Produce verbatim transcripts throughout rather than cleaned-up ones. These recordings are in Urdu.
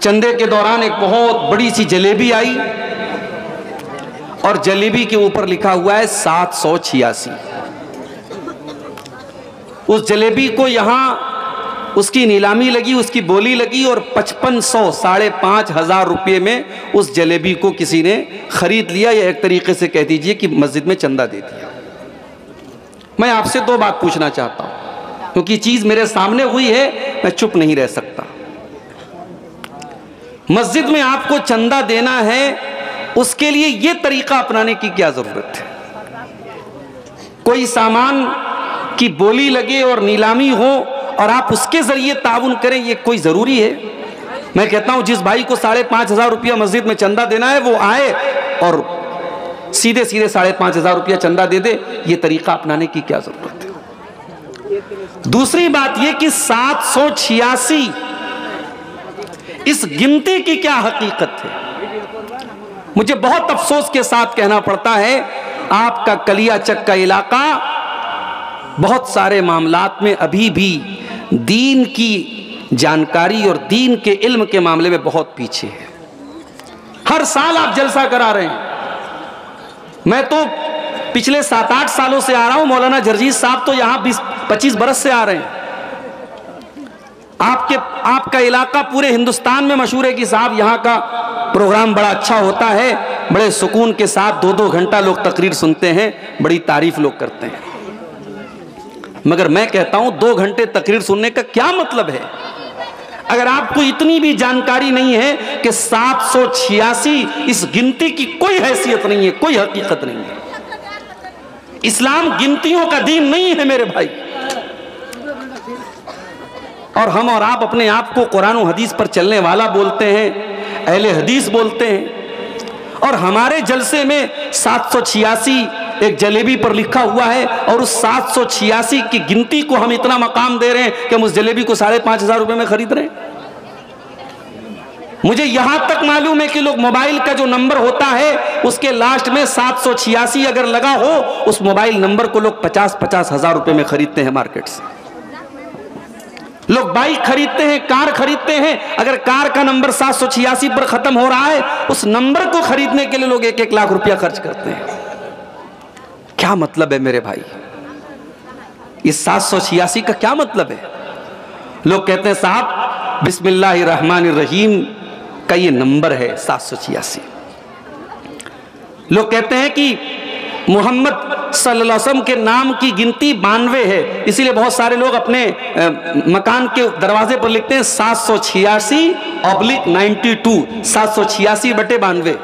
چندے کے دوران ایک بہت بڑی سی جلیبی آئی اور جلیبی کے اوپر لکھا ہوا ہے سات سو چھیاسی. اس جلیبی کو یہاں اس کی نیلامی لگی، اس کی بولی لگی اور پچپن سو ساڑھے پانچ ہزار روپے میں اس جلیبی کو کسی نے خرید لیا، یا ایک طریقے سے کہہ دیجئے کہ مسجد میں چندہ دے دیا. میں آپ سے دو بات پوچھنا چاہتا ہوں کیونکہ چیز میرے سامنے ہوئی ہے، میں چپ نہیں رہ سکتا. مسجد میں آپ کو چندہ دینا ہے، اس کے لیے یہ طریقہ اپنانے کی کیا ضرورت ہے؟ کوئی سامان کی بولی لگے اور نیلامی ہو اور آپ اس کے ذریعے تعاون کریں، یہ کوئی ضروری ہے؟ میں کہتا ہوں جس بھائی کو ساڑھے پانچ ہزار روپیہ مسجد میں چندہ دینا ہے وہ آئے اور سیدھے سیدھے ساڑھے پانچ ہزار روپیہ چندہ دے دے. یہ طریقہ اپنانے کی کیا ضرورت ہے؟ دوسری بات یہ کہ سات سو چھیاسی اس گنتی کی کیا حقیقت ہے؟ مجھے بہت افسوس کے ساتھ کہنا پڑتا ہے، آپ کا کلیا چک کا علاقہ بہت سارے معاملات میں ابھی بھی دین کی جانکاری اور دین کے علم کے معاملے میں بہت پیچھے ہے. ہر سال آپ جلسہ کرا رہے ہیں. میں تو پچھلے سات آٹھ سالوں سے آ رہا ہوں، مولانا جرجیز صاحب تو یہاں بیس پچیس برس سے آ رہے ہیں. آپ کے آپ کا علاقہ پورے ہندوستان میں مشہور ہے کہ صاحب یہاں کا پروگرام بڑا اچھا ہوتا ہے، بڑے سکون کے ساتھ دو دو گھنٹہ لوگ تقریر سنتے ہیں، بڑی تعریف لوگ کرتے ہیں. مگر میں کہتا ہوں دو گھنٹے تقریر سننے کا کیا مطلب ہے اگر آپ کو اتنی بھی جانکاری نہیں ہے کہ سات سو چھیاسی اس گنتی کی کوئی حیثیت نہیں ہے، کوئی حقیقت نہیں ہے. اسلام گنتیوں کا دین نہیں ہے میرے بھائی. اور ہم اور آپ اپنے آپ کو قرآن و حدیث پر چلنے والا بولتے ہیں، اہل حدیث بولتے ہیں، اور ہمارے جلسے میں سات سو چھیاسی ایک جلیبی پر لکھا ہوا ہے اور اس سات سو چھیاسی کی گنتی کو ہم اتنا مقام دے رہے ہیں کہ ہم اس جلیبی کو ساڑھے پانچ ہزار روپے میں خرید رہے ہیں. مجھے یہاں تک معلوم ہے کہ لوگ موبائل کا جو نمبر ہوتا ہے اس کے لاسٹ میں سات سو چھیاسی اگر لگا ہو، اس موبائل نمبر کو لوگ پچاس پچاس ہزار روپے میں خریدتے ہیں مارکیٹ سے. لوگ بائک خریدتے ہیں، کار خریدتے ہیں، اگر کار کا نمبر سات سو چھیاسی پر ختم ہو رہا ہے اس نمبر کو خریدنے کے لیے لوگ ایک ایک لاکھ روپیہ خرچ کرتے ہیں. کیا مطلب ہے میرے بھائی؟ اس سات سو چھیاسی کا کیا مطلب ہے؟ لوگ کہتے ہیں صاحب بسم اللہ الرحمن الرحیم کا یہ نمبر ہے سات سو چھیاسی. لوگ کہتے ہیں کہ محمد صلی اللہ علیہ وسلم کے نام کی گنتی بانوے ہے، اسی لیے بہت سارے لوگ اپنے مکان کے دروازے پر لکھتے ہیں سات سو چھیاسی ابلک نائنٹی ٹو، سات سو چھیاسی بٹے بانوے.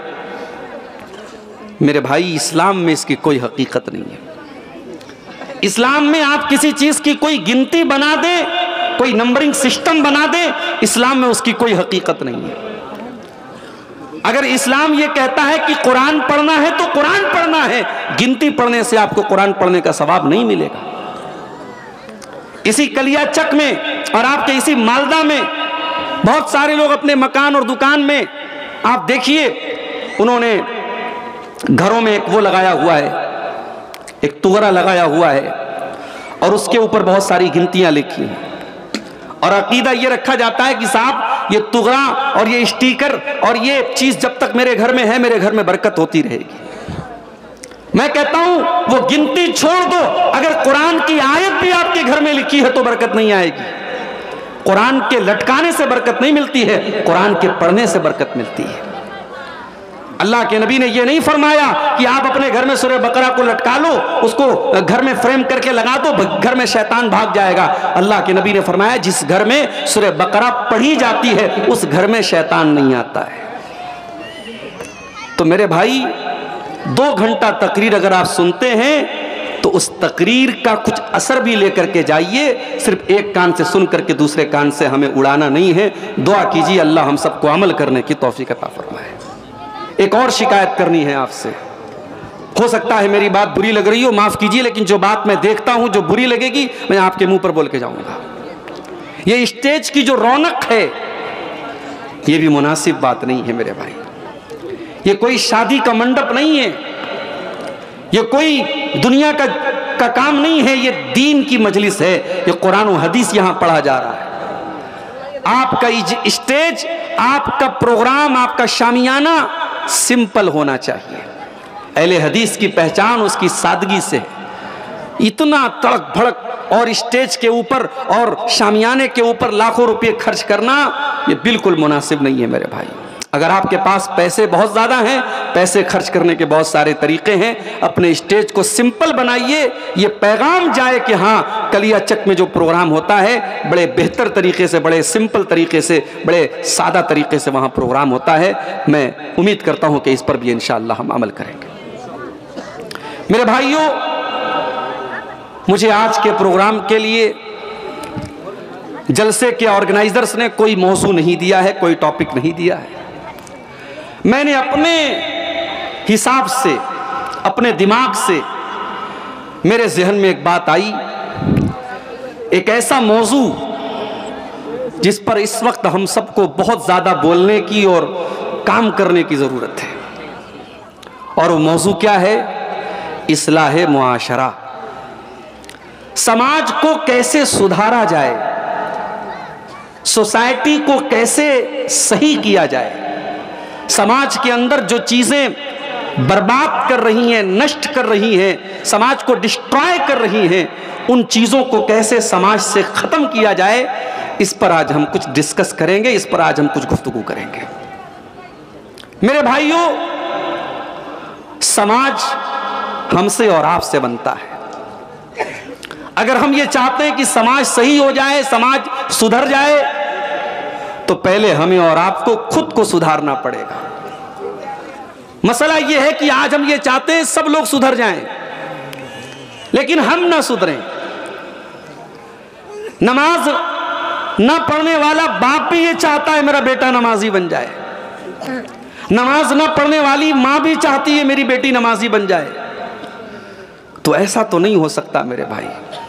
میرے بھائی اسلام میں اس کی کوئی حقیقت نہیں ہے. اسلام میں آپ کسی چیز کی کوئی گنتی بنا دیں، کوئی نمبرنگ سسٹم بنا دیں، اسلام میں اس کی کوئی حقیقت نہیں ہے. اگر اسلام یہ کہتا ہے کہ قرآن پڑھنا ہے تو قرآن پڑھنا ہے، گنتی پڑھنے سے آپ کو قرآن پڑھنے کا ثواب نہیں ملے گا. اسی کلیا چک میں اور آپ کے اسی مالدہ میں بہت سارے لوگ اپنے مکان اور دکان میں آپ دیکھیے انہوں نے گھروں میں ایک وہ لگایا ہوا ہے، ایک تغرا لگایا ہوا ہے اور اس کے اوپر بہت ساری گنتیاں لکھی ہیں اور عقیدہ یہ رکھا جاتا ہے کہ صاحب یہ تغرا اور یہ اسٹیکر اور یہ چیز جب تک میرے گھر میں ہے میرے گھر میں برکت ہوتی رہے گی. میں کہتا ہوں وہ گنتی چھوڑ دو، اگر قرآن کی آیت بھی آپ کے گھر میں لکھی ہے تو برکت نہیں آئے گی. قرآن کے لٹکانے سے برکت نہیں ملتی ہے، قرآن کے پڑھنے سے برکت ملتی ہے. اللہ کے نبی نے یہ نہیں فرمایا کہ آپ اپنے گھر میں سورہ بقرہ کو لٹکا لو، اس کو گھر میں فریم کر کے لگا دو، گھر میں شیطان بھاگ جائے گا. اللہ کے نبی نے فرمایا جس گھر میں سورہ بقرہ پڑھی جاتی ہے اس گھر میں شیطان نہیں آتا ہے. تو میرے بھائی دو گھنٹہ تقریر اگر آپ سنتے ہیں تو اس تقریر کا کچھ اثر بھی لے کر کے جائیے، صرف ایک کان سے سن کر کے دوسرے کان سے ہمیں اڑانا نہیں ہے. دعا کیجیے اللہ ہم سب کو عمل کرنے کی توفیق عطا فرمائے. ایک اور شکایت کرنی ہے آپ سے، ہو سکتا ہے میری بات بری لگ رہی ہو، معاف کیجیے، لیکن جو بات میں دیکھتا ہوں جو بری لگے گی میں آپ کے منہ پر بول کے جاؤں گا. یہ اسٹیج کی جو رونق ہے یہ بھی مناسب بات نہیں ہے میرے بھائی. یہ کوئی شادی کا منڈپ نہیں ہے، یہ کوئی دنیا کا کا کام نہیں ہے، یہ دین کی مجلس ہے، یہ قرآن و حدیث یہاں پڑھا جا رہا ہے. آپ کا اسٹیج آپ کا پروگرام، آپ کا شامیانہ سمپل ہونا چاہیے۔ اہل حدیث کی پہچان اس کی سادگی سے، اتنا تڑک بھڑک اور اسٹیج کے اوپر اور شامیانے کے اوپر لاکھوں روپے خرچ کرنا یہ بالکل مناسب نہیں ہے میرے بھائی۔ اگر آپ کے پاس پیسے بہت زیادہ ہیں، پیسے خرچ کرنے کے بہت سارے طریقے ہیں، اپنے اسٹیج کو سمپل بنائیے، یہ پیغام جائے کہ ہاں کلیا چک میں جو پروگرام ہوتا ہے بڑے بہتر طریقے سے، بڑے سمپل طریقے سے، بڑے سادہ طریقے سے وہاں پروگرام ہوتا ہے۔ میں امید کرتا ہوں کہ اس پر بھی انشاءاللہ ہم عمل کریں گے۔ میرے بھائیوں، مجھے آج کے پروگرام کے لیے جلسے کے آرگنائزرز نے کوئی موضوع نہیں دیا ہے، کوئی ٹاپک نہیں دیا ہے۔ میں نے اپنے حساب سے، اپنے دماغ سے، میرے ذہن میں ایک بات آئی، ایک ایسا موضوع جس پر اس وقت ہم سب کو بہت زیادہ بولنے کی اور کام کرنے کی ضرورت ہے، اور وہ موضوع کیا ہے؟ اصلاح معاشرہ۔ سماج کو کیسے سدھارا جائے، سوسائٹی کو کیسے صحیح کیا جائے، سماج کے اندر جو چیزیں برباد کر رہی ہیں، نشٹ کر رہی ہیں، سماج کو ڈسٹرائے کر رہی ہیں، ان چیزوں کو کیسے سماج سے ختم کیا جائے، اس پر آج ہم کچھ ڈسکس کریں گے، اس پر آج ہم کچھ گفتگو کریں گے۔ میرے بھائیوں، سماج ہم سے اور آپ سے بنتا ہے۔ اگر ہم یہ چاہتے ہیں کہ سماج صحیح ہو جائے، سماج سدھر جائے، تو پہلے ہمیں اور آپ کو خود کو سدھارنا پڑے گا۔ مسئلہ یہ ہے کہ آج ہم یہ چاہتے ہیں سب لوگ سدھر جائیں، لیکن ہم نہ سدھریں۔ نماز نہ پڑھنے والا باپ بھی یہ چاہتا ہے میرا بیٹا نمازی بن جائے، نماز نہ پڑھنے والی ماں بھی چاہتی ہے میری بیٹی نمازی بن جائے۔ تو ایسا تو نہیں ہو سکتا میرے بھائی۔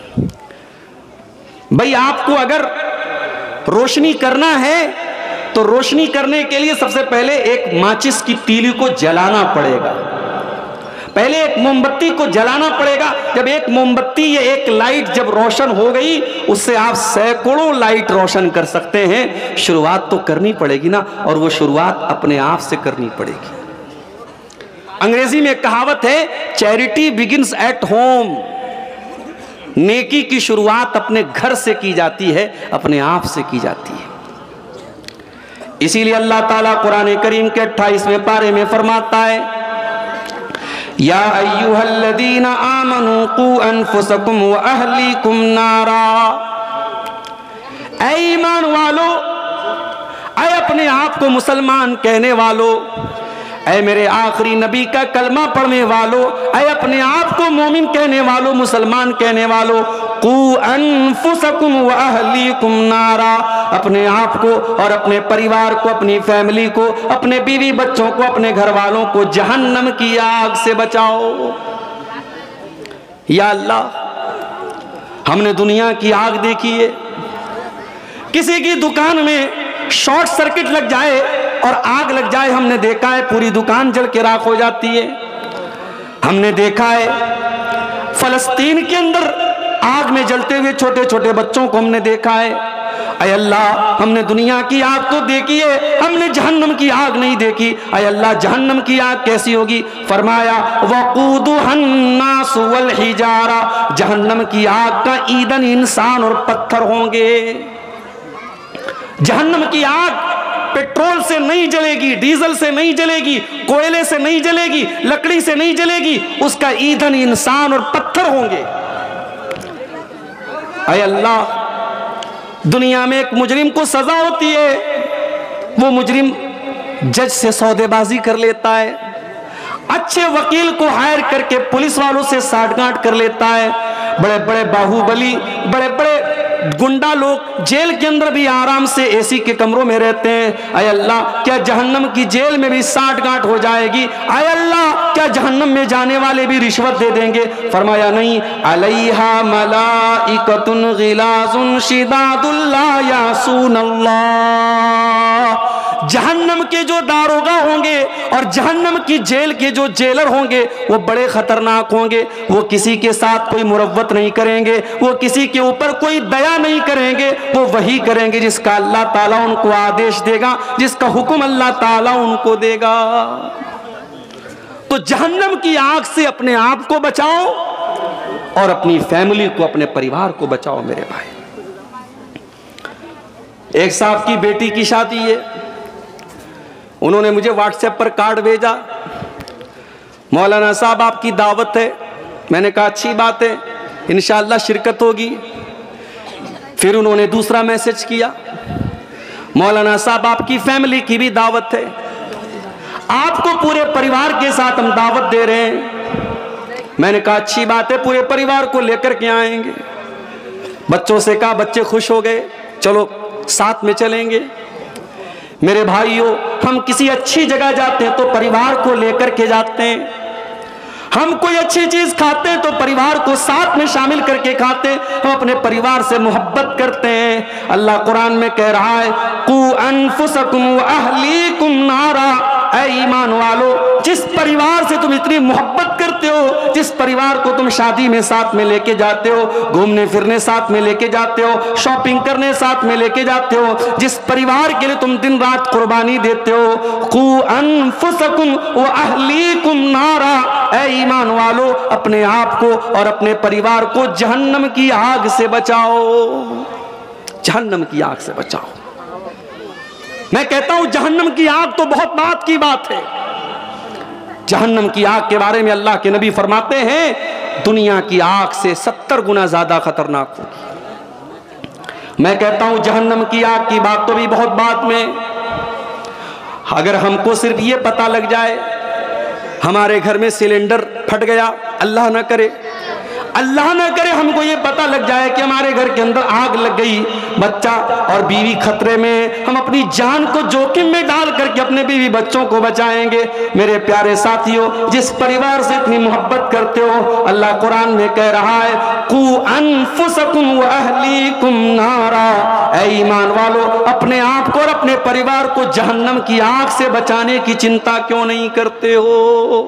بھائی آپ کو اگر روشنی کرنا ہے تو روشنی کرنے کے لیے سب سے پہلے ایک ماچس کی تیلی کو جلانا پڑے گا، پہلے ایک موم بتی کو جلانا پڑے گا۔ جب ایک موم بتی یا ایک لائٹ جب روشن ہو گئی، اس سے آپ سینکڑوں لائٹ روشن کر سکتے ہیں۔ شروعات تو کرنی پڑے گی نا، اور وہ شروعات اپنے آپ سے کرنی پڑے گی۔ انگریزی میں ایک کہاوت ہے، چیریٹی بگنز ایٹ ہوم۔ نیکی کی شروعات اپنے گھر سے کی جاتی ہے، اپنے آپ سے کی جاتی ہے۔ اسی لیے اللہ تعالیٰ قرآن کریم کے اٹھائیسویں پارے میں فرماتا ہے، یا ایھا الذین آمنوا قوا انفسکم واہلیکم نارا۔ اے ایمان والو، اے اپنے آپ کو مسلمان کہنے والو، اے میرے آخری نبی کا کلمہ پڑھنے والو، اے اپنے آپ کو مومن کہنے والو، مسلمان کہنے والو، قوا انفسکم واہلیکم نارا، اپنے آپ کو اور اپنے پریوار کو، اپنی فیملی کو، اپنے بیوی بچوں کو، اپنے گھر والوں کو جہنم کی آگ سے بچاؤ۔ یا اللہ، ہم نے دنیا کی آگ دیکھی ہے، کسی کی دکان میں شارٹ سرکٹ لگ جائے اور آگ لگ جائے، ہم نے دیکھا ہے پوری دکان جل کے راکھ ہو جاتی ہے۔ ہم نے دیکھا ہے فلسطین کے اندر آگ میں جلتے ہوئے چھوٹے چھوٹے بچوں کو ہم نے دیکھا ہے۔ اے اللہ، ہم نے دنیا کی آگ تو دیکھی ہے، ہم نے جہنم کی آگ نہیں دیکھی۔ اے اللہ، جہنم کی آگ کیسی ہوگی؟ فرمایا وقودها الناس والحجارہ، جہنم کی آگ کا ایندھن انسان اور پتھر ہوں گے۔ جہنم کی آگ پیٹرول سے نہیں جلے گی، ڈیزل سے نہیں جلے گی، کوئلے سے نہیں جلے گی، لکڑی سے نہیں جلے گی، اس کا ایندھن انسان اور پتھر ہوں گے۔ اے اللہ، دنیا میں ایک مجرم کو سزا ہوتی ہے، وہ مجرم جج سے سودے بازی کر لیتا ہے، اچھے وکیل کو ہائر کر کے پولیس والوں سے ساٹھ گانٹ کر لیتا ہے، بڑے بڑے باہوبلی، بڑے بڑے گنڈا لوگ جیل کے اندر بھی آرام سے اے سی کے کمروں میں رہتے ہیں۔ اے اللہ، کیا جہنم کی جیل میں بھی ساٹھ گانٹ ہو جائے گی؟ اے اللہ، کیا جہنم میں جانے والے بھی رشوت دے دیں گے؟ فرمایا نہیں، علیہا ملائکۃ غلاظ شداد لا یعصون اللہ، جہنم کے جو داروغہ ہوں گے اور جہنم کی جیل کے جو جیلر ہوں گے وہ بڑے خطرناک ہوں گے. وہ کسی کے ساتھ کوئی مروت نہیں کریں گے, وہ کسی کے اوپر کوئی دیا نہیں کریں گے, وہ وہی کریں گے جس کا اللہ تعالیٰ ان کو آدیش دے گا, جس کا حکم اللہ تعالیٰ ان کو دے گا. تو جہنم کی آگ سے اپنے آپ کو بچاؤ اور اپنی فیملی کو, اپنے پریوار کو بچاؤ میرے بھائی. ایک صاحب کی بیٹی کی شادی ہے, انہوں نے مجھے واٹس ایپ پر کارڈ بھیجا, مولانا صاحب آپ کی دعوت ہے. میں نے کہا اچھی بات ہے, انشاءاللہ شرکت ہوگی. پھر انہوں نے دوسرا میسج کیا, مولانا صاحب آپ کی فیملی کی بھی دعوت ہے, آپ کو پورے پریوار کے ساتھ ہم دعوت دے رہے ہیں. میں نے کہا اچھی بات ہے, پورے پریوار کو لے کر کے آئیں گے. بچوں سے کہا, بچے خوش ہو گئے, چلو ساتھ میں چلیں گے. میرے بھائیوں, ہم کسی اچھی جگہ جاتے ہیں تو پریوار کو لے کر کے جاتے ہیں. ہم کوئی اچھی چیز کھاتے ہیں تو پریوار کو ساتھ میں شامل کر کے کھاتے ہیں. ہم اپنے پریوار سے محبت کرتے ہیں. اللہ قرآن میں کہہ رہا ہے, قُوا أَنفُسَكُمْ وَأَهْلِيكُمْ نَارًا. اے ایمان والو, جس پریوار سے تم اتنی محبت کرتے ہو, جس پریوار کو تم شادی میں ساتھ میں لے کے جاتے ہو, گھومنے پھرنے ساتھ میں لے کے جاتے ہو, شاپنگ کرنے ساتھ میں لے کے جاتے ہو, جس پریوار کے لیے تم دن رات قربانی دیتے ہو, قُوا أَنفُسَكُمْ وَأَهْلِيكُمْ نَارًا. اے ایمان والو, اپنے آپ کو اور اپنے پریوار کو جہنم کی آگ سے بچاؤ, جہنم کی آگ سے بچاؤ. میں کہتا ہوں جہنم کی آگ تو بہت بات کی بات ہے. جہنم کی آگ کے بارے میں اللہ کے نبی فرماتے ہیں, دنیا کی آگ سے ستر گنا زیادہ خطرناک ہوگی. میں کہتا ہوں جہنم کی آگ کی بات تو بھی بہت بات میں. اگر ہم کو صرف یہ پتہ لگ جائے ہمارے گھر میں سلنڈر پھٹ گیا, اللہ نہ کرے, اللہ نہ کرے ہم کو یہ پتہ لگ جائے کہ ہمارے گھر کے اندر آگ لگ گئی, بچہ اور بیوی خطرے میں, ہم اپنی جان کو جوخم میں ڈال کر کے اپنے بیوی بچوں کو بچائیں گے. میرے پیارے ساتھیوں, جس پریوار سے اتنی محبت کرتے ہو, اللہ قرآن میں کہہ رہا ہے, قُوا أَنفُسَكُمْ وَأَهْلِيكُمْ نَارًا. اے ایمان والو, اپنے آپ کو اور اپنے پریوار کو جہنم کی آگ سے بچانے کی چنتا کیوں نہیں کرتے ہو؟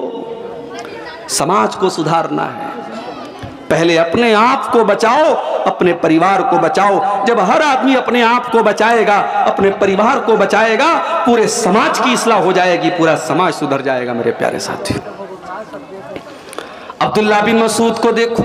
سماج کو سدھارنا ہے, پہلے اپنے آپ کو بچاؤ, اپنے پریوار کو بچاؤ. جب ہر آدمی اپنے آپ کو بچائے گا, اپنے پریوار کو بچائے گا, پورے سماج کی اصلاح ہو جائے گی, پورا سماج سدھر جائے گا. میرے پیارے ساتھی, عبداللہ بن مسعود کو دیکھو,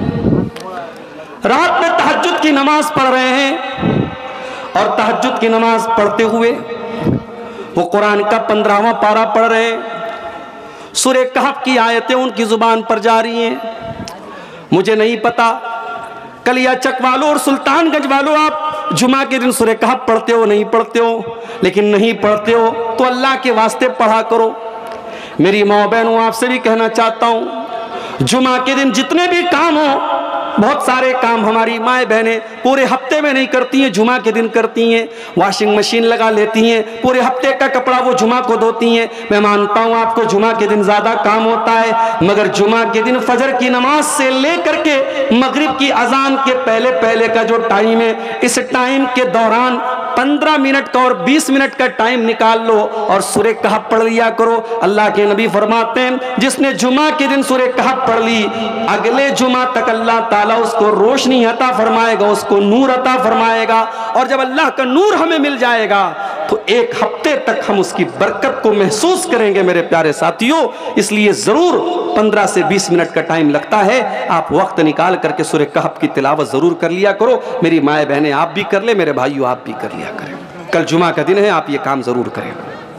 رات میں تہجد کی نماز پڑھ رہے ہیں, اور تہجد کی نماز پڑھتے ہوئے وہ قرآن کا پندرہواں پارہ پڑھ رہے ہیں. سورہ کہف کی آیتیں ان کی زبان پر جاری ہیں. مجھے نہیں پتا کلیا چک والو اور سلطان گنج والو آپ جمعہ کے دن سورہ کہف پڑھتے ہو نہیں پڑھتے ہو, لیکن نہیں پڑھتے ہو تو اللہ کے واسطے پڑھا کرو. میری ماں بہنوں, آپ سے بھی کہنا چاہتا ہوں, جمعہ کے دن جتنے بھی کام ہو, بہت سارے کام ہماری مائیں بہنیں پورے ہفتے میں نہیں کرتی ہیں, جمعہ کے دن کرتی ہیں. واشنگ مشین لگا لیتی ہیں, پورے ہفتے کا کپڑا وہ جمعہ کو دھوتی ہیں. میں مانتا ہوں آپ کو جمعہ کے دن زیادہ کام ہوتا ہے, مگر جمعہ کے دن فجر کی نماز سے لے کر کے مغرب کی اذان کے پہلے پہلے کا جو ٹائم ہے, اس ٹائم کے دوران پندرہ منٹ کا اور بیس منٹ کا ٹائم نکال لو اور سورہ کہف پڑھ لیا کرو. اللہ کے نبی فرماتے ہیں, جس نے جمعہ کے دن سورہ کہف پڑھ لی, اگلے جمعہ تک اللہ تعالیٰ اس کو روشنی عطا فرمائے گا, اس کو نور عطا فرمائے گا. اور جب اللہ کا نور ہمیں مل جائے گا تو ایک ہفتے تک ہم اس کی برکت کو محسوس کریں گے. میرے پیارے ساتھیوں, اس لیے ضرور پندرہ سے بیس منٹ کا ٹائم لگتا ہے, آپ وقت نکال کر کے سورہ کہف کی تلاوت ضرور کر لیا کرو. میری مائیں بہنیں آپ بھی کر لیں, میرے بھائیوں آپ بھی کر لیا کریں. کل جمعہ کا دن ہے, آپ یہ کام ضرور کریں.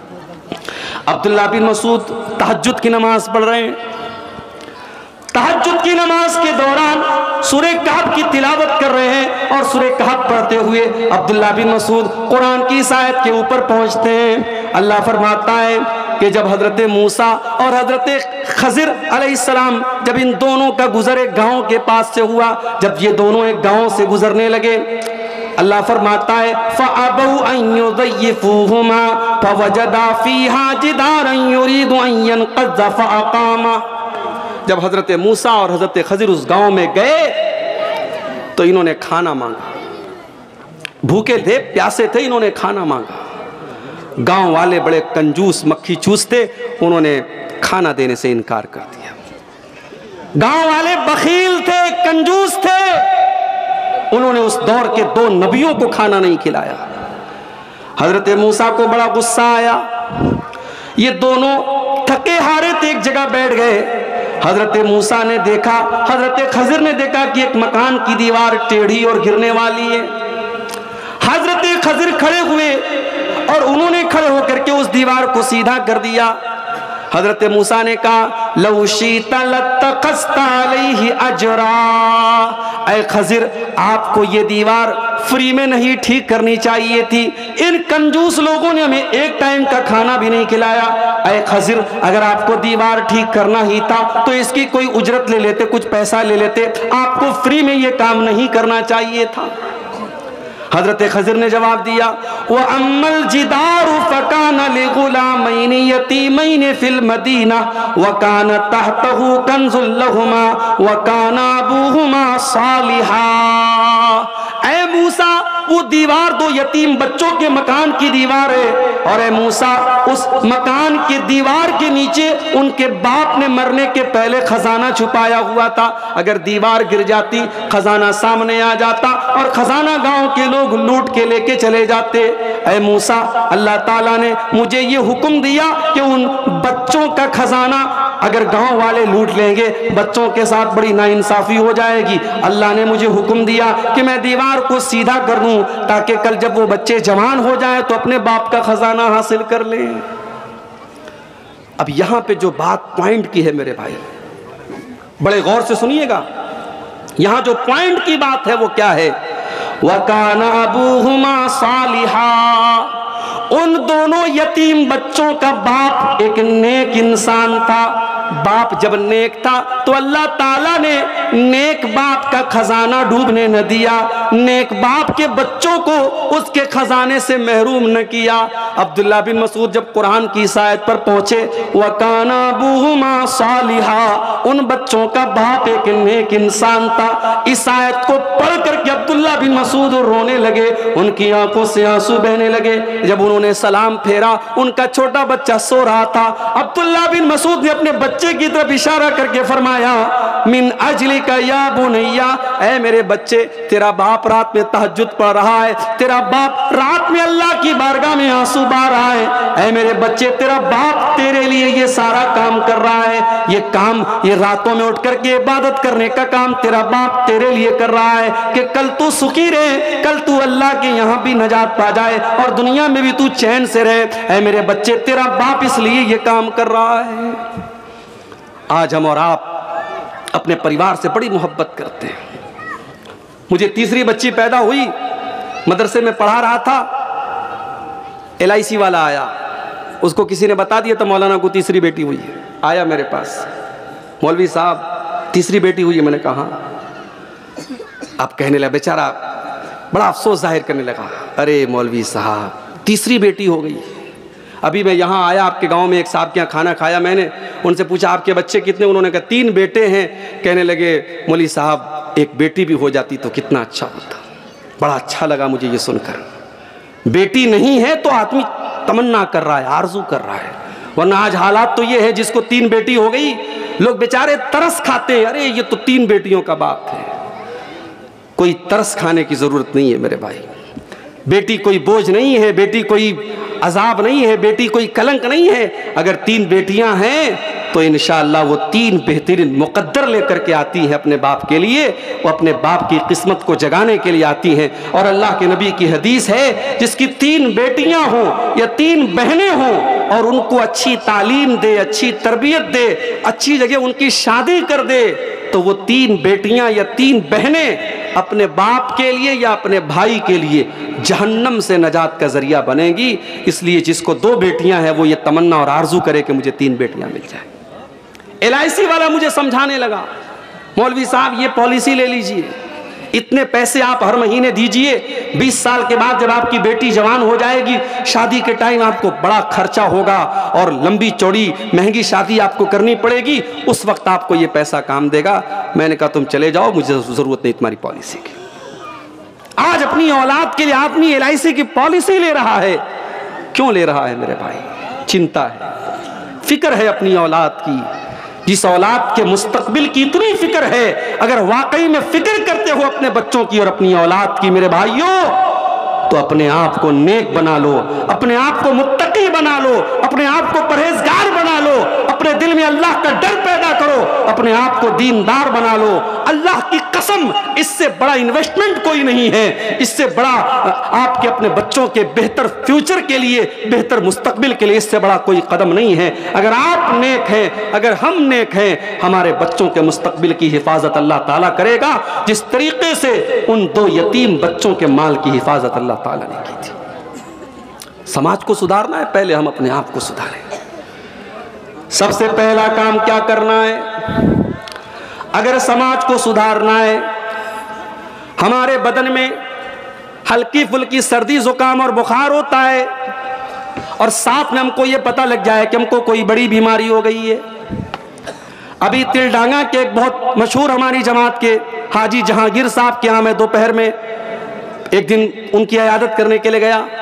عبداللہ بن مسعود تہجد کی نماز پڑھ رہے ہیں. تہجد کی نماز کے دوران سورہ کہف کی تلاوت کر رہے ہیں, اور سورہ کہف پڑھتے ہوئے عبداللہ بن مسعود قرآن کی اس آیت کے اوپر پہنچتے ہیں. اللہ فرماتا ہے کہ جب حضرت موسیٰ اور حضرت خضر علیہ السلام, جب ان دونوں کا گزر ایک گاؤں کے پاس سے ہوا, جب یہ دونوں ایک گاؤں سے گزرنے لگے, اللہ فرماتا ہے فَأَبَوْا أَن يُضَيِّفُوهُمَا فَوَجَدَا فِيهَا جِدَارًا يُرِيدُ أَن يَنقَضَّ فَأَقَامَهُ. جب حضرت موسیٰ اور حضرت خضر اس گاؤں میں گئے تو انہوں نے کھانا مانگا, بھوکے تھے, پیاسے تھے, انہوں نے کھانا مانگا. گاؤں والے بڑے کنجوس مکھی چوس تھے، انہوں نے کھانا دینے سے انکار کر دیا۔ گاؤں والے بخیل تھے، کنجوس تھے، انہوں نے اس دور کے دو نبیوں کو کھانا نہیں کھلایا۔ حضرت موسیٰ کو بڑا غصہ آیا، یہ دونوں تھکے ہارے تھے، ایک جگہ بیٹھ گئے۔ حضرت موسیٰ نے دیکھا، حضرت خضر نے دیکھا کہ ایک مکان کی دیوار ٹیڑھی اور گرنے والی ہے۔ حضرت خضر کھڑے ہوئے اور انہوں نے کھڑے ہو کر کے اس دیوار کو سیدھا کر دیا۔ حضرت موسیٰ نے کہا لَوْ شِئْتَ لَاتَّخَذْتَ عَلَيْهِ أَجْرًا، اے خضر آپ کو یہ دیوار فری میں نہیں ٹھیک کرنی چاہیے تھی، ان کنجوس لوگوں نے ہمیں ایک ٹائم کا کھانا بھی نہیں کھلایا۔ اے خضر اگر آپ کو دیوار ٹھیک کرنا ہی تھا تو اس کی کوئی اجرت لے لیتے، کچھ پیسہ لے لیتے، آپ کو فری میں یہ کام نہیں کرنا چاہیے تھا۔ حضرت خضر نے جواب دیا وَأَمَّا الْجِدَارُ فَكَانَ لِغُلَامَيْنِ يَتِيمَيْنِ فِي الْمَدِينَةِ وَكَانَ تَحْتَهُ كَنْزٌ لَهُمَا وَكَانَ أَبُوهُمَا صَالِحًا۔ اے موسیٰ وہ دیوار دو یتیم بچوں کے مکان کی دیوار ہے، اور اے موسیٰ اس مکان کے دیوار کے نیچے ان کے باپ نے مرنے کے پہلے خزانہ چھپایا ہوا تھا، اگر دیوار گر جاتی خزانہ سامنے آ جاتا اور خزانہ گاؤں کے لوگ لوٹ کے لے کے چلے جاتے۔ اے موسیٰ اللہ تعالیٰ نے مجھے یہ حکم دیا کہ ان بچوں کا خزانہ اگر گاؤں والے لوٹ لیں گے بچوں کے ساتھ بڑی ناانصافی ہو جائے گی، اللہ نے مجھے حکم دیا کہ میں دیوار کو سیدھا کر دوں تاکہ کل جب وہ بچے جوان ہو جائیں تو اپنے باپ کا خزانہ حاصل کر لیں۔ اب یہاں پہ جو بات پوائنٹ کی ہے میرے بھائی بڑے غور سے سنیے گا، یہاں جو پوائنٹ کی بات ہے وہ کیا ہے؟ وَكَانَ أَبُوهُمَا صَالِحًا، ان دونوں یتیم بچوں کا باپ ایک نیک انسان تھا۔ باپ جب نیک تھا تو اللہ تعالیٰ نے نیک باپ کا خزانہ ڈوبنے نہ دیا، نیک باپ کے بچوں کو اس کے خزانے سے محروم نہ کیا۔ عبداللہ بن مسعود جب قرآن کی اس آیت پر پہنچے وَكَانَ أَبُوهُمَا صَالِحًا، ان بچوں کا باپ ایک نیک انسان تھا، اس آیت کو پڑھ کر کے عبداللہ بن مسعود رونے لگے، ان کی آنکھوں سے آنسو بہنے لگے۔ جب انہوں نے سلام پھیرا ان کا چھوٹا بچہ سو رہا تھا، عبداللہ بن مسعود نے اپنے بچے کی طرف اشارہ کر کے فرمایا من اجلک یا بنیا، اے میرے بچے تیرا باپ رات میں تہجد پڑھ رہا ہے، تیرا باپ رات میں اللہ کی بارگاہ میں آنسو بہا رہا ہے، اے میرے بچے تیرا باپ تیرے لیے یہ سارا کام کر رہا ہے، یہ کام یہ راتوں میں اٹھ کر کے عبادت کرنے کا کام تیرا باپ تیرے لیے کر رہا ہے کہ کل تو سخی رہے، کل تو اللہ کے یہاں بھی نجات پا جائے اور دنیا میں بھی تو چین سے رہے، اے میرے بچے تیرا باپ اس لیے یہ کام کر رہا ہے۔ آج ہم اور آپ اپنے پریوار سے بڑی محبت کرتے ہیں۔ مجھے تیسری بچی پیدا ہوئی، مدرسے میں پڑھا رہا تھا، ایل آئی سی والا آیا، اس کو کسی نے بتا دیا تھا مولانا کو تیسری بیٹی ہوئی ہے، آیا میرے پاس، مولوی صاحب تیسری بیٹی ہوئی ہے، میں نے کہا اب کہنے لگا بیچارہ بڑا افسوس ظاہر کرنے لگا، ارے مولوی صاحب تیسری بیٹی ہو گئی۔ ابھی میں یہاں آیا آپ کے گاؤں میں ایک صاحب کے یہاں کھانا کھایا، میں نے ان سے پوچھا آپ کے بچے کتنے، انہوں نے کہا تین بیٹے ہیں، کہنے لگے مولوی صاحب ایک بیٹی بھی ہو جاتی تو کتنا اچھا ہوتا۔ بڑا اچھا لگا مجھے یہ سن کر، بیٹی نہیں ہے تو آدمی تمنا کر رہا ہے، آرزو کر رہا ہے، ورنہ آج حالات تو یہ ہے جس کو تین بیٹی ہو گئی لوگ بیچارے ترس کھاتے ہیں، ارے یہ تو تین بیٹیوں کا باپ ہے۔ کوئی ترس کھانے کی ضرورت نہیں ہے میرے بھائی، بیٹی کوئی بوجھ نہیں ہے، بیٹی کوئی عذاب نہیں ہے، بیٹی کوئی کلنک نہیں ہے۔ اگر تین بیٹیاں ہیں تو انشاءاللہ وہ تین بہترین مقدر لے کر کے آتی ہیں اپنے باپ کے لیے، وہ اپنے باپ کی قسمت کو جگانے کے لیے آتی ہیں۔ اور اللہ کے نبی کی حدیث ہے جس کی تین بیٹیاں ہوں یا تین بہنیں ہوں اور ان کو اچھی تعلیم دے، اچھی تربیت دے، اچھی جگہ ان کی شادی کر دے تو وہ تین بیٹیاں یا تین بہنیں اپنے باپ کے لیے یا اپنے بھائی کے لیے جہنم سے نجات کا ذریعہ بنے گی۔ اس لیے جس کو دو بیٹیاں ہیں وہ یہ تمنا اور آرزو کرے کہ مجھے تین بیٹیاں مل جائیں۔ ایل آئی سی والا مجھے سمجھانے لگا مولوی صاحب یہ پالیسی لے لیجئے، اتنے پیسے آپ ہر مہینے دیجئے، بیس سال کے بعد جب آپ کی بیٹی جوان ہو جائے گی شادی کے ٹائم آپ کو بڑا خرچہ ہوگا اور لمبی چوڑی مہنگی شادی آپ کو کرنی پڑے گی، اس وقت آپ کو یہ پیسہ کام دے گا۔ میں نے کہا تم چلے جاؤ، مجھے ضرورت نہیں تمہاری پالیسی کی۔ آج اپنی اولاد کے لیے آدمی ایل آئی سی کی پالیسی لے رہا ہے، کیوں لے رہا ہے میرے بھائی؟ چنتا ہے، فکر ہے اپنی اولاد کی. جس اولاد کے مستقبل کی اتنی فکر ہے، اگر واقعی میں فکر کرتے ہو اپنے بچوں کی اور اپنی اولاد کی میرے بھائیوں، تو اپنے آپ کو نیک بنا لو، اپنے آپ کو متقی بنا لو، اپنے آپ کو پرہیزگار بنا لو، اپنے دل میں اللہ کا ڈر پیدا کرو، اپنے آپ کو دیندار بنا لو. اللہ کی قسم، اس سے بڑا انویسٹمنٹ کوئی نہیں ہے، اس سے بڑا آپ کے اپنے بچوں کے بہتر فیوچر کے لیے، بہتر مستقبل کے لیے اس سے بڑا کوئی قدم نہیں ہے. اگر آپ نیک ہیں، اگر ہم نیک ہیں، ہمارے بچوں کے مستقبل کی حفاظت اللہ تعالیٰ کرے گا جس طریقے سے ان دو یتیم بچوں کے مال کی حفاظت اللہ تعالیٰ نے کی تھی. سماج کو سدھارنا ہے، پہلے ہم اپنے آپ کو سدھاریں. سب سے پہلا کام کیا کرنا ہے؟ اگر سماج کو سدھارنا ہے، ہمارے بدن میں ہلکی پھلکی سردی زکام اور بخار ہوتا ہے اور ساتھ میں ہم کو یہ پتہ لگ جائے کہ ہم کو کوئی بڑی بیماری ہو گئی ہے. ابھی تلڈانگا کے ایک بہت مشہور ہماری جماعت کے حاجی جہانگیر صاحب کے یہاں میں دوپہر میں ایک دن ان کی عیادت کرنے کے لیے گیا.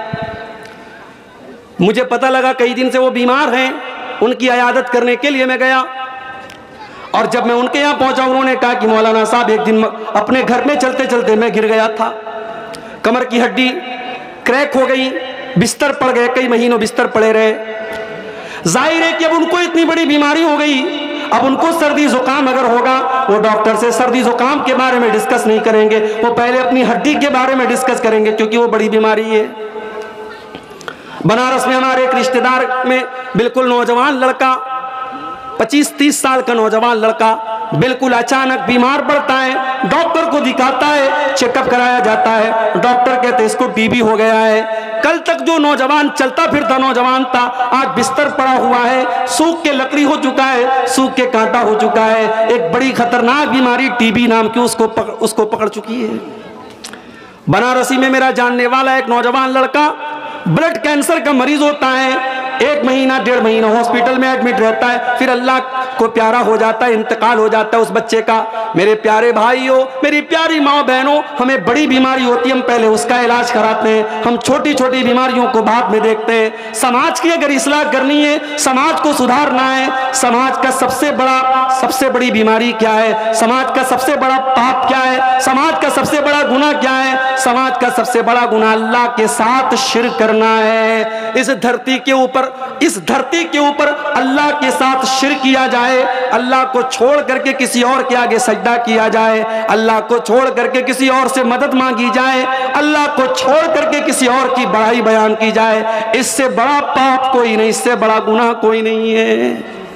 مجھے پتہ لگا کئی دن سے وہ بیمار ہیں، ان کی عیادت کرنے کے لیے میں گیا. اور جب میں ان کے یہاں پہنچا، انہوں نے کہا کہ مولانا صاحب ایک دن اپنے گھر میں چلتے چلتے میں گر گیا تھا، کمر کی ہڈی کریک ہو گئی، بستر پڑ گئے، کئی مہینوں بستر پڑے رہے. ظاہر ہے کہ اب ان کو اتنی بڑی بیماری ہو گئی، اب ان کو سردی زکام اگر ہوگا، وہ ڈاکٹر سے سردی زکام کے بارے میں ڈسکس نہیں کریں گے، وہ پہلے اپنی ہڈی کے بارے میں ڈسکس کریں گے کیونکہ وہ بڑی بیماری ہے. بنارس میں ہمارے ایک رشتہ دار میں بالکل نوجوان لڑکا، پچیس تیس سال کا نوجوان لڑکا بالکل اچانک بیمار پڑتا ہے. ڈاکٹر کو دکھاتا ہے، چیک اپ کرایا جاتا ہے، ڈاکٹر کہتے ہیں اس کو ٹی بی ہو گیا ہے. کل تک جو نوجوان چلتا پھرتا نوجوان تھا، آج بستر پڑا ہوا ہے، سوکھ کے لکڑی ہو چکا ہے، سوکھ کے کانٹا ہو چکا ہے. ایک بڑی خطرناک بیماری ٹی بی نام کی اس کو پکڑ, اس کو پکڑ چکی ہے. بنارسی میں میرا جاننے والا ایک نوجوان لڑکا بلڈ کینسر کا مریض ہوتا ہے، ایک مہینہ ڈیڑھ مہینہ ہاسپٹل میں ایڈمٹ رہتا ہے، پھر اللہ کو پیارا ہو جاتا ہے، انتقال ہو جاتا ہے اس بچے کا. میرے پیارے بھائیوں، میری پیاری ماں بہنوں، ہمیں بڑی بیماری ہوتی ہے ہم پہلے اس کا علاج کراتے ہیں، ہم چھوٹی چھوٹی بیماریوں کو بعد میں دیکھتے ہیں. سماج کی اگر اصلاح کرنی ہے، سماج کو سدھارنا ہے، سماج کا سب سے بڑا سب سے بڑی بیماری کیا ہے؟ سماج کا سب سے بڑا پاپ کیا ہے؟ سماج کا سب سے بڑا گناہ کیا ہے؟ سماج کا سب سے بڑا گناہ اللہ کے ساتھ شرک کرنا ہے. اس دھرتی کے اوپر اس دھرتی کے اوپر اللہ کے ساتھ شرک کیا جائے، اللہ کو چھوڑ کر کے کسی اور کے آگے سجدہ کیا جائے، اللہ کو چھوڑ کر کے کسی اور سے مدد مانگی جائے، اللہ کو چھوڑ کر کے کسی اور کی بڑائی بیان کی جائے، اس سے بڑا پاپ کوئی نہیں، اس سے بڑا گناہ کوئی نہیں ہے.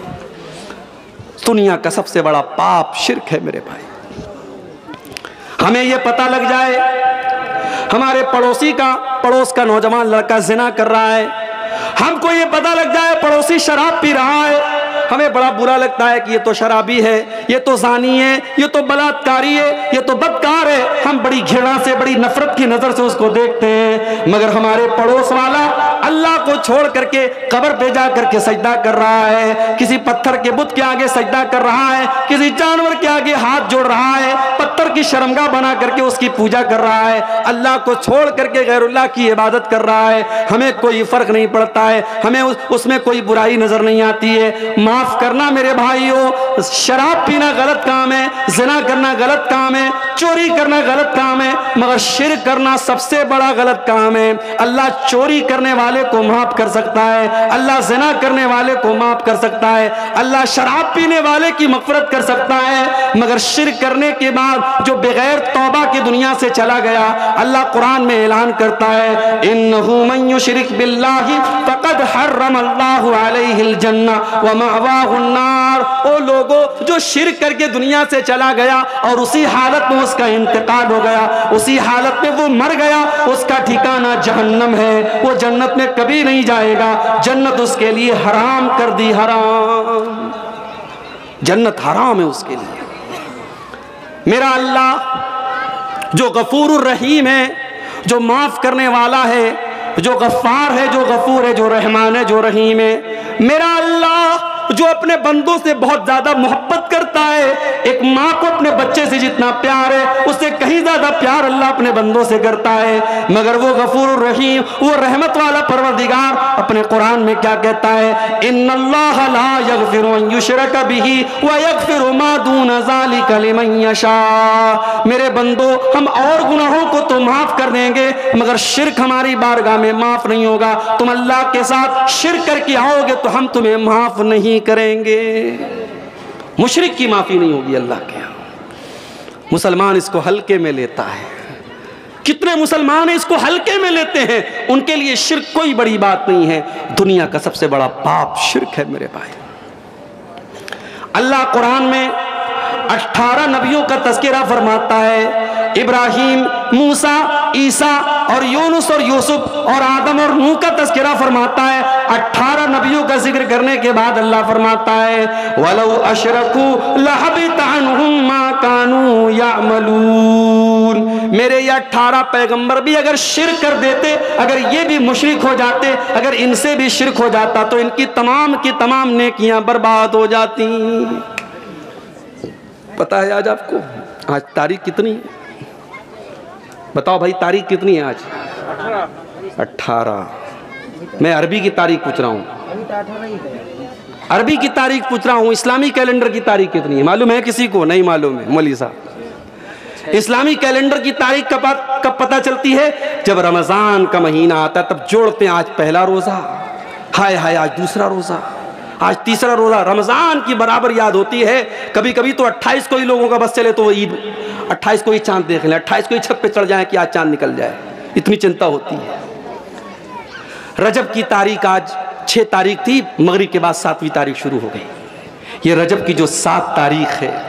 دنیا کا سب سے بڑا پاپ شرک ہے میرے بھائی. ہمیں یہ پتہ لگ جائے ہمارے پڑوسی کا پڑوس کا نوجوان لڑکا زنا کر رہا ہے، ہم کو یہ پتہ لگ جائے پڑوسی شراب پی رہا ہے، ہمیں بڑا برا لگتا ہے کہ یہ تو شرابی ہے، یہ تو زانی ہے، یہ تو بلاತ್ಕಾری ہے، یہ تو بدکار ہے. ہم بڑی گھৃণا سے، بڑی نفرت کی نظر سے اس کو دیکھتے ہیں. مگر ہمارے پڑوس والا اللہ کو چھوڑ کر کے قبر پہ جا کر کے سجدہ کر رہا ہے، کسی پتھر کے بت کے آگے سجدہ کر رہا ہے، کسی جانور کے آگے ہاتھ جوڑ رہا ہے، پتھر کی شرمگاہ بنا کر کے اس کی پوجا کر رہا ہے، اللہ کو چھوڑ کر کے غیر اللہ کی عبادت کر رہا ہے. ہمیں کوئی فرق نہیں پڑتا ہے، ہمیں اس میں کوئی برائی نظر نہیں آتی ہے. معاف کرنا میرے بھائیوں، شراب پینا غلط کام ہے، زنا کرنا غلط کام ہے، چوری کرنا غلط کام ہے، مگر شرک کرنا سب سے بڑا غلط کام ہے. اللہ چوری کرنے والے کو معاف کر سکتا ہے، اللہ زنا کرنے والے کو معاف کر سکتا ہے، اللہ شراب پینے والے کی مغفرت کر سکتا ہے، مگر شرک کرنے کے بعد جو بغیر توبہ کی دنیا سے چلا گیا، اللہ قرآن میں اعلان کرتا ہے انہ من یشرک باللہ فقد حرم اللہ علیہ الجنہ ومأواہ النار. او لوگوں جو شرک کر کے دنیا سے چلا گیا اور اسی حالت میں اس کا انتقال ہو گیا، اسی حالت میں وہ مر گیا، اس کا ٹھکانہ جہنم ہے، وہ جنت میں کبھی نہیں جائے گا. جنت اس کے لیے حرام کر دی، حرام، جنت حرام ہے اس کے لیے. میرا اللہ جو غفور الرحیم ہے، جو معاف کرنے والا ہے، جو غفار ہے، جو غفور ہے، جو رحمان ہے، جو رحیم ہے، میرا اللہ جو اپنے بندوں سے بہت زیادہ محبت کرتا ہے ایک ماں کو اپنے بچے سے جتنا پیار ہے اس سے کہیں زیادہ پیار اللہ اپنے بندوں سے کرتا ہے. مگر وہ غفور الرحیم، وہ رحمت والا پروردگار اپنے قرآن میں کیا کہتا ہے؟ ان اللہ لا یغفر ان یشرک بہ ویغفر ما دون ذلک لمن یشاء. میرے بندو ہم اور گناہوں کو تو معاف کر دیں گے مگر شرک ہماری بارگاہ میں معاف نہیں ہوگا. تم اللہ کے ساتھ شرک کر کے آؤ گے تو ہم تمہیں معاف نہیں کریں گے. مشرک کی معافی نہیں ہوگی اللہ کے یہاں. مسلمان اس کو ہلکے میں لیتا ہے. کتنے مسلمان اس کو ہلکے میں لیتے ہیں، ان کے لیے شرک کوئی بڑی بات نہیں ہے. دنیا کا سب سے بڑا پاپ شرک ہے میرے بھائی. اللہ قرآن میں اٹھارہ نبیوں کا تذکرہ فرماتا ہے. ابراہیم، موسیٰ، عیسیٰ اور یونس اور یوسف اور آدم اور نوح کا تذکرہ فرماتا ہے. اٹھارہ نبیوں کا ذکر کرنے کے بعد اللہ فرماتا ہے وَلَوْ أَشْرَكُوا لَحَبِطَ عَنْهُمْ مَا كَانُوا يَعْمَلُونَ. میرے یہ اٹھارہ پیغمبر بھی اگر شرک کر دیتے، اگر یہ بھی مشرک ہو جاتے، اگر ان سے بھی شرک ہو جاتا تو ان کی تمام کی تمام نیکیاں برباد ہو جاتی. پتہ ہے آج آپ کو آج تاریخ کتنی ہے؟ بتاؤ بھائی تاریخ کتنی ہے آج؟ اٹھارہ. میں عربی کی تاریخ پوچھ رہا ہوں، عربی کی تاریخ پوچھ رہا ہوں. اسلامی کیلنڈر کی تاریخ کتنی ہے معلوم ہے کسی کو؟ نہیں معلوم ہے مولوی صاحب. اسلامی کیلنڈر کی تاریخ کب پتہ چلتی ہے؟ جب رمضان کا مہینہ آتا ہے تب جوڑتے ہیں آج پہلا روزہ، ہائے ہائے آج دوسرا روزہ، آج تیسرا روزہ. رمضان کی برابر یاد ہوتی ہے. کبھی کبھی تو اٹھائیس کو ہی لوگوں کا بس چلے تو وہ عید، اٹھائیس کو ہی چاند دیکھ لیں، اٹھائیس کو ہی چھت پہ چڑھ جائیں کہ آج چاند نکل جائے. اتنی چنتا ہوتی ہے. رجب کی تاریخ آج چھ تاریخ تھی، مغرب کے بعد ساتویں تاریخ شروع ہو گئی. یہ رجب کی جو سات تاریخ ہے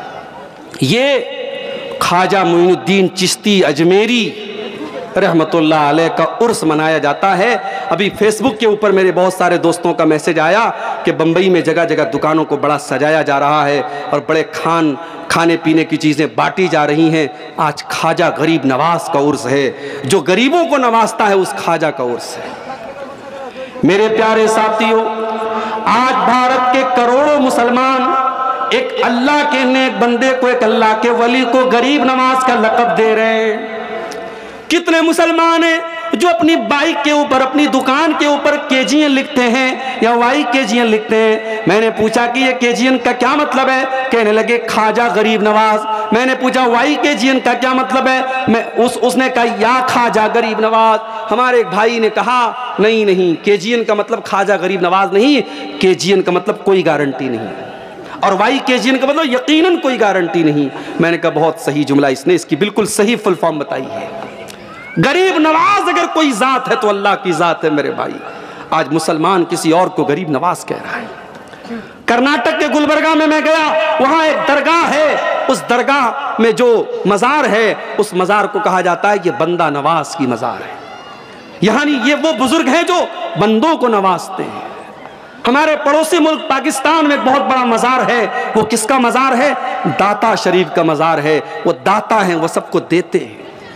یہ خواجہ معین الدین چشتی اجمیری رحمت اللہ علیہ کا عرس منایا جاتا ہے. ابھی فیس بک کے اوپر میرے بہت سارے دوستوں کا میسج آیا کہ بمبئی میں جگہ جگہ دکانوں کو بڑا سجایا جا رہا ہے اور بڑے کھان کھانے پینے کی چیزیں بانٹی جا رہی ہیں. آج خواجہ غریب نواز کا عرس ہے. جو غریبوں کو نوازتا ہے اس خواجہ کا عرس ہے. میرے پیارے ساتھیوں، آج بھارت کے کروڑوں مسلمان ایک اللہ کے نیک بندے کو، ایک اللہ کے ولی کو غریب نواز کا لقب دے رہے ہیں. کتنے مسلمان ہیں جو اپنی بائک کے اوپر، اپنی دکان کے اوپر کے جی این لکھتے ہیں یا وائی کے جی این لکھتے ہیں. میں نے پوچھا کہ یہ کے جی این کا کیا مطلب ہے؟ کہنے لگے خواجہ غریب نواز. میں نے پوچھا وائی کے جی این کا کیا مطلب ہے؟ میں اس اس نے کہا یا خواجہ غریب نواز. ہمارے ایک بھائی نے کہا نہیں نہیں، کے جی این کا مطلب خواجہ غریب نواز نہیں، کے جی این کا مطلب کوئی گارنٹی نہیں، اور وائی کے جی این کا مطلب یقیناً کوئی گارنٹی نہیں. میں نے کہا بہت صحیح جملہ، اس نے اس کی بالکل صحیح فل فارم بتائی ہے. غریب نواز اگر کوئی ذات ہے تو اللہ کی ذات ہے میرے بھائی. آج مسلمان کسی اور کو غریب نواز کہہ رہا ہے. کرناٹک کے گلبرگہ میں میں گیا، وہاں ایک درگاہ ہے. اس درگاہ میں جو مزار ہے اس مزار کو کہا جاتا ہے یہ بندہ نواز کی مزار ہے. یعنی یہ وہ بزرگ ہیں جو بندوں کو نوازتے ہیں. ہمارے پڑوسی ملک پاکستان میں ایک بہت بڑا مزار ہے. وہ کس کا مزار ہے؟ داتا شریف کا مزار ہے. وہ داتا ہیں، وہ سب کو دیتے ہیں.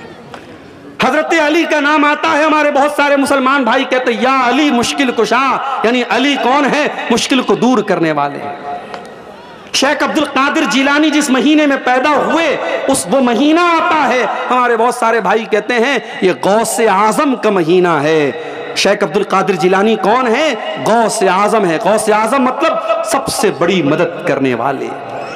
حضرت علی کا نام آتا ہے، ہمارے بہت سارے مسلمان بھائی کہتے ہیں یا علی مشکل کشا، یعنی علی کون ہے؟ مشکل کو دور کرنے والے ہیں. شیخ عبد القادر جیلانی جس مہینے میں پیدا ہوئے اس وہ مہینہ آتا ہے، ہمارے بہت سارے بھائی کہتے ہیں یہ غوث اعظم کا مہینہ ہے. شیخ عبد القادر جیلانی کون ہے؟ غوث اعظم ہے. غوث اعظم مطلب سب سے بڑی مدد کرنے والے.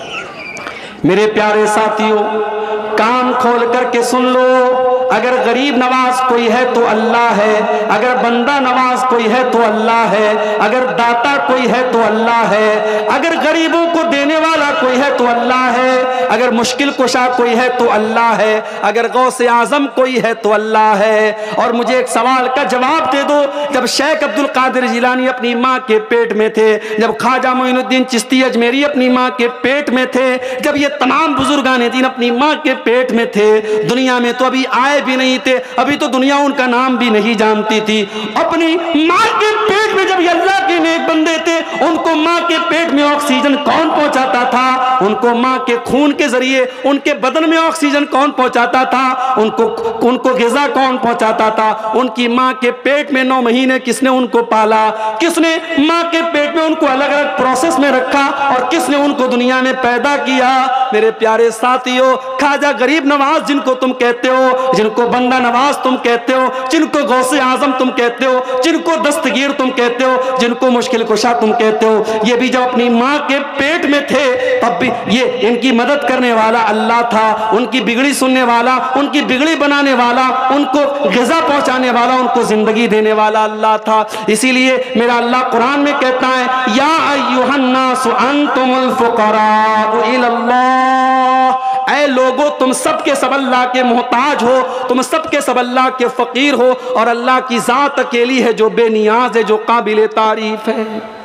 میرے پیارے ساتھیوں، کان کھول کر کے سن لو، اگر غریب نواز کوئی ہے تو اللہ ہے، اگر بندہ نواز کوئی ہے تو اللہ ہے، اگر داتا کوئی ہے تو اللہ ہے، اگر غریبوں کو دینے والا کوئی ہے تو اللہ ہے، اگر مشکل کشا کوئی ہے تو اللہ ہے، اگر غوث اعظم کوئی ہے تو اللہ ہے. اور مجھے ایک سوال کا جواب دے دو، جب شیخ عبد القادر جیلانی اپنی ماں کے پیٹ میں تھے، جب خواجہ معین الدین چشتی اجمیری اپنی ماں کے پیٹ میں تھے، جب یہ تمام بزرگان دین اپنی ماں کے پیٹ میں تھے، دنیا میں تو ابھی آئے بھی نہیں تھے، ابھی تو دنیا ان کا نام بھی نہیں جانتی تھی. اپنی ماں کے پیٹ میں جب یہ اللہ کے نیک بندے تھے ان کو ماں کے پیٹ میں آکسیجن کون پہنچاتا تھا؟ ان کو ماں کے خون کے ذریعے ان کے بدن میں آکسیجن کون پہنچاتا تھا؟ ان کو ان کو غذا کون پہنچاتا تھا؟ ان کی ماں کے پیٹ میں نو مہینے کس نے ان کو پالا؟ کس نے ماں کے پیٹ میں ان کو الگ الگ پروسیس میں رکھا اور کس نے ان کو دنیا میں پیدا کیا؟ میرے پیارے ساتھیوں، خواجہ غریب نواز جن کو تم کہتے ہو، جن کو بندہ نواز تم کہتے ہو، جن کو غوث اعظم تم کہتے ہو، جن کو دستگیر تم کہتے ہو، جن کو مشکل کشا تم کہتے ہو، یہ بھی جب اپنی ماں کے پیٹ میں تھے تب بھی یہ ان کی مدد کرنے والا اللہ تھا، ان کی بگڑی سننے والا، ان کی بگڑی بنانے والا، ان کو غذا پہنچانے والا، ان کو زندگی دینے والا اللہ تھا۔ اسی لیے میرا اللہ قرآن میں کہتا ہے یا ایھا الناس انتم الفقراء الی اللہ، اے لوگو تم سب کے سب اللہ کے محتاج ہو، تم سب کے سب اللہ کے فقیر ہو، اور اللہ کی ذات اکیلی ہے جو بے نیاز ہے، جو قابل تعریف ہے۔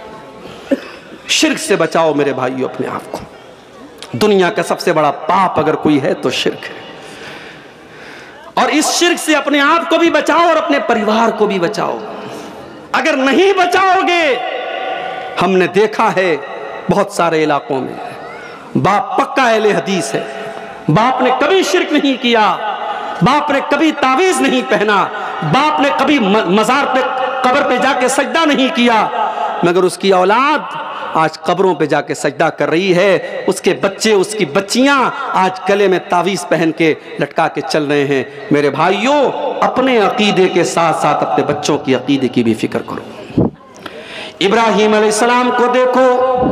شرک سے بچاؤ میرے بھائیو اپنے آپ کو۔ دنیا کا سب سے بڑا پاپ اگر کوئی ہے تو شرک ہے، اور اس شرک سے اپنے آپ کو بھی بچاؤ اور اپنے پریوار کو بھی بچاؤ۔ اگر نہیں بچاؤ گے، ہم نے دیکھا ہے بہت سارے علاقوں میں باپ پکا اہل حدیث ہے، باپ نے کبھی شرک نہیں کیا، باپ نے کبھی تعویذ نہیں پہنا، باپ نے کبھی مزار پہ قبر پہ جا کے سجدہ نہیں کیا، مگر اس کی اولاد آج قبروں پہ جا کے سجدہ کر رہی ہے، اس کے بچے، اس کی بچیاں آج گلے میں تعویذ پہن کے لٹکا کے چل رہے ہیں۔ میرے بھائیوں، اپنے عقیدے کے ساتھ ساتھ اپنے بچوں کی عقیدے کی بھی فکر کرو۔ ابراہیم علیہ السلام کو دیکھو،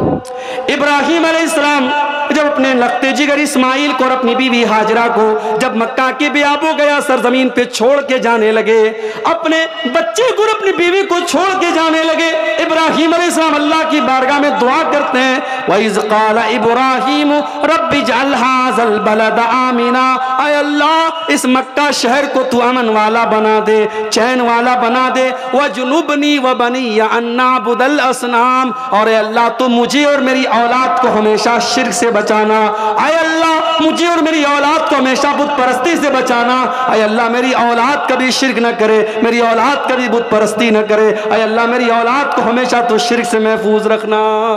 ابراہیم علیہ السلام جب اپنے لختے جگر اسماعیل کو اور اپنی بیوی ہاجرہ کو جب مکہ کے بیابو گیا سرزمین پہ چھوڑ کے جانے لگے، اپنے بچے کو اپنی بیوی کو چھوڑ کے جانے لگے، ابراہیم علیہ السلام اللہ کی بارگاہ میں دعا کرتے ہیں وَإِذْ قَالَ إِبْرَاهِيمُ رَبِّ اجْعَلْ هَٰذَا الْبَلَدَ آمِنًا، اے اللہ اس مکہ شہر کو تو امن والا بنا دے، چین والا بنا دے، وَجُنُبْنِي وَبَنِيَّ أَن نَّعْبُدَ الْأَصْنَامَ، اور اے اللہ تو مجھے اور میری اولاد کو ہمیشہ شرک سے بچانا، اے اللہ مجھے اور میری اولاد کو ہمیشہ بت پرستی سے بچانا، اے اللہ میری اولاد کبھی شرک نہ کرے، میری اولاد کبھی بت پرستی نہ کرے، اے اللہ میری اولاد کو ہمیشہ تو شرک سے محفوظ رکھنا۔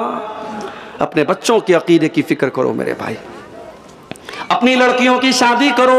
اپنے بچوں کی عقیدے کی فکر کرو میرے بھائی، اپنی لڑکیوں کی شادی کرو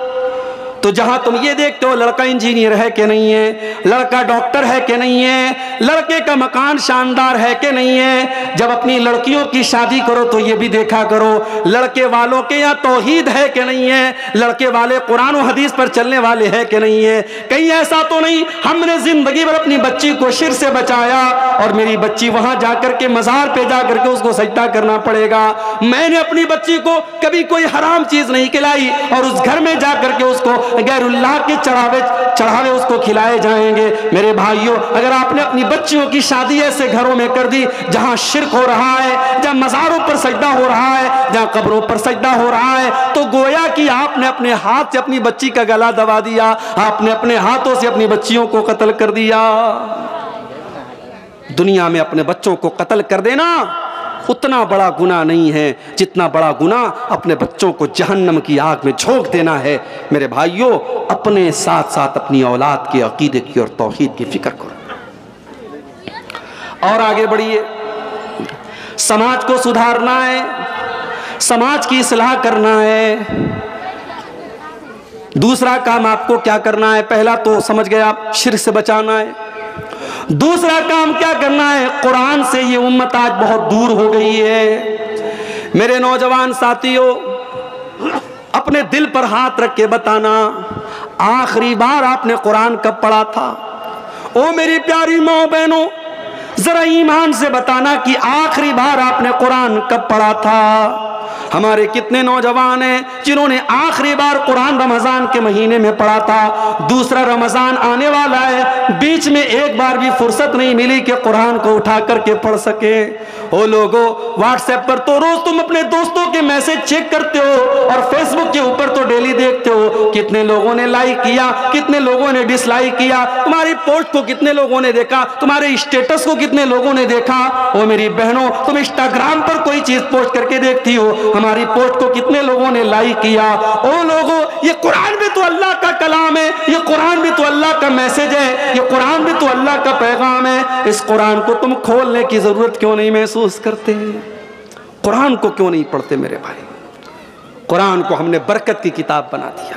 تو جہاں تم یہ دیکھتے ہو لڑکا انجینئر ہے کہ نہیں ہے، لڑکا ڈاکٹر ہے کہ نہیں ہے، لڑکے کا مکان شاندار ہے کہ نہیں ہے، جب اپنی لڑکیوں کی شادی کرو تو یہ بھی دیکھا کرو لڑکے والوں کے یہاں توحید ہے کہ نہیں ہے، لڑکے والے قرآن و حدیث پر چلنے والے ہیں کہ نہیں ہے۔ کہیں ایسا تو نہیں ہم نے زندگی بھر اپنی بچی کو شرک سے بچایا اور میری بچی وہاں جا کر کے مزار پہ جا کر کے اس کو سجدہ کرنا پڑے گا، میں نے اپنی بچی کو کبھی کوئی حرام چیز نہیں کھلائی اور اس گھر میں جا کر کے اس کو غیر اللہ کے چڑھاوے چڑھاوے اس کو کھلائے جائیں گے۔ میرے بھائیوں، اگر آپ نے اپنی بچیوں کی شادی ایسے گھروں میں کر دی جہاں شرک ہو رہا ہے، جہاں مزاروں پر سجدہ ہو رہا ہے، جہاں قبروں پر سجدہ ہو رہا ہے، تو گویا کہ آپ نے اپنے ہاتھ سے اپنی بچی کا گلا دبا دیا، آپ نے اپنے ہاتھوں سے اپنی بچیوں کو قتل کر دیا۔ دنیا میں اپنے بچوں کو قتل کر دینا اتنا بڑا گناہ نہیں ہے جتنا بڑا گناہ اپنے بچوں کو جہنم کی آگ میں جھونک دینا ہے۔ میرے بھائیوں، اپنے ساتھ ساتھ اپنی اولاد کے عقیدے کی اور توحید کی فکر کرو اور آگے بڑھیے۔ سماج کو سدھارنا ہے، سماج کی اصلاح کرنا ہے۔ دوسرا کام آپ کو کیا کرنا ہے؟ پہلا تو سمجھ گئے آپ، شرک سے بچانا ہے۔ دوسرا کام کیا کرنا ہے؟ قرآن سے یہ امت آج بہت دور ہو گئی ہے۔ میرے نوجوان ساتھیوں، اپنے دل پر ہاتھ رکھ کے بتانا آخری بار آپ نے قرآن کب پڑھا تھا؟ او میری پیاری ماں بہنوں، ذرا ایمان سے بتانا کہ آخری بار آپ نے قرآن کب پڑھا تھا؟ ہمارے کتنے نوجوان ہیں جنہوں نے آخری بار قرآن رمضان کے مہینے میں پڑھا تھا، دوسرا رمضان آنے والا ہے، بیچ میں ایک بار بھی فرصت نہیں ملی کہ قرآن کو اٹھا کر کے پڑھ سکے۔ او لوگو، واٹس ایپ پر تو روز تم اپنے دوستوں کے میسج چیک کرتے ہو اور فیس بک کے اوپر تو ڈیلی دیکھتے ہو کتنے لوگوں نے لائک کیا، کتنے لوگوں نے ڈس لائک کیا، تمہاری پوسٹ کو کتنے لوگوں نے دیکھا، تمہارے اسٹیٹس کو کتنے لوگوں نے دیکھا۔ او میری بہنوں، تم انسٹاگرام پر کوئی چیز پوسٹ کر کے دیکھتی ہو، ہماری پوسٹ کو کتنے لوگوں نے لائک کیا۔ او لوگوں، یہ قرآن بھی تو اللہ کا کلام ہے، یہ قرآن بھی تو اللہ کا میسج ہے، یہ قرآن بھی تو اللہ کا پیغام ہے۔ اس قرآن کو تم کھولنے کی ضرورت کیوں نہیں محسوس کرتے؟ قرآن کو کیوں نہیں پڑھتے میرے بھائی؟ قرآن کو ہم نے برکت کی کتاب بنا دیا،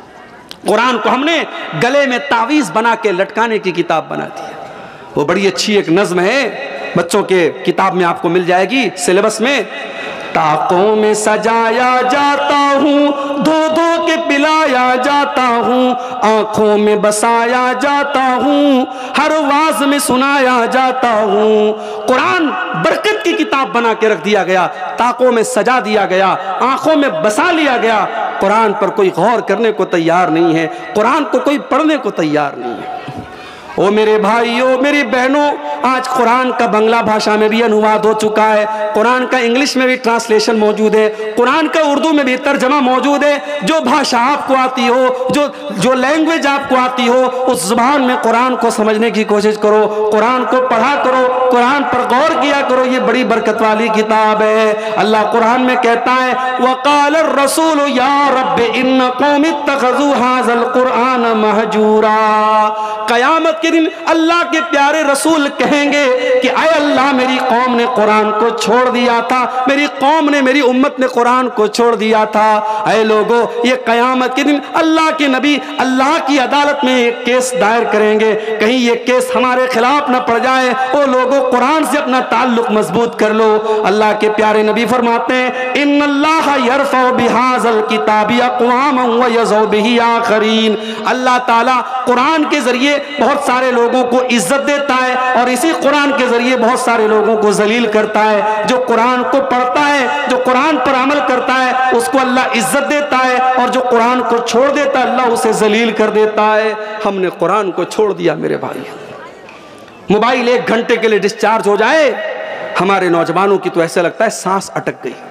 قرآن کو ہم نے گلے میں تعویذ بنا کے لٹکانے کی کتاب بنا دیا۔ وہ بڑی اچھی ایک نظم ہے، بچوں کے کتاب میں آپ کو مل جائے گی، سلیبس میں۔ طاقوں میں سجایا جاتا ہوں، دھو دھو کے پلایا جاتا ہوں، آنکھوں میں بسایا جاتا ہوں، ہر واز میں سنایا جاتا ہوں۔ قرآن برکت کی کتاب بنا کے رکھ دیا گیا، طاقوں میں سجا دیا گیا، آنکھوں میں بسا لیا گیا۔ قرآن پر کوئی غور کرنے کو تیار نہیں ہے، قرآن کو کوئی پڑھنے کو تیار نہیں ہے۔ او میرے بھائیو، میری بہنوں، آج قرآن کا بنگلہ بھاشا میں بھی انواد ہو چکا ہے، قرآن کا انگلش میں بھی ٹرانسلیشن موجود ہے، قرآن کا اردو میں بھی ترجمہ موجود ہے۔ جو بھاشا آپ کو آتی ہو، جو جو لینگویج آپ کو آتی ہو، اس زبان میں قرآن کو سمجھنے کی کوشش کرو، قرآن کو پڑھا کرو، قرآن پر غور کیا کرو، یہ بڑی برکت والی کتاب ہے۔ اللہ قرآن میں کہتا ہے وَقَالَ الرَّسُولُ يَا رَبِّ إِنَّ قَوْمِ اتَّخَذُوا هَذَا الْقُرْآنَ مَهْجُورًا۔ قیامت کے دن اللہ کے پیارے رسول کہیں گے کہ اے اللہ، میری قوم نے قرآن کو چھوڑ دیا تھا، میری قوم نے، میری امت نے قرآن کو چھوڑ دیا تھا۔ اے لوگو، یہ قیامت کے دن اللہ کے نبی اللہ کی عدالت میں ایک کیس دائر کریں گے، کہیں یہ کیس ہمارے خلاف نہ پڑ جائے۔ او لوگو، قرآن سے اپنا تعلق مضبوط کر لو۔ اللہ کے پیارے نبی فرماتے ہیں ان اللہ یرفع بہذا الکتاب اقواما ویضع بہ آخرین۔ اللہ تعالیٰ قرآن کے ذریعے بہت سارے لوگوں کو عزت دیتا ہے اور اسی قرآن کے ذریعے بہت سارے لوگوں کو ذلیل کرتا ہے۔ جو قرآن کو پڑھتا ہے، جو قرآن پر عمل کرتا ہے، اس کو اللہ عزت دیتا ہے، اور جو قرآن کو چھوڑ دیتا ہے اللہ اسے ذلیل کر دیتا ہے۔ ہم نے قرآن کو چھوڑ دیا میرے بھائی۔ موبائل ایک گھنٹے کے لیے ڈسچارج ہو جائے، ہمارے نوجوانوں کی تو ایسا لگتا ہے سانس اٹک گئی،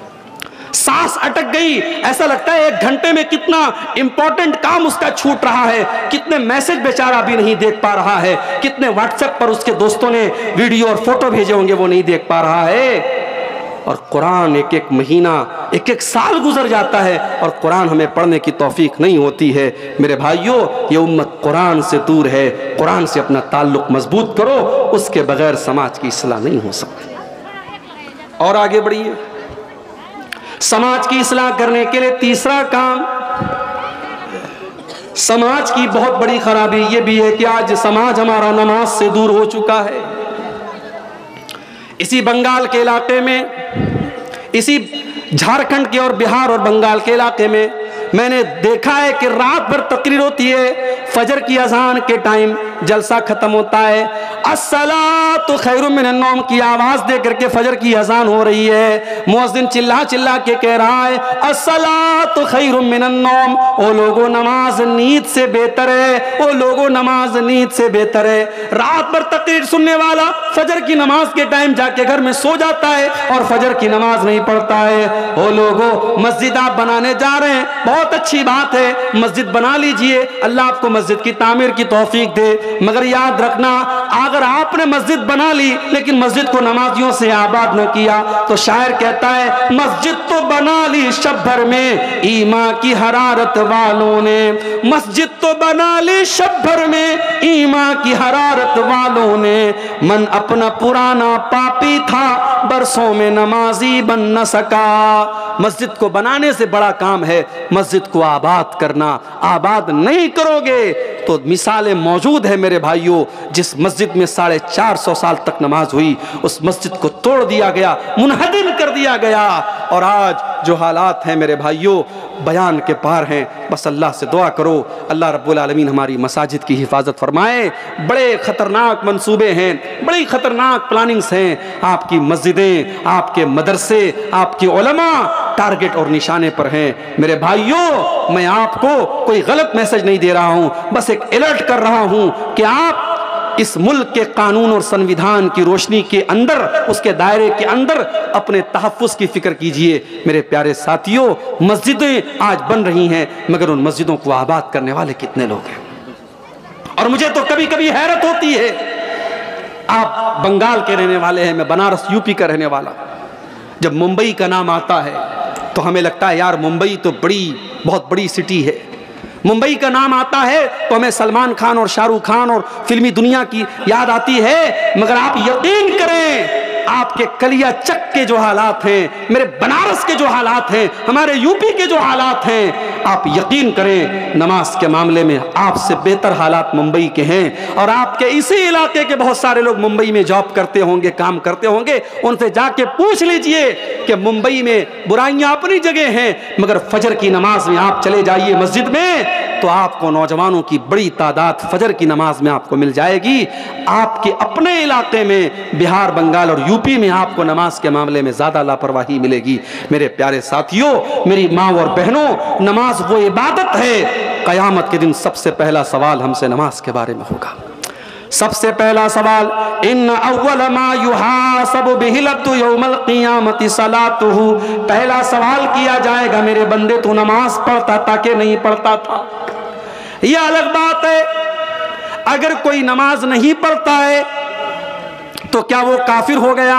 سانس اٹک گئی، ایسا لگتا ہے ایک گھنٹے میں کتنا امپورٹنٹ کام اس کا چھوٹ رہا ہے، کتنے میسج بیچارہ بھی نہیں دیکھ پا رہا ہے، کتنے واٹس ایپ پر اس کے دوستوں نے ویڈیو اور فوٹو بھیجے ہوں گے وہ نہیں دیکھ پا رہا ہے۔ اور قرآن ایک ایک مہینہ، ایک ایک سال گزر جاتا ہے اور قرآن ہمیں پڑھنے کی توفیق نہیں ہوتی ہے۔ میرے بھائیوں، یہ امت قرآن سے دور ہے، قرآن سے اپنا تعلق مضبوط کرو، اس کے بغیر سماج کی اصلاح نہیں ہو سکتی۔ اور آگے بڑھیے، سماج کی اصلاح کرنے کے لیے تیسرا کام، سماج کی بہت بڑی خرابی یہ بھی ہے کہ آج سماج ہمارا نماز سے دور ہو چکا ہے۔ اسی بنگال کے علاقے میں، اسی جھارکھنڈ کے اور بہار اور بنگال کے علاقے میں میں نے دیکھا ہے کہ رات بھر تقریر ہوتی ہے، فجر کی اذان کے ٹائم جلسہ ختم ہوتا ہے، الصلاۃ خیر من النوم کی آواز دے کر کے فجر کی اذان ہو رہی ہے، مؤذن چلا چلا کے کہہ رہا ہے الصلاۃ خیر من النوم۔ او لوگوں، نماز نیند سے بہتر ہے، او لوگوں، نماز نیند سے بہتر ہے۔ رات بھر تقریر سننے والا فجر کی نماز کے ٹائم جا کے گھر میں سو جاتا ہے اور فجر کی نماز نہیں پڑھتا ہے۔ او لوگوں، مسجد آپ بنانے جا رہے ہیں، بہت اچھی بات ہے، مسجد بنا لیجئے، اللہ آپ کو مسجد کی تعمیر کی توفیق دے، مگر یاد رکھنا اگر آپ نے مسجد بنا لی لیکن مسجد کو نمازیوں سے آباد نہ کیا تو شاعر کہتا ہے مسجد تو بنا لی شب بھر میں ایمان کی حرارت والوں نے، مسجد تو بنا لی شب بھر میں ایمان کی حرارت والوں نے، من اپنا پرانا پاپی تھا برسوں میں نمازی بن نہ سکا۔ مسجد کو بنانے سے بڑا کام ہے مسجد کو آباد کرنا۔ آباد نہیں کرو گے تو مثالیں موجود ہیں میرے بھائیوں، جس مسجد میں ساڑھے چار سو سال تک نماز ہوئی اس مسجد کو توڑ دیا گیا، منہدم کر دیا گیا، اور آج جو حالات ہیں میرے بھائیوں بیان کے پار ہیں۔ بس اللہ سے دعا کرو اللہ رب العالمین ہماری مساجد کی حفاظت فرمائے۔ بڑے خطرناک منصوبے ہیں، بڑی خطرناک پلاننگز ہیں، آپ کی مسجدیں، آپ کے مدرسے، آپ کی علماء ٹارگٹ اور نشانے پر ہیں۔ میرے بھائیوں، میں آپ کو کوئی غلط میسج نہیں دے رہا ہوں، بس ایک الرٹ کر رہا ہوں کہ آپ اس ملک کے قانون اور سنویدھان کی روشنی کے اندر، اس کے دائرے کے اندر اپنے تحفظ کی فکر کیجئے۔ میرے پیارے ساتھیوں، مسجدیں آج بن رہی ہیں مگر ان مسجدوں کو آباد کرنے والے کتنے لوگ ہیں؟ اور مجھے تو کبھی کبھی حیرت ہوتی ہے، آپ بنگال کے رہنے والے ہیں، میں بنارس یو پی کا رہنے والا، جب ممبئی کا نام آتا ہے تو ہمیں لگتا ہے یار ممبئی تو بڑی بہت بڑی سٹی ہے، ممبئی کا نام آتا ہے تو ہمیں سلمان خان اور شاہ رخ خان اور فلمی دنیا کی یاد آتی ہے، مگر آپ یقین کریں آپ کے کلیا چک کے جو حالات ہیں، میرے بنارس کے جو حالات ہیں، ہمارے یو پی کے جو حالات ہیں، آپ یقین کریں نماز کے معاملے میں آپ سے بہتر حالات ممبئی کے ہیں۔ اور آپ کے اسی علاقے کے بہت سارے لوگ ممبئی میں جاب کرتے ہوں گے، کام کرتے ہوں گے، ان سے جا کے پوچھ لیجئے کہ ممبئی میں برائیاں اپنی جگہ ہیں، مگر فجر کی نماز میں آپ چلے جائیے مسجد میں تو آپ کو نوجوانوں کی بڑی تعداد فجر کی نماز میں آپ کو مل جائے گی۔ آپ کے اپنے علاقے میں بہار، بنگال اور یو پی میں آپ کو نماز کے معاملے میں زیادہ لاپرواہی ملے گی۔ میرے پیارے ساتھیوں، میری ماں اور بہنوں، نماز وہ عبادت ہے، قیامت کے دن سب سے پہلا سوال ہم سے نماز کے بارے میں ہوگا۔ سب سے پہلا سوال، ان اول ما یحاسب بہ العبد یوم القیامت صلاتہ، پہلا سوال کیا جائے گا میرے بندے تو نماز پڑھتا تھا کہ نہیں پڑھتا تھا؟ یہ الگ بات ہے، اگر کوئی نماز نہیں پڑھتا ہے تو کیا وہ کافر ہو گیا؟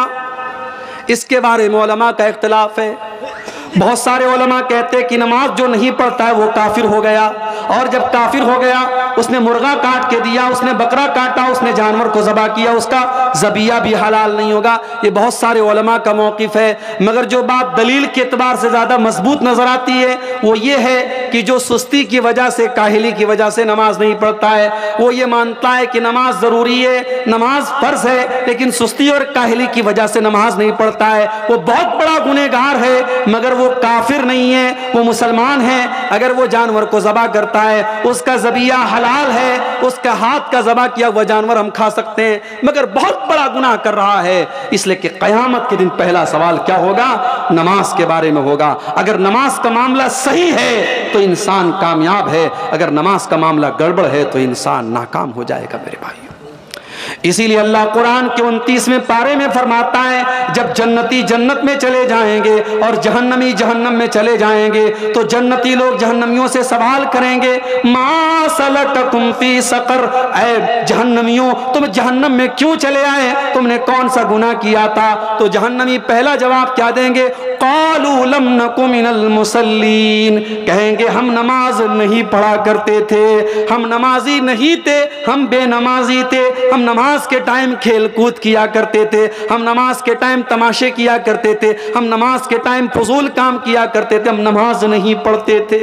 اس کے بارے میں علماء کا اختلاف ہے۔ بہت سارے علماء کہتے ہیں کہ نماز جو نہیں پڑھتا ہے وہ کافر ہو گیا، اور جب کافر ہو گیا اس نے مرغا کاٹ کے دیا، اس نے بکرا کاٹا، اس نے جانور کو ذبح کیا، اس کا ذبیحہ بھی حلال نہیں ہوگا۔ یہ بہت سارے علماء کا موقف ہے، مگر جو بات دلیل کے اعتبار سے زیادہ مضبوط نظر آتی ہے وہ یہ ہے کہ جو سستی کی وجہ سے، کاہلی کی وجہ سے نماز نہیں پڑھتا ہے، وہ یہ مانتا ہے کہ نماز ضروری ہے، نماز فرض ہے، لیکن سستی اور کاہلی کی وجہ سے نماز نہیں پڑھتا ہے، وہ بہت بڑا گنہگار ہے، مگر وہ کافر نہیں ہے، وہ مسلمان ہے۔ اگر وہ جانور کو ذبح کرتا ہے، اس کا ذبیحہ حلال ہے، اس کا ہاتھ کا ذبح کیا ہوا جانور ہم کھا سکتے ہیں، مگر بہت بڑا گناہ کر رہا ہے۔ اس لیے کہ قیامت کے دن پہلا سوال کیا ہوگا؟ نماز کے بارے میں ہوگا۔ اگر نماز کا معاملہ صحیح ہے تو انسان کامیاب ہے، اگر نماز کا معاملہ گڑبڑ ہے تو انسان ناکام ہو جائے گا میرے بھائیوں۔ اسی لیے اللہ قرآن کے انتیسویں پارے میں فرماتا ہے جب جنتی جنت میں چلے جائیں گے اور جہنمی جہنم میں چلے جائیں گے تو جنتی لوگ جہنمیوں سے سوال کریں گے ما سلککم فی سقر، اے جہنمیوں تم جہنم میں کیوں چلے آئے، تم نے کون سا گناہ کیا تھا؟ تو جہنمی پہلا جواب کیا دیں گے؟ قالوا لم نک من المصلین، کہیں گے ہم نماز نہیں پڑھا کرتے تھے، ہم نمازی نہیں تھے، ہم بے نمازی تھے، ہم نماز کے ٹائم کھیل کود کیا کرتے تھے، ہم نماز کے ٹائم تماشے کیا کرتے تھے، ہم نماز کے ٹائم فضول کام کیا کرتے تھے، ہم نماز نہیں پڑھتے تھے۔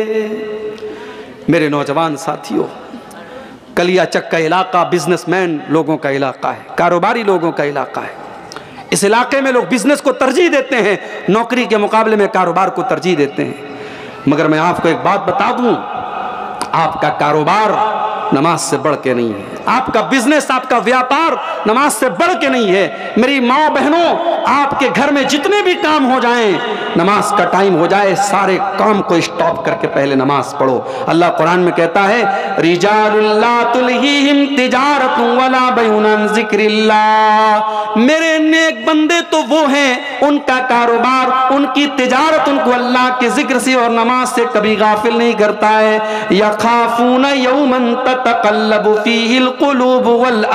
میرے نوجوان ساتھیوں، کلیا چک کا علاقہ بزنس مین لوگوں کا علاقہ ہے، کاروباری لوگوں کا علاقہ ہے۔ اس علاقے میں لوگ بزنس کو ترجیح دیتے ہیں، نوکری کے مقابلے میں کاروبار کو ترجیح دیتے ہیں۔ مگر میں آپ کو ایک بات بتا دوں، آپ کا کاروبار نماز سے بڑھ کے نہیں ہے، آپ کا بزنس، آپ کا ویاپار نماز سے بڑھ کے نہیں ہے۔ میری ماں بہنوں، آپ کے گھر میں جتنے بھی کام ہو جائیں، نماز کا ٹائم ہو جائے سارے کام کو اسٹاپ کر کے پہلے نماز پڑھو۔ اللہ قرآن میں کہتا ہے رجال لا تلہیہم تجارت ولا بیع عن ذکر اللہ، میرے نیک بندے تو وہ ہیں ان کا کاروبار، ان کی تجارت ان کو اللہ کے ذکر سے اور نماز سے کبھی غافل نہیں کرتا ہے۔ یخافون یوما تتقلب فیہ القلوب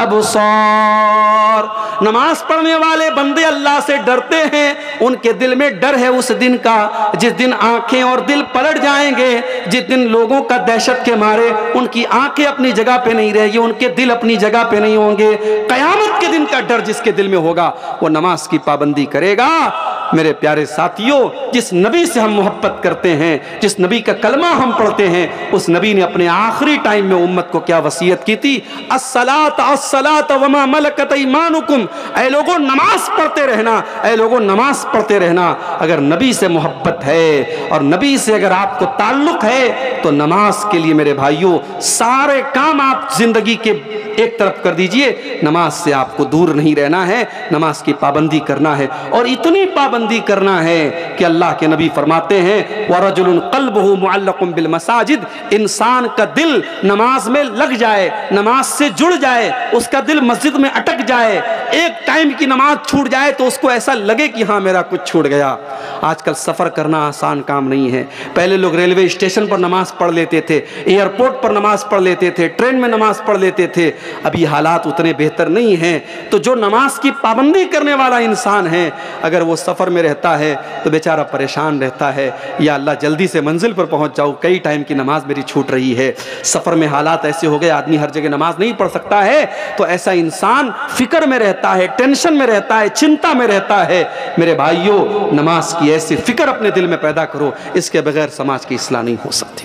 والابصار، نماز پڑھنے والے بندے اللہ سے ڈرتے ہیں، ان کے دل میں ڈر ہے اس دن کا جس دن آنکھیں اور دل پلٹ جائیں گے، جس دن لوگوں کا دہشت کے مارے ان کی آنکھیں اپنی جگہ پہ نہیں رہے گی، ان کے دل اپنی جگہ پہ نہیں ہوں گے۔ قیامت کے دن کا ڈر جس کے دل میں ہوگا وہ نماز کی پابندی کرے گا۔ میرے پیارے ساتھیوں، جس نبی سے ہم محبت کرتے ہیں، جس نبی کا کلمہ ہم پڑھتے ہیں، اس نبی نے اپنے آخری ٹائم میں امت کو کیا وصیت کی تھی؟ الصلاۃ الصلاۃ وما ملکت ایمانکم، اے لوگوں نماز پڑھتے رہنا، اے لوگوں نماز پڑھتے رہنا۔ اگر نبی سے محبت ہے اور نبی سے اگر آپ کو تعلق ہے تو نماز کے لیے میرے بھائیوں سارے کام آپ زندگی کے ایک طرف کر دیجئے، نماز سے آپ کو دور نہیں رہنا ہے، نماز کی پابندی کرنا ہے، اور اتنی پابندی کرنا ہے کہ اللہ کے نبی فرماتے ہیں وَرَجُلٌ قَلْبُهُ مُعَلَّقٌ بِالْمَسَاجِدِ، انسان کا دل نماز میں لگ جائے، نماز سے جڑ جائے، اس کا دل مسجد میں اٹک جائے، ایک ٹائم کی نماز چھوٹ جائے تو اس کو ایسا لگے کہ ہاں میرا کچھ چھوٹ گیا۔ آج کل سفر کرنا آسان کام نہیں ہے. پہلے لوگ ریلوے اسٹیشن پر نماز پڑھ لیتے تھے, ایئرپورٹ پر نماز پڑھ لیتے تھے, ٹرین میں نماز پڑھ لیتے تھے. ابھی حالات اتنے بہتر نہیں ہیں. تو جو نماز کی پابندی کرنے والا انسان ہے, اگر وہ سفر میں رہتا ہے تو بیچارہ پریشان رہتا ہے, یا اللہ جلدی سے منزل پر پہنچ جاؤ, کئی ٹائم کی نماز میری چھوٹ رہی ہے. سفر میں حالات ایسے ہو گئے, آدمی ہر جگہ نماز نہیں پڑھ سکتا ہے, تو ایسا انسان فکر میں رہتا ہے, ٹینشن میں رہتا ہے, چنتا میں رہتا ہے. میرے بھائیوں, نماز کی ایسی فکر اپنے دل میں پیدا کرو, اس کے بغیر سماج کی اصلاح نہیں ہو سکتی.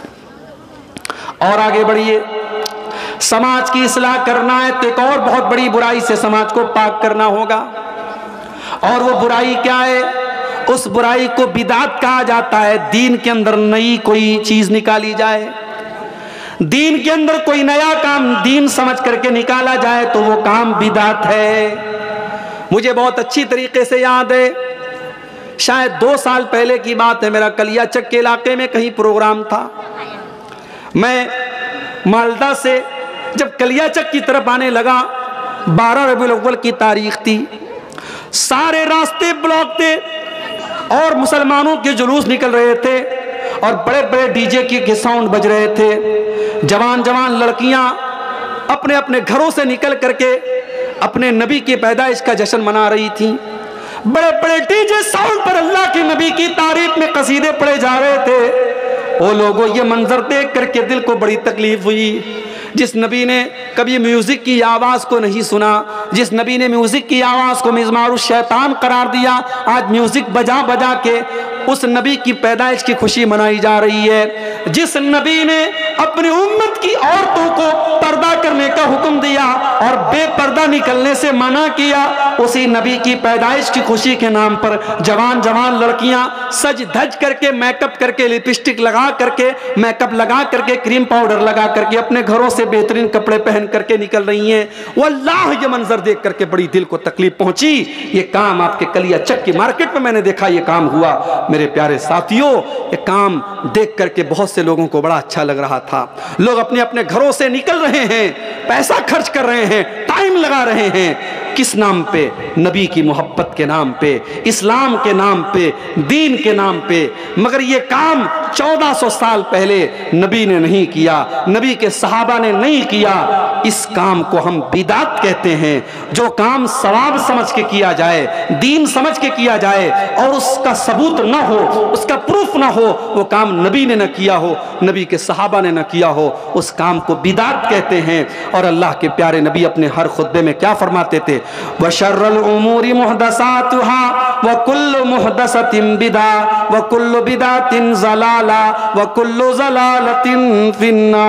اور آگے بڑھیے. سماج کی اصلاح کرنا ہے تو ایک اور بہت بڑی برائی سے سماج کو پاک کرنا ہوگا. اور وہ برائی کیا ہے؟ اس برائی کو بدعت کہا جاتا ہے. دین کے اندر نئی کوئی چیز نکالی جائے, دین کے اندر کوئی نیا کام دین سمجھ کر کے نکالا جائے تو وہ کام بدعت ہے. مجھے بہت اچھی طریقے سے یاد ہے, شاید دو سال پہلے کی بات ہے, میرا کلیا چک کے علاقے میں کہیں پروگرام تھا. میں مالدہ سے جب کلیا چک کی طرف آنے لگا, بارہ ربیع الاول کی تاریخ تھی, سارے راستے بلاک تھے اور مسلمانوں کے جلوس نکل رہے تھے اور بڑے بڑے ڈی جے کے ساؤنڈ بج رہے تھے. جوان جوان لڑکیاں اپنے اپنے گھروں سے نکل کر کے اپنے نبی کی پیدائش کا جشن منا رہی تھیں. بڑے بڑے ڈی جے ساؤنڈ پر اللہ کے نبی کی تعریف میں قصیدے پڑھے جا رہے تھے. وہ لوگوں, یہ منظر دیکھ کر کے دل کو بڑی تکلیف ہوئی. جس نبی نے کبھی میوزک کی آواز کو نہیں سنا, جس نبی نے میوزک کی آواز کو مزمار الشیطان قرار دیا, آج میوزک بجا بجا کے اس نبی کی پیدائش کی خوشی منائی جا رہی ہے. جس نبی نے اپنی امت کی عورتوں کو پردہ کرنے کا حکم دیا اور بے پردہ نکلنے سے منع کیا, اسی نبی کی پیدائش کی خوشی کے نام پر جوان جوان لڑکیاں سج دھج کر کے, میک اپ کر کے, لپسٹک لگا کر کے, میک اپ لگا کر کے, کریم پاؤڈر لگا کر کے اپنے گھروں سے بہترین کپڑے پہن کر کے نکل رہی ہیں. واللہ یہ منظر دیکھ کر کے بڑی دل کو تکلیف پہنچی. یہ کام آپ کے کلیا چک کی مارکیٹ میں میں نے دیکھا, یہ کام ہوا. میرے پیارے ساتھیوں, یہ کام دیکھ کر کے بہت سے لوگوں کو بڑا اچھا لگ رہا تھا. لوگ اپنے اپنے گھروں سے نکل رہے ہیں, پیسہ خرچ کر رہے ہیں, ٹائم لگا رہے ہیں. کس نام پہ؟ نبی کی محبت کے نام پہ, اسلام کے نام پہ, دین کے نام پہ. مگر یہ کام چودہ سو سال پہلے نبی نے نہیں کیا, نبی کے صحابہ نے نہیں کیا. اس کام کو ہم بدعت کہتے ہیں. جو کام ثواب سمجھ کے کیا جائے, دین سمجھ کے کیا جائے اور اس کا ثبوت نہ ہو, اس کا پروف نہ ہو, وہ کام نبی نے نہ کیا ہو, نبی کے صحابہ نے نہ کیا ہو, اس کام کو بدعت کہتے ہیں. اور اللہ کے پیارے نبی اپنے ہر خطبے میں کیا فرماتے تھے؟ وَشَرَّ الْأُمُورِ مُحْدَثَاتُهَا وَكُلُّ مُحْدَثَةٍ بِدْعَةٍ وَكُلُّ بِدْعَةٍ ضَلَالَةٍ وَكُلُّ ضَلَالَةٍ فِي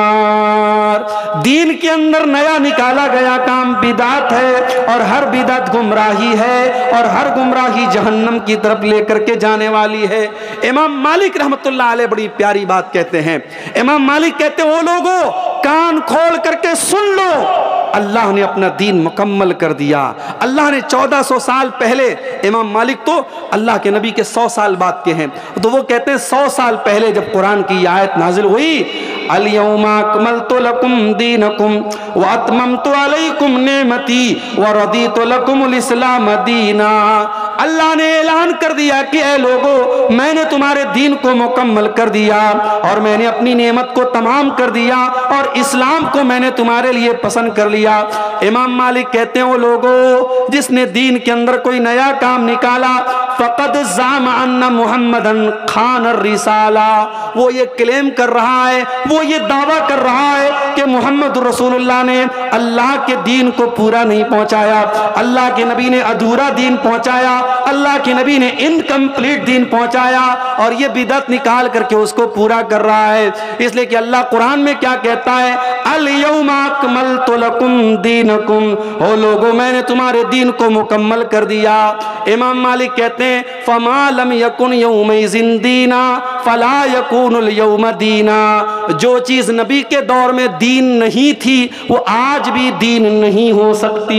النَّارِ. دین کے اندر نیا نکالا گیا کام بدعت ہے, اور ہر بدعت گمراہی ہے, اور ہر گمراہی جہنم کی طرف لے کر کے جانے والی ہے. امام مالک رحمت اللہ علیہ بڑی پیاری بات کہتے ہیں. امام مالک کہتے ہیں, وہ لوگوں کان کھول کر کے سن لو, اللہ نے اپنا دین مکمل کر دیا. اللہ نے چودہ سو سال پہلے, امام مالک تو اللہ کے نبی کے سو سال بعد کے ہیں, تو وہ کہتے ہیں سو سال پہلے جب قرآن کی آیت نازل ہوئی, اليوم اکملت لکم دینکم واتممت علیکم نعمتی ورضیت لکم الاسلام دینا. اللہ نے اعلان کر دیا کہ اے لوگو, میں نے تمہارے دین کو مکمل کر دیا اور میں نے اپنی نعمت کو تمام کر دیا اور اسلام کو میں نے تمہارے لیے پسند کر لیا. امام مالک کہتے ہیں, وہ لوگو جس نے دین کے اندر کوئی نیا کام نکالا, فقد زعم ان محمدن خان الرسالہ, وہ یہ کلیم کر رہا ہے, وہ یہ دعویٰ کر رہا ہے کہ محمد رسول اللہ نے اللہ کے دین کو پورا نہیں پہنچایا, اللہ کے نبی نے ادھورا دین پہنچایا, اللہ کے نبی نے انکمپلیٹ دین پہنچایا, اور یہ بدعت نکال کر کے اس کو پورا کر رہا ہے. اس لیے کہ اللہ قرآن میں کیا کہتا ہے, الیوم اکملت لکم دینکم, او لوگو میں نے تمہارے دین کو مکمل کر دیا. امام مالک کہتے ہیں, فما لم یکن یومئذ دینا فلا یکون الیوم دینا. جو چیز نبی کے دور میں دین نہیں تھی وہ آج بھی دین نہیں ہو سکتی.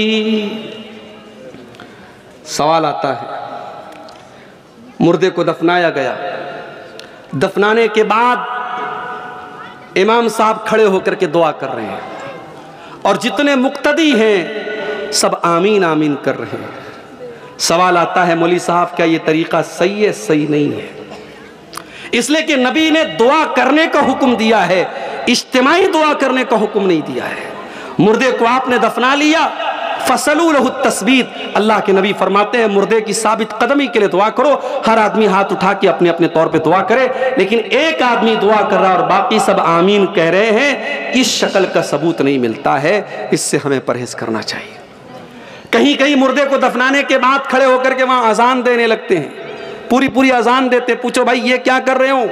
سوال آتا ہے, مردے کو دفنایا گیا, دفنانے کے بعد امام صاحب کھڑے ہو کر کے دعا کر رہے ہیں اور جتنے مقتدی ہیں سب آمین آمین کر رہے ہیں. سوال آتا ہے مولوی صاحب کیا یہ طریقہ صحیح ہے؟ صحیح نہیں ہے، اس لیے کہ نبی نے دعا کرنے کا حکم دیا ہے، اجتماعی دعا کرنے کا حکم نہیں دیا ہے۔ مردے کو آپ نے دفنا لیا، فصلوا لہ التثبیت، اللہ کے نبی فرماتے ہیں مردے کی ثابت قدمی کے لیے دعا کرو، ہر آدمی ہاتھ اٹھا کے اپنے اپنے طور پہ دعا کرے، لیکن ایک آدمی دعا کر رہا اور باقی سب آمین کہہ رہے ہیں، اس شکل کا ثبوت نہیں ملتا ہے، اس سے ہمیں پرہیز کرنا چاہیے۔ کہیں کہیں مردے کو دفنانے کے بعد کھڑے ہو کر کے وہاں اذان دینے لگتے ہیں، پوری پوری اذان دیتے، پوچھو بھائی یہ کیا کر رہے ہو؟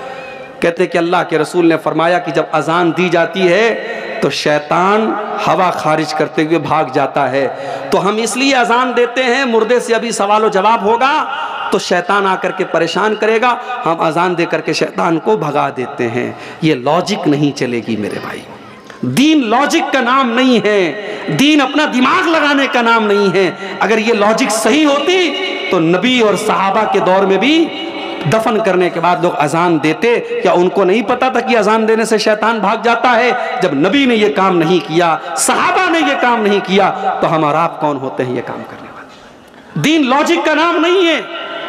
کہتے کہ اللہ کے رسول نے فرمایا کہ جب اذان دی جاتی ہے تو شیطان ہوا خارج کرتے ہوئے بھاگ جاتا ہے، تو ہم اس لیے اذان دیتے ہیں مردے سے ابھی سوال و جواب ہوگا تو شیطان آ کر کے پریشان کرے گا، ہم اذان دے کر کے شیطان کو بھگا دیتے ہیں۔ یہ لاجک نہیں چلے گی میرے بھائی، دین لاجک کا نام نہیں ہے، دین اپنا دماغ لگانے کا نام نہیں ہے۔ اگر یہ لاجک صحیح ہوتی تو نبی اور صحابہ کے دور میں بھی دفن کرنے کے بعد لوگ اذان دیتے، کیا ان کو نہیں پتا تھا کہ اذان دینے سے شیطان بھاگ جاتا ہے؟ جب نبی نے یہ کام نہیں کیا، صحابہ نے یہ کام نہیں کیا، تو ہم اور آپ کون ہوتے ہیں یہ کام کرنے والے؟ دین لاجک کا نام نہیں ہے۔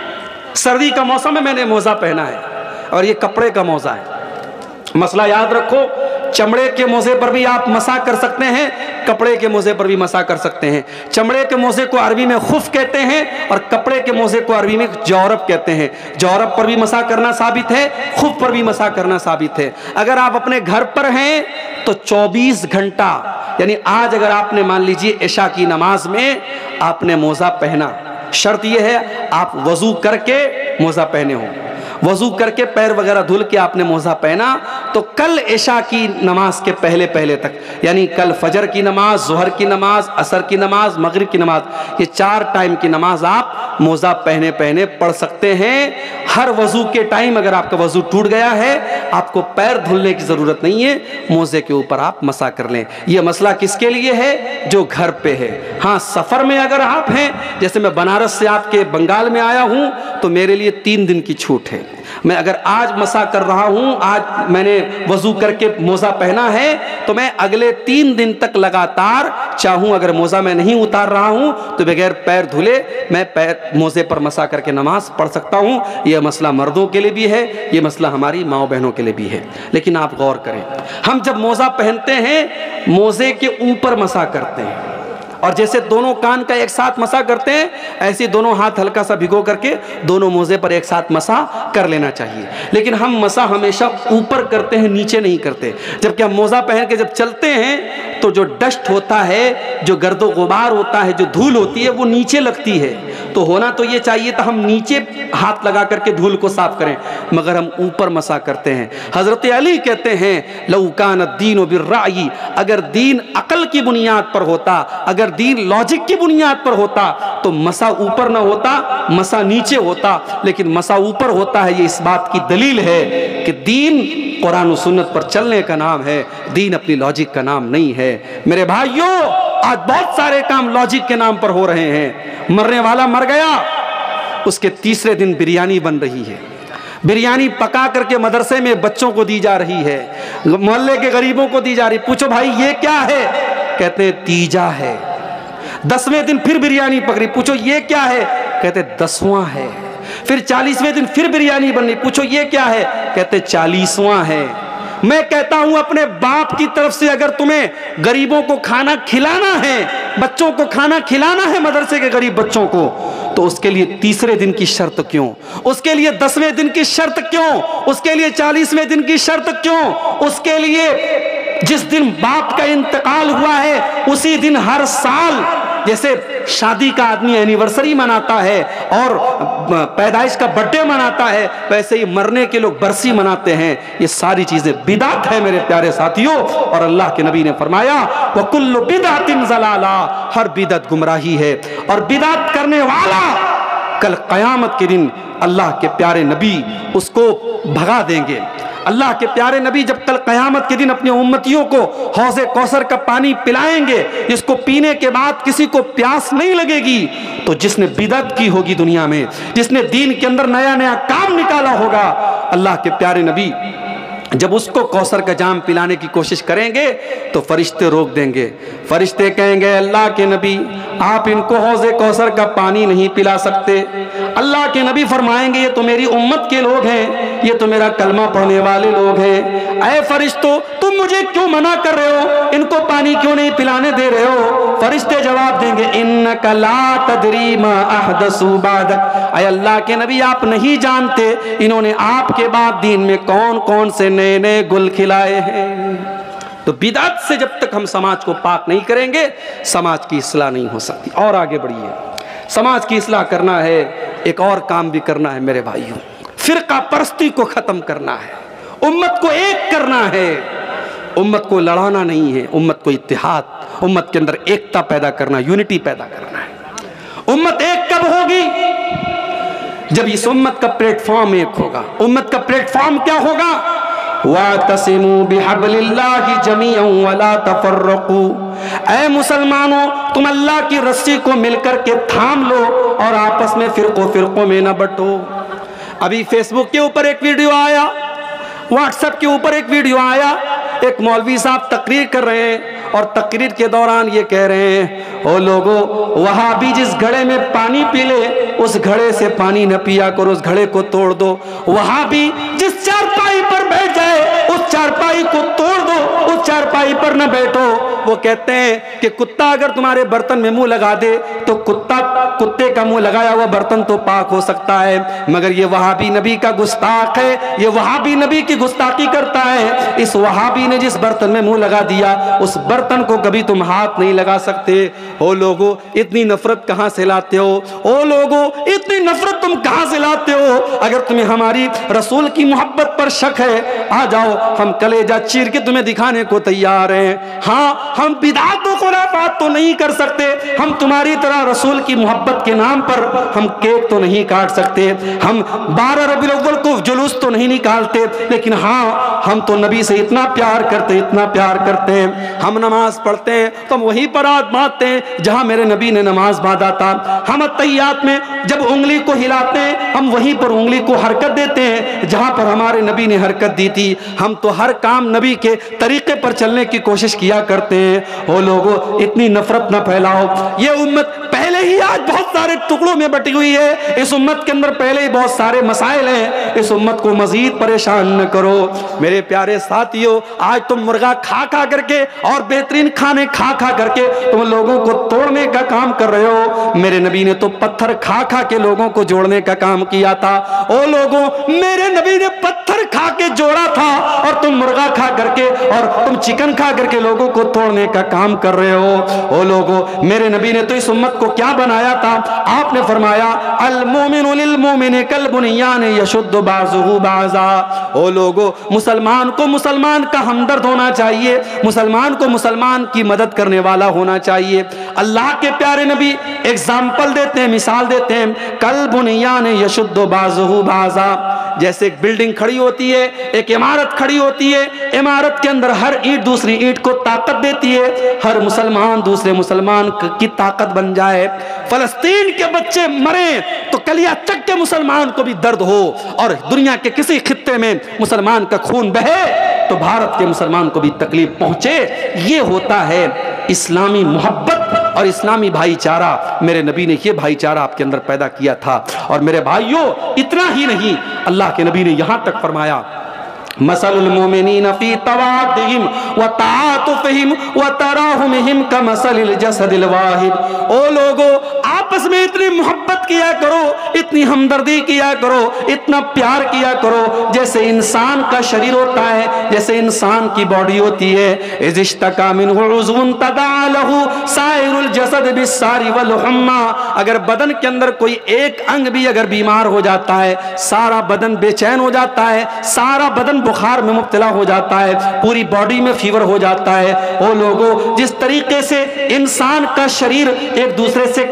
سردی کا موسم ہے، میں نے موزہ پہنا ہے اور یہ کپڑے کا موزہ ہے، مسئلہ یاد رکھو، چمڑے کے موزے پر بھی آپ مسح کر سکتے ہیں، کپڑے کے موزے پر بھی مسح کر سکتے ہیں۔ چمڑے کے موزے کو عربی میں خف کہتے ہیں اور کپڑے کے موزے کو عربی میں جورب کہتے ہیں۔ جورب پر بھی مسح کرنا ثابت ہے، خف پر بھی مسح کرنا ثابت ہے۔ اگر آپ اپنے گھر پر ہیں تو چوبیس گھنٹہ، یعنی آج اگر آپ نے مان لیجئے عشاء کی نماز میں آپ نے موزہ پہنا، شرط یہ ہے آپ وضو کر کے موزہ پہنے ہوں، وضو کر کے پیر وغیرہ دھل کے آپ نے موزہ پہنا، تو کل عشاء کی نماز کے پہلے پہلے تک، یعنی کل فجر کی نماز، ظہر کی نماز، عصر کی نماز، مغرب کی نماز، یہ چار ٹائم کی نماز آپ موزہ پہنے پہنے پڑھ سکتے ہیں۔ ہر وضو کے ٹائم اگر آپ کا وضو ٹوٹ گیا ہے، آپ کو پیر دھلنے کی ضرورت نہیں ہے، موزے کے اوپر آپ مسح کر لیں۔ یہ مسئلہ کس کے لیے ہے؟ جو گھر پہ ہے۔ ہاں سفر میں اگر آپ ہیں، جیسے میں بنارس سے آپ کے بنگال میں آیا ہوں، تو میرے لیے تین دن کی چھوٹ ہے۔ میں اگر آج مسح کر رہا ہوں، آج میں نے وضو کر کے موزہ پہنا ہے، تو میں اگلے تین دن تک لگاتار چاہوں، اگر موزہ میں نہیں اتار رہا ہوں تو بغیر پیر دھلے میں پیر موزے پر مسح کر کے نماز پڑھ سکتا ہوں۔ یہ مسئلہ مردوں کے لیے بھی ہے، یہ مسئلہ ہماری ماؤں بہنوں کے لیے بھی ہے۔ لیکن آپ غور کریں، ہم جب موزہ پہنتے ہیں موزے کے اوپر مسح کرتے ہیں، اور جیسے دونوں کان کا ایک ساتھ مسح کرتے ہیں، ایسے دونوں ہاتھ ہلکا سا بھگو کر کے دونوں موزے پر ایک ساتھ مسح کر لینا چاہیے۔ لیکن ہم مسح ہمیشہ اوپر کرتے ہیں، نیچے نہیں کرتے۔ جبکہ ہم موزہ پہن کے جب چلتے ہیں تو جو ڈسٹ ہوتا ہے، جو گرد و غبار ہوتا ہے، جو دھول ہوتی ہے، وہ نیچے لگتی ہے۔ تو ہونا تو یہ چاہیے تھا ہم نیچے ہاتھ لگا کر کے دھول کو صاف کریں، مگر ہم اوپر مسح کرتے ہیں۔ حضرت علی کہتے ہیں لو کان الدین بالرأی، اگر دین عقل کی بنیاد پر ہوتا، اگر دین لاجک کی بنیاد پر ہوتا تو مسا اوپر نہ ہوتا، مسا نیچے ہوتا، لیکن مسا اوپر ہوتا ہے۔ یہ اس بات کی دلیل ہے کہ دین قرآن و سنت پر چلنے کا نام ہے، دین اپنی لاجک کا نام نہیں ہے۔ میرے بھائیوں، آج بہت سارے کام لاجک کے نام پر ہو رہے ہیں۔ مرنے والا مر گیا، اس کے تیسرے دن بریانی بن رہی ہے، بریانی پکا کر کے مدرسے میں بچوں کو دی جا رہی ہے، محلے کے غریبوں کو دی جا رہی۔ پوچھو بھائی یہ کیا ہے؟ کہتے ہیں تیجا ہے۔ دسویں دن پھر بریانی پکڑی، پوچھو یہ کیا ہے؟ کہتے دسواں ہے۔ پھر چالیسویں دن پھر بریانی بنی، پوچھو یہ کیا ہے؟ کہتے چالیسواں ہے۔ میں کہتا ہوں اپنے باپ کی طرف سے اگر تمہیں غریبوں کو کھانا کھلانا ہے، بچوں کو کھانا کھلانا ہے، مدرسے کے غریب بچوں کو، تو اس کے لیے تیسرے دن کی شرط کیوں؟ اس کے لیے دسویں دن کی شرط کیوں؟ اس کے لیے چالیسویں دن کی شرط کیوں؟ اس کے لیے جس دن باپ کا انتقال ہوا ہے اسی دن ہر سال جیسے شادی کا آدمی اینیورسری مناتا ہے اور پیدائش کا برتھڈے مناتا ہے، ویسے ہی مرنے کے لوگ برسی مناتے ہیں۔ یہ ساری چیزیں بدعت ہے میرے پیارے ساتھیوں، اور اللہ کے نبی نے فرمایا وَكُلُّ بِدْعَةٍ ضَلَالَةٍ، ہر بدعت گمراہی ہے، اور بدعت کرنے والا کل قیامت کے دن اللہ کے پیارے نبی اس کو بھگا دیں گے۔ اللہ کے پیارے نبی جب کل قیامت کے دن اپنے امتیوں کو حوض کوثر کا پانی پلائیں گے، جس کو پینے کے بعد کسی کو پیاس نہیں لگے گی، تو جس نے بدعت کی ہوگی دنیا میں، جس نے دین کے اندر نیا نیا کام نکالا ہوگا، اللہ کے پیارے نبی جب اس کو کوثر کا جام پلانے کی کوشش کریں گے تو فرشتے روک دیں گے. فرشتے کہیں گے اللہ کے نبی آپ ان کو حوض کوثر کا پانی نہیں پلا سکتے. اللہ کے نبی فرمائیں گے یہ تو میری امت کے لوگ ہیں, یہ تو میرا کلمہ پڑھنے والے لوگ ہیں. اے فرشتوں تم مجھے کیوں منع کر رہے ہو, ان کو پانی کیوں نہیں پلانے دے رہے ہو؟ فرشتے جواب دیں گے انک لا تدری ما احدثوا بعدک, اے اللہ کے نبی آپ نہیں جانتے انہوں نے آپ کے بعد دین میں کون کون سے نئے نئے گل کھلائے ہیں. تو بدعت سے جب تک ہم سماج کو پاک نہیں کریں گے سماج کی اصلاح نہیں ہو سکتی. اور آگے بڑھیے, سماج کی اصلاح کرنا ہے, ایک اور کام بھی کرنا ہے میرے بھائیوں, فرقہ پرستی کو ختم کرنا ہے, امت کو ایک کرنا ہے. امت کو لڑانا نہیں ہے, امت کو اتحاد, امت کے اندر ایکتا پیدا کرنا, یونٹی پیدا کرنا ہے. امت ایک کب ہوگی؟ جب اس امت کا پلیٹ فارم ایک ہوگا. امت کا پلیٹ فارم کیا ہوگا؟ وَاعْتَصِمُوا بِحَبْلِ اللَّهِ جَمِيعًا وَلَا تَفَرَّقُوا, اے مسلمانوں تم اللہ کی رسی کو مل کر کے تھام لو اور آپس میں فرقوں فرقوں میں نہ بٹو. ابھی فیس بک کے اوپر ایک ویڈیو آیا, واٹس ایپ کے اوپر ایک ویڈیو آیا, ایک مولوی صاحب تقریر کر رہے ہیں اور تقریر کے دوران یہ کہہ رہے ہیں او لوگو وہابی جس گھڑے میں پانی پی لے اس گھڑے سے پانی نہ پیا کرو, اس گھڑے کو توڑ دو. وہابی جس چارپائی پر بیٹھ جائے اس چارپائی کو توڑ دو, اس چارپائی پر نہ بیٹھو. وہ کہتے ہیں کہ کتا اگر تمہارے برتن میں منہ لگا دے تو کتا کتے کا منہ لگایا ہوا برتن تو پاک ہو سکتا ہے, مگر یہ وہابی نبی کا گستاخ ہے, یہ وہابی نبی کی گستاخی کرتا ہے. اس وہابی نے جس برتن میں منہ لگا دیا اس برتن کو کبھی تم ہاتھ نہیں لگا سکتے. او لوگو اتنی نفرت کہاں سے لاتے ہو؟ او لوگو اتنی نفرت تم کہاں سے لاتے ہو؟ اگر تمہیں ہماری رسول کی محبت پر شک ہے آ جاؤ, ہم کلیجہ چیر کے تمہیں دکھانے کو تیار ہیں. ہاں ہم بدعات و خرافات تو نہیں کر سکتے, ہم تمہاری طرح رسول کی محبت کے نام پر ہم کیک تو نہیں کاٹ سکتے, ہم بارہ ربیع الاول کو جلوس تو نہیں نکالتے, لیکن ہاں ہم تو نبی سے اتنا پیار کرتے اتنا پیار کرتے ہیں. ہم نماز پڑھتے ہیں تو ہم وہیں پر ہاتھ باندھتے ہیں جہاں میرے نبی نے نماز باندھا تھا. ہم تحیات میں جب انگلی کو ہلاتے ہیں ہم وہیں پر انگلی کو حرکت دیتے ہیں جہاں پر ہمارے نبی نے حرکت دی تھی. ہم تو ہر کام نبی کے طریقے پر چلنے کی کوشش کیا کرتے ہیں. وہ لوگوں اتنی نفرت نہ پھیلاؤ, یہ امت پہلے ہی آج بہت سارے ٹکڑوں میں بٹی ہوئی ہے, اس امت کے اندر پہلے ہی بہت سارے مسائل ہیں, اس امت کو مزید پریشان نہ کرو. میرے پیارے ساتھیو آج تم مرغا کھا کھا کر کے اور بہترین کھانے کھا کھا کر کے تم لوگوں کو توڑنے کا کام کر رہے ہو. میرے نبی نے تو پتھر کھا کھا کے لوگوں کو جوڑنے کا کام کیا تھا. او لوگوں میرے نبی نے پتھر کھا کے جوڑا تھا اور تم مرغا کھا کر کے اور تم چکن کھا کر کے لوگوں کو توڑنے کا کام کر رہے ہو. او لوگوں میرے نبی نے تو اس امت کو کیا بنایا تھا؟ آپ نے فرمایا المومن للمومن کالبنیان یشد بعضہ بعضا. او لوگوں مسلمان کو مسلمان کا ہمدرد ہونا چاہیے, مسلمان کو مسلمان کی مدد کرنے والا ہونا چاہیے. اللہ کے پیارے نبی ایگزامپل دیتے ہیں, مثال دیتے ہیں, کالبنیان یشد بعضہ بعضا. جیسے ایک بلڈنگ کھڑی ہوتی ہے, ایک عمارت کھڑی ہوتی ہے, عمارت کے اندر ہر اینٹ دوسری اینٹ کو طاقت دیتی ہے, ہر مسلمان دوسرے مسلمان کی طاقت بن جائے. فلسطین کے بچے مریں تو کلیہ چک کے مسلمان کو بھی درد ہو, اور دنیا کے کسی خطے میں مسلمان کا خون بہے تو بھارت کے مسلمان کو بھی تکلیف پہنچے. یہ ہوتا ہے اسلامی محبت اور اسلامی بھائی چارہ. میرے نبی نے یہ بھائی چارہ آپ کے اندر پیدا کیا تھا. اور میرے بھائیوں اتنا ہی نہیں, اللہ کے نبی نے یہاں تک فرمایا مثل المؤمنین فی توادہم وتعاطفہم وتراحمہم کمثل الجسد الواحد. او لوگو آپس میں اتنی محبت کیا کرو, اتنی ہمدردی کیا کرو, اتنا پیار کیا کرو جیسے انسان کا شریر ہوتا ہے, جیسے انسان کی باڈی ہوتی ہے. اذ اشتکا منہ عضو تداعی لہ سائر الجسد بالسہر والحمى. اگر بدن کے اندر کوئی ایک انگ بھی اگر بیمار ہو جاتا ہے سارا بدن بے چین ہو جاتا ہے, سارا بدن بخار میں مبتلا ہو جاتا ہے, پوری باڈی میں فیور ہو جاتا ہے. وہ لوگوں جس طریقے سے انسان کا شریر ایک دوسرے سے کنیکٹڈ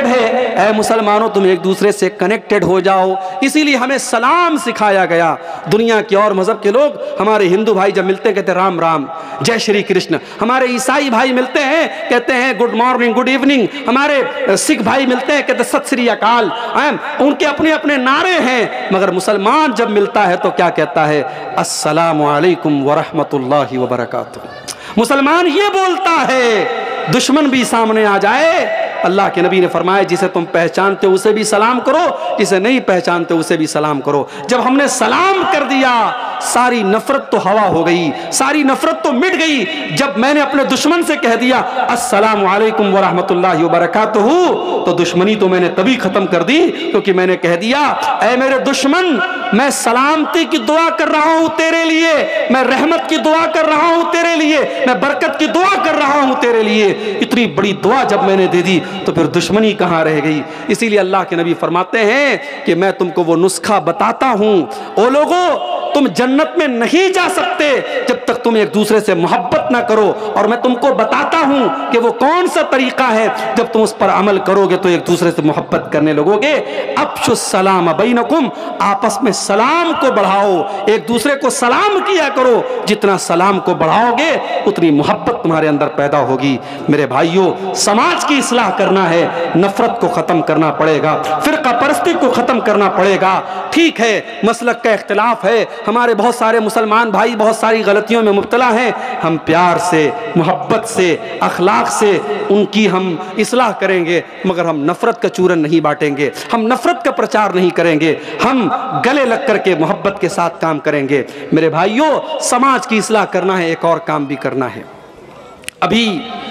ہے اے مسلمانوں تم ایک دوسرے سے کنیکٹڈ ہو جاؤ، اسی لیے ہمیں سلام سکھایا گیا۔ دنیا کے اور مذہب کے لوگ، ہمارے ہندو بھائی جب ملتے ہیں کہتے ہیں رام رام، جے شری کرشن، ہمارے عیسائی بھائی ملتے ہیں کہتے ہیں گڈ مارننگ گڈ ایوننگ، ہمارے سکھ بھائی ملتے ہیں کہتے ہیں ست سری اکال، ان کے اپنے اپنے نعرے ہیں، مگر مسلمان جب ملتا ہے تو کیا کہتا ہے؟ السلام علیکم ورحمۃ اللہ وبرکاتہ۔ مسلمان یہ بولتا ہے، دشمن بھی سامنے آ جائے، اللہ کے نبی نے فرمایا جسے تم پہچانتے ہو اسے بھی سلام کرو، جسے نہیں پہچانتے اسے بھی سلام کرو۔ جب ہم نے سلام کر دیا ساری نفرت تو ہوا ہو گئی، ساری نفرت تو مٹ گئی۔ جب میں نے اپنے دشمن سے کہہ دیا السلام علیکم ورحمۃ اللہ وبرکاتہ تو دشمنی تو میں نے تبھی ختم کر دی، کیونکہ میں نے کہہ دیا اے میرے دشمن میں سلامتی کی دعا کر رہا ہوں تیرے لیے، میں رحمت کی دعا کر رہا ہوں تیرے لیے، میں برکت کی دعا کر رہا ہوں تیرے لیے۔ اتنی بڑی دعا جب میں نے دے دی تو پھر دشمنی کہاں رہ گئی؟ اسی لیے اللہ کے نبی فرماتے ہیں کہ میں تم کو وہ نسخہ بتاتا ہوں، او لوگو تم جنت میں نہیں جا سکتے جب تک تم ایک دوسرے سے محبت نہ کرو، اور میں تم کو بتاتا ہوں کہ وہ کون سا طریقہ ہے جب تم اس پر عمل کرو گے تو ایک دوسرے سے محبت کرنے لگو گے۔ افشوا السلام بینکم، آپس میں سلام کو بڑھاؤ، ایک دوسرے کو سلام کیا کرو، جتنا سلام کو بڑھاؤ گے اتنی محبت تمہارے اندر پیدا ہوگی۔ میرے بھائیوں سماج کی اصلاح کرنا ہے، نفرت کو ختم کرنا پڑے گا، فرقہ پرستی کو ختم کرنا پڑے گا۔ ٹھیک ہے مسلک کا اختلاف ہے، ہمارے بہت سارے مسلمان بھائی بہت ساری غلطیوں میں مبتلا ہیں، ہم پیار سے محبت سے اخلاق سے ان کی ہم اصلاح کریں گے، مگر ہم نفرت کا چورن نہیں بانٹیں گے، ہم نفرت کا پرچار نہیں کریں گے، ہم گلے لگ کر کے محبت کے ساتھ کام کریں گے۔ میرے بھائیوں سماج کی اصلاح کرنا ہے، ایک اور کام بھی کرنا ہے۔ ابھی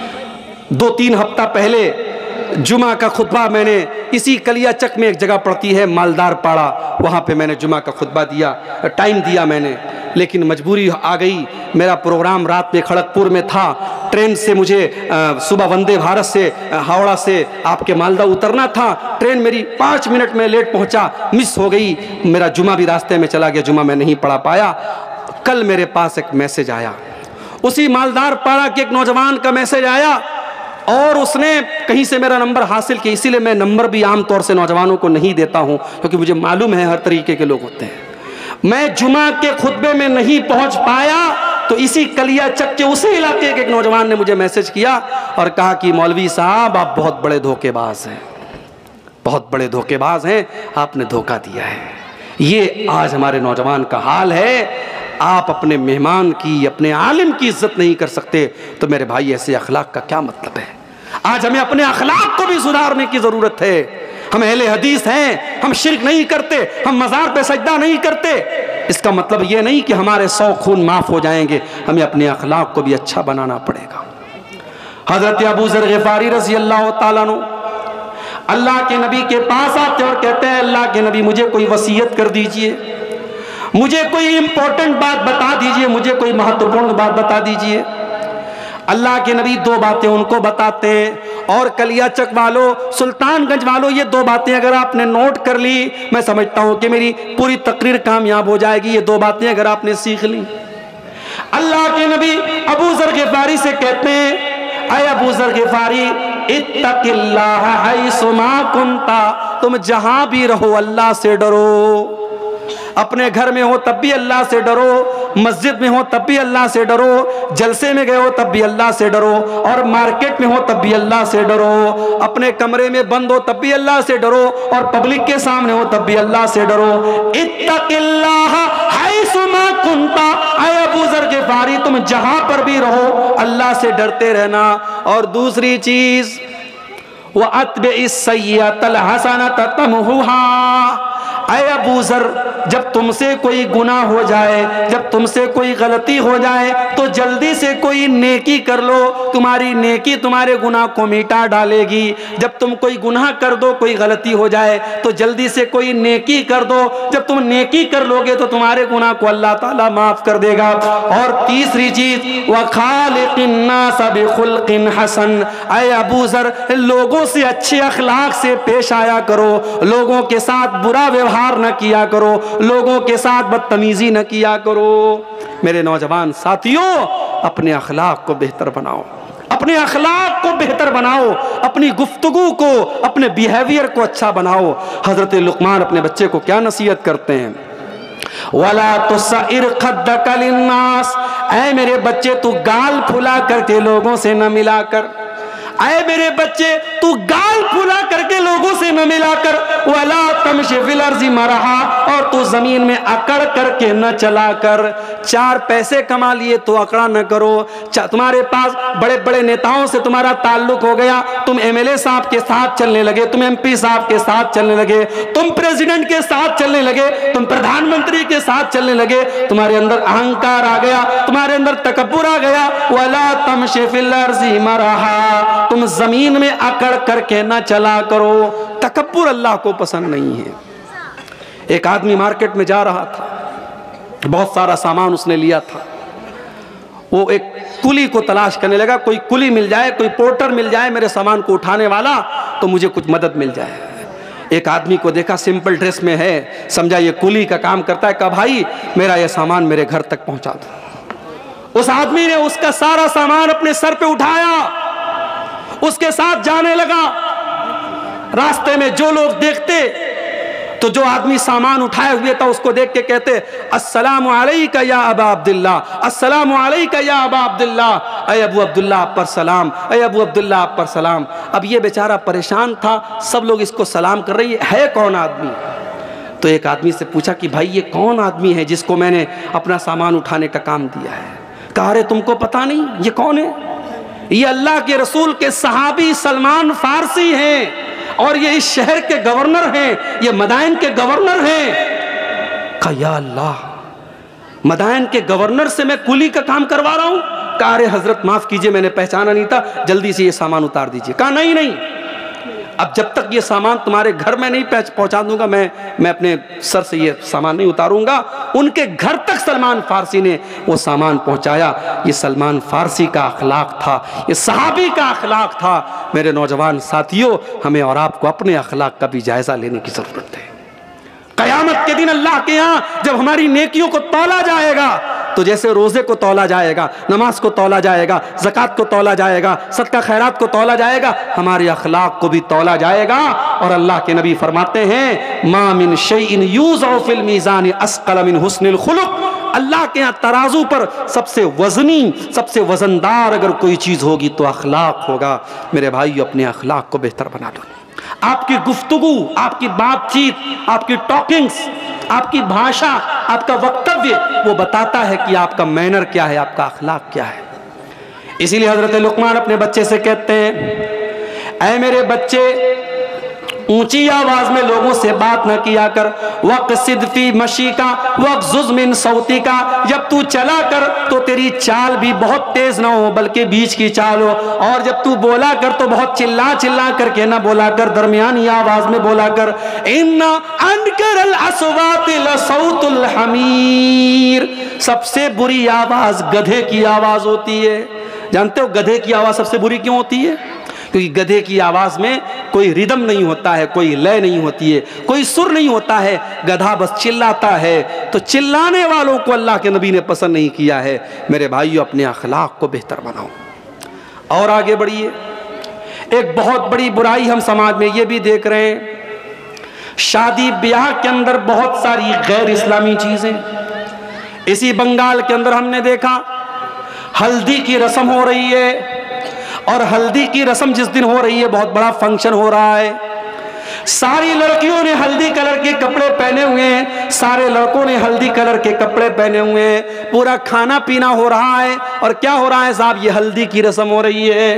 دو تین ہفتہ پہلے جمعہ کا خطبہ میں نے اسی کلیا چک میں ایک جگہ پڑتی ہے مالدار پاڑا، وہاں پہ میں نے جمعہ کا خطبہ دیا، ٹائم دیا میں نے، لیکن مجبوری آ گئی، میرا پروگرام رات میں کھڑگپور میں تھا، ٹرین سے مجھے صبح وندے بھارت سے ہاوڑا سے آپ کے مالدہ اترنا تھا، ٹرین میری پانچ منٹ میں لیٹ پہنچا، مس ہو گئی، میرا جمعہ بھی راستے میں چلا گیا، جمعہ میں نہیں پڑھا پایا۔ کل میرے پاس ایک میسج آیا، اسی مالدار پاڑا کے ایک نوجوان کا میسج آیا، اور اس نے کہیں سے میرا نمبر حاصل کیا، اسی لیے میں نمبر بھی عام طور سے نوجوانوں کو نہیں دیتا ہوں، کیونکہ مجھے معلوم ہے ہر طریقے کے لوگ ہوتے ہیں۔ میں جمعہ کے خطبے میں نہیں پہنچ پایا تو اسی کلیا چک کے اسی علاقے کے ایک نوجوان نے مجھے میسج کیا اور کہا کہ مولوی صاحب آپ بہت بڑے دھوکے باز ہیں، بہت بڑے دھوکے باز ہیں، آپ نے دھوکہ دیا ہے۔ یہ آج ہمارے نوجوان کا حال ہے۔ آپ اپنے مہمان کی اپنے عالم کی عزت نہیں کر سکتے تو میرے بھائی ایسے اخلاق کا کیا مطلب ہے؟ آج ہمیں اپنے اخلاق کو بھی سدھارنے کی ضرورت ہے۔ ہم اہل حدیث ہیں، ہم شرک نہیں کرتے، ہم مزار پہ سجدہ نہیں کرتے، اس کا مطلب یہ نہیں کہ ہمارے سو خون معاف ہو جائیں گے، ہمیں اپنے اخلاق کو بھی اچھا بنانا پڑے گا۔ حضرت ابو ذر غفاری رضی اللہ تعالیٰ عنہ اللہ کے نبی کے پاس آتے اور کہتے ہیں اللہ کے نبی مجھے کوئی وصیت کر دیجئے، مجھے کوئی امپورٹنٹ بات بتا دیجئے، مجھے کوئی مہتوپورن بات بتا دیجئے۔ اللہ کے نبی دو باتیں ان کو بتاتے ہیں، اور کلیا چک والوں سلطان گنج والوں یہ دو باتیں اگر آپ نے نوٹ کر لی میں سمجھتا ہوں کہ میری پوری تقریر کامیاب ہو جائے گی۔ یہ دو باتیں اگر آپ نے سیکھ لی، اللہ کے نبی ابو ذر غفاری سے کہتے ہیں اے ابو ذر غفاری اتق اللہ حیث ما کنتا، تم جہاں بھی رہو اللہ سے ڈرو، اپنے گھر میں ہو تب بھی اللہ سے ڈرو، مسجد میں ہو تب بھی اللہ سے ڈرو، جلسے میں گئے ہو تب بھی اللہ سے ڈرو، اور مارکیٹ میں ہو تب بھی اللہ سے ڈرو، اپنے کمرے میں بند ہو تب بھی اللہ سے ڈرو، اور پبلک کے سامنے ہو تب بھی اللہ سے ڈرو۔ اتق اللہ حیث ما کنتا، اے ابو ذر غفاری تم جہاں پر بھی رہو اللہ سے ڈرتے رہنا۔ اور دوسری چیز وَأَتْبِعِ السَّيِّئَةَ الْحَسَنَةَ تَمْحُوهَا، اے ابو ذر جب تم سے کوئی گناہ ہو جائے، جب تم سے کوئی غلطی ہو جائے تو جلدی سے کوئی نیکی کر لو، تمہاری نیکی تمہارے گناہ کو مٹا ڈالے گی۔ جب تم کوئی گناہ کر دو، کوئی غلطی ہو جائے تو جلدی سے کوئی نیکی کر دو، جب تم نیکی کر لو گے تو تمہارے گناہ کو اللہ تعالیٰ معاف کر دے گا۔ اور تیسری چیز وَخَالِقِ النَّاسَ بِخُلْقٍ حَسَنٍ، اے ابو ذر لوگوں سے اچھے اخلاق سے پیش آیا کرو، لوگوں کے ساتھ برا ویوہار نہ کیا کرو، لوگوں کے ساتھ بدتمیزی نہ کیا کرو۔ میرے نوجوان ساتھیوں اپنے اخلاق کو بہتر بناؤ، اپنے اخلاق کو بہتر بناؤ، اپنی گفتگو کو، اپنے بیہیویئر کو اچھا بناؤ۔ حضرت لقمان اپنے بچے کو کیا نصیحت کرتے ہیں؟ وَلَا تُصَعِّرْ خَدَّكَ لِلنَّاسِ، اے میرے بچے تو گال پھلا کر کے لوگوں سے نہ ملا کر، اے میرے بچے تو گال پھلا کر کے لوگوں سے نہ ملا کر، وَلَا تَمْشِ فِي الْأَرْضِ مَرَحًا، اور تو زمین میں اکڑ کر کے نہ چلا کر۔ چار پیسے کما لیے تو اکڑا نہ کرو، تمہارے پاس بڑے بڑے نیتاؤں سے تمہارا تعلق ہو گیا، تم ایم ایل اے صاحب کے ساتھ چلنے لگے، تم ایم پی صاحب کے ساتھ چلنے لگے، تم پریزیڈنٹ کے ساتھ چلنے لگے، تم پردھان منتری کے ساتھ چلنے لگے، تمہارے اندر اہنکار آ گیا، تمہارے اندر تکبر آ گیا۔ وَلَا تَمْشِ فِي الْأَرْضِ مَرَحًا، تم زمین میں اکڑ کر کے نہ چلا کرو۔ تکبر اللہ کو پسند نہیں ہے۔ ایک آدمی مارکیٹ میں جا رہا تھا، بہت سارا سامان اس نے لیا تھا، وہ ایک کلی کو تلاش کرنے لگا، کوئی کلی مل جائے، کوئی پورٹر مل جائے میرے سامان کو اٹھانے والا تو مجھے کچھ مدد مل جائے۔ ایک آدمی کو دیکھا سمپل ڈریس میں ہے، سمجھا یہ کلی کا کام کرتا ہے، کہا بھائی میرا یہ سامان میرے گھر تک پہنچا دو۔ اس آدمی نے اس کا سارا سامان اپنے سر پہ اٹھایا، اس کے ساتھ جانے لگا۔ راستے میں جو لوگ دیکھتے تو جو آدمی سامان اٹھائے ہوئے تھا اس کو دیکھ کے کہتے السلام علیکہ یا ابا عبداللہ، السلام علیکہ یا ابا عبداللہ، اے ابو عبداللہ آپ پر سلام، اے ابو عبداللہ آپ پر سلام۔ اب یہ بیچارہ پریشان تھا، سب لوگ اس کو سلام کر رہی ہے کون آدمی؟ تو ایک آدمی سے پوچھا کہ بھائی یہ کون آدمی ہے جس کو میں نے اپنا سامان اٹھانے کا کام دیا ہے؟ کہا رہے تم کو پتا نہیں یہ کون ہے؟ یہ اللہ کے رسول کے صحابی سلمان فارسی ہیں، اور یہ اس شہر کے گورنر ہیں، یہ مدائن کے گورنر ہیں۔ کہا یا اللہ، مدائن کے گورنر سے میں کلی کا کام کروا رہا ہوں؟ کہا رہے حضرت معاف کیجئے میں نے پہچانا نہیں تھا، جلدی سے یہ سامان اتار دیجئے۔ کہا نہیں نہیں، اب جب تک یہ سامان تمہارے گھر میں نہیں پہنچا دوں گا میں میں اپنے سر سے یہ سامان نہیں اتاروں گا۔ ان کے گھر تک سلمان فارسی نے وہ سامان پہنچایا۔ یہ سلمان فارسی کا اخلاق تھا، یہ صحابی کا اخلاق تھا۔ میرے نوجوان ساتھیوں، ہمیں اور آپ کو اپنے اخلاق کا بھی جائزہ لینے کی ضرورت ہے۔ قیامت کے دن اللہ کے ہاں جب ہماری نیکیوں کو تولا جائے گا تو جیسے روزے کو تولا جائے گا، نماز کو تولا جائے گا، زکوٰۃ کو تولا جائے گا، صدقہ خیرات کو تولا جائے گا، ہمارے اخلاق کو بھی تولا جائے گا۔ اور اللہ کے نبی فرماتے ہیں ما من شیء یوضع فی المیزان اثقل من حسن الخلق، اللہ کے ہاں ترازو پر سب سے وزنی، سب سے وزندار اگر کوئی چیز ہوگی تو اخلاق ہوگا۔ میرے بھائیو، اپنے اخلاق کو بہتر بنا لو۔ آپ کی گفتگو، آپ کی بات چیت، آپ کی ٹاکنگز، آپ کی بھاشا، آپ کا وکتویہ وہ بتاتا ہے کہ آپ کا مینر کیا ہے، آپ کا اخلاق کیا ہے۔ اسی لیے حضرت لقمان اپنے بچے سے کہتے ہیں اے میرے بچے، اونچی آواز میں لوگوں سے بات نہ کیا کر، وَقْصِدْ فِي مَشِيكَ وَاغْضُضْ مِنْ صَوْتِكَ، جب تو چلا کر تو تیری چال بھی بہت تیز نہ ہو بلکہ بیچ کی چال ہو، اور جب تو بولا کر تو بہت چلا چلا کر کے نہ بولا کر، درمیانی آواز میں بولا کر۔ إِنَّ أَنْكَرَ الْأَصْوَاتِ لَصَوْتُ الْحَمِيرِ، سب سے بری آواز گدھے کی آواز ہوتی ہے۔ جانتے ہو گدھے کی آواز سب سے بری کیوں ہوتی ہے؟ کیونکہ گدھے کی آواز میں کوئی ردم نہیں ہوتا ہے، کوئی لے نہیں ہوتی ہے، کوئی سر نہیں ہوتا ہے، گدھا بس چلاتا ہے۔ تو چلانے والوں کو اللہ کے نبی نے پسند نہیں کیا ہے۔ میرے بھائیو، اپنے اخلاق کو بہتر بناؤ اور آگے بڑھیے۔ ایک بہت بڑی برائی ہم سماج میں یہ بھی دیکھ رہے ہیں، شادی بیاہ کے اندر بہت ساری غیر اسلامی چیزیں۔ اسی بنگال کے اندر ہم نے دیکھا ہلدی کی رسم ہو رہی ہے، اور ہلدی کی رسم جس دن ہو رہی ہے بہت بڑا فنکشن ہو رہا ہے، ساری لڑکیوں نے ہلدی کلر کے کپڑے پہنے ہوئے ہیں، سارے لڑکوں نے ہلدی کلر کے کپڑے پہنے ہوئے ہیں، پورا کھانا پینا ہو رہا ہے، اور کیا ہو رہا ہے صاحب؟ یہ ہلدی کی رسم ہو رہی ہے۔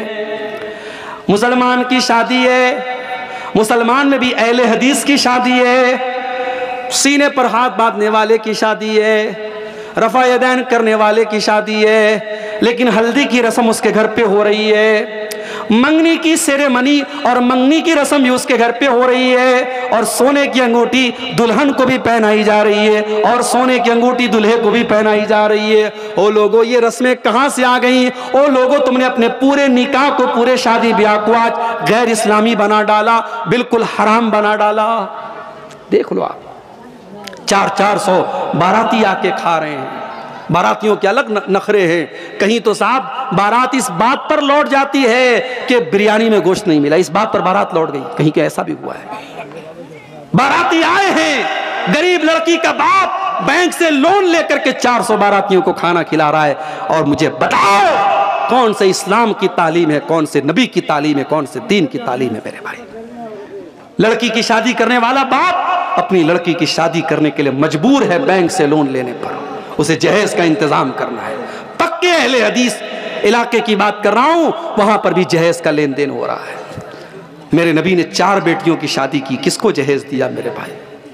مسلمان کی شادی ہے، مسلمان میں بھی اہل حدیث کی شادی ہے، سینے پر ہاتھ باندھنے والے کی شادی ہے، رفع یدین کرنے والے کی شادی ہے، لیکن ہلدی کی رسم اس کے گھر پہ ہو رہی ہے۔ منگنی کی سیریمنی اور منگنی کی رسم بھی اس کے گھر پہ ہو رہی ہے، اور سونے کی انگوٹھی دلہن کو بھی پہنائی جا رہی ہے، اور سونے کی انگوٹھی دلہے کو بھی پہنائی جا رہی ہے۔ او لوگو، یہ رسمیں کہاں سے آ گئیں؟ او لوگو، تم نے اپنے پورے نکاح کو، پورے شادی بیاہ کو آج غیر اسلامی بنا ڈالا، بالکل حرام بنا ڈالا۔ دیکھ لو آپ، چار چار سو باراتی آ کے کھا رہے ہیں، باراتیوں کے الگ نخرے ہیں. کہیں تو صاحب بارات اس بات پر لوٹ جاتی ہے کہ بریانی میں گوشت نہیں ملا, اس بات پر بارات لوٹ گئی. کہیں کہ ایسا بھی ہوا ہے. باراتی آئے ہیں, غریب لڑکی کا باپ بینک سے لون لے کر کے چار سو باراتیوں کو کھانا کھلا رہا ہے. اور مجھے بتاؤ کون سے اسلام کی تعلیم ہے, کون سے نبی کی تعلیم ہے, کون سے دین کی تعلیم ہے میرے بھائی. لڑکی کی شادی کرنے والا باپ اپنی لڑکی کی شادی کرنے کے لیے مجبور ہے بینک سے لون لینے پر, اسے جہیز کا انتظام کرنا ہے. پکے اہل حدیث علاقے کی بات کر رہا ہوں, وہاں پر بھی جہیز کا لین دین ہو رہا ہے. میرے نبی نے چار بیٹیوں کی شادی کی, کس کو جہیز دیا میرے بھائی؟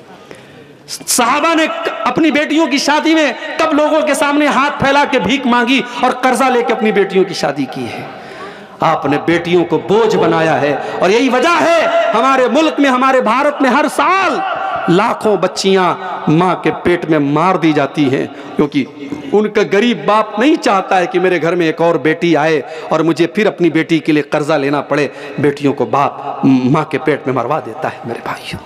صحابہ نے اپنی بیٹیوں کی شادی میں کب لوگوں کے سامنے ہاتھ پھیلا کے بھیک مانگی اور قرضہ لے کے اپنی بیٹیوں کی شادی کی ہے؟ آپ نے بیٹیوں کو بوجھ بنایا ہے. اور یہی وجہ ہے ہمارے ملک میں, ہمارے بھارت میں ہر سال لاکھوں بچیاں ماں کے پیٹ میں مار دی جاتی ہیں, کیونکہ ان کا غریب باپ نہیں چاہتا ہے کہ میرے گھر میں ایک اور بیٹی آئے اور مجھے پھر اپنی بیٹی کے لیے قرضہ لینا پڑے. بیٹیوں کو باپ ماں کے پیٹ میں مروا دیتا ہے. میرے بھائیوں,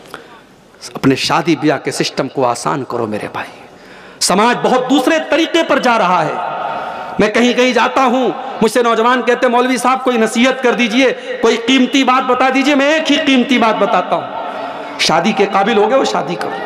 اپنے شادی بیاہ کے سسٹم کو آسان کرو میرے بھائی. سماج بہت دوسرے طریقے پر جا رہا ہے. میں کہیں کہیں جاتا ہوں, مجھ سے نوجوان کہتے ہیں مولوی صاحب کوئی نصیحت کر دیجئے, کوئی قیمتی بات بتا دیجئے. میں ایک ہی قیمتی بات بتاتا ہوں, شادی کے قابل ہو گئے وہ شادی کرو.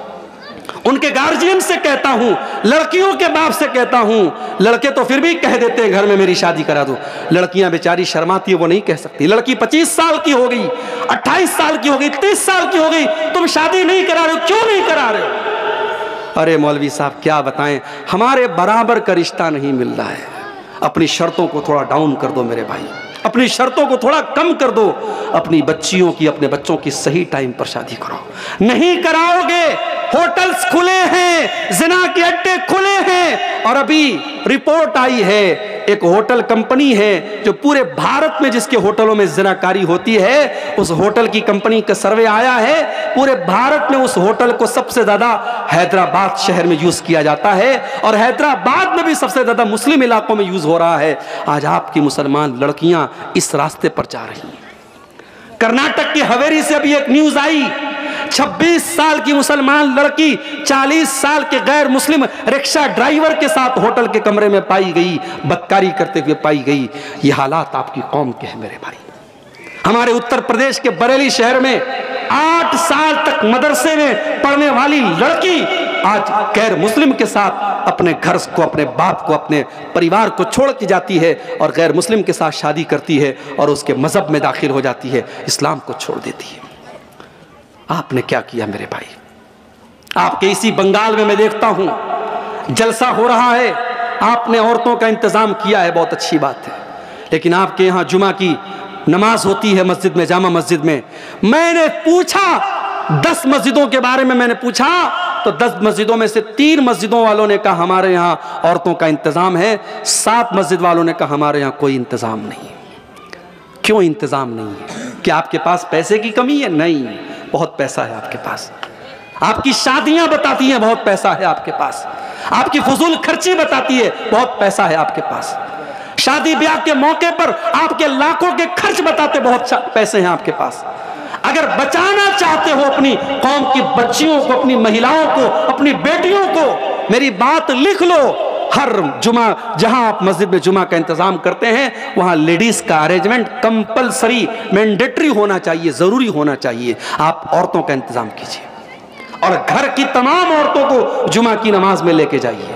ان کے گارجین سے کہتا ہوں, لڑکیوں کے باپ سے کہتا ہوں, لڑکے تو پھر بھی کہہ دیتے ہیں گھر میں میری شادی کرا دو. لڑکیاں بیچاری شرماتی ہیں, وہ نہیں کہہ سکتی. لڑکی پچیس سال کی ہو گئی, اٹھائیس سال کی ہو گئی, تیس سال کی ہو گئی, تم شادی نہیں کرا رہے ہو, کیوں نہیں کرا رہے ہو؟ ارے مولوی صاحب کیا بتائیں, ہمارے برابر کا رشتہ نہیں مل رہا ہے. اپنی شرطوں کو تھوڑا ڈاؤن کر دو میرے بھائی, اپنی شرطوں کو تھوڑا کم کر دو. اپنی بچیوں کی, اپنے بچوں کی صحیح ٹائم پر شادی کرو. نہیں کراؤ گے, ہوٹلز کھلے ہیں, زنا کے اڈے کھلے ہیں. اور ابھی رپورٹ آئی ہے, ایک ہوٹل کمپنی ہے جو پورے بھارت میں جس کے ہوٹلوں میں زناکاری ہوتی ہے, اس ہوٹل کی کمپنی کا سروے آیا ہے, پورے بھارت میں اس ہوٹل کو سب سے زیادہ حیدرآباد شہر میں یوز کیا جاتا ہے, اور حیدرآباد میں بھی سب سے زیادہ مسلم علاقوں میں یوز ہو رہا ہے. آج آپ کی مسلمان لڑکیاں اس راستے پر جا رہی ہیں. کرناٹک کی ہویری سے ابھی ایک نیوز آئی, چھبیس سال کی مسلمان لڑکی چالیس سال کے غیر مسلم رکشہ ڈرائیور کے ساتھ ہوٹل کے کمرے میں پائی گئی, بدکاری کرتے ہوئے پائی گئی. یہ حالات آپ کی قوم کے ہیں میرے بھائی. ہمارے اتر پردیش کے بریلی شہر میں آٹھ سال تک مدرسے میں پڑھنے والی لڑکی آج غیر مسلم کے ساتھ اپنے گھر کو, اپنے باپ کو, اپنے پریوار کو چھوڑ کے جاتی ہے اور غیر مسلم کے ساتھ شادی کرتی ہے اور اس کے مذہب میں داخل ہو جاتی ہے, اسلام کو چھوڑ دیتی ہے. آپ نے کیا کیا میرے بھائی؟ آپ کے اسی بنگال میں میں دیکھتا ہوں جلسہ ہو رہا ہے, آپ نے عورتوں کا انتظام کیا ہے, بہت اچھی بات ہے. لیکن آپ کے یہاں جمعہ کی نماز ہوتی ہے مسجد میں, جامع مسجد میں. میں نے پوچھا دس مسجدوں کے بارے میں, میں نے پوچھا تو دس مسجدوں میں سے تین مسجدوں والوں نے کہا ہمارے یہاں عورتوں کا انتظام ہے, سات مسجد والوں نے کہا ہمارے یہاں کوئی انتظام نہیں. کیوں انتظام نہیں ہے؟ کیا آپ کے پاس پیسے کی کمی ہے؟ نہیں, بہت پیسہ ہے آپ کے پاس. آپ کی شادیاں بتاتی ہیں بہت پیسہ ہے آپ کے پاس. آپ کی فضول خرچی بتاتی ہے بہت پیسہ ہے آپ کے پاس. شادی بیاہ کے موقع پر آپ کے لاکھوں کے خرچ بتاتے بہت پیسے ہیں آپ کے پاس. اگر بچانا چاہتے ہو اپنی قوم کی بچیوں کو, اپنی مہیلاؤں کو, اپنی بیٹیوں کو, میری بات لکھ لو. ہر جمعہ جہاں آپ مسجد میں جمعہ کا انتظام کرتے ہیں وہاں لیڈیز کا ارینجمنٹ کمپلسری, مینڈیٹری ہونا چاہیے, ضروری ہونا چاہیے. آپ عورتوں کا انتظام کیجیے اور گھر کی تمام عورتوں کو جمعہ کی نماز میں لے کے جائیے.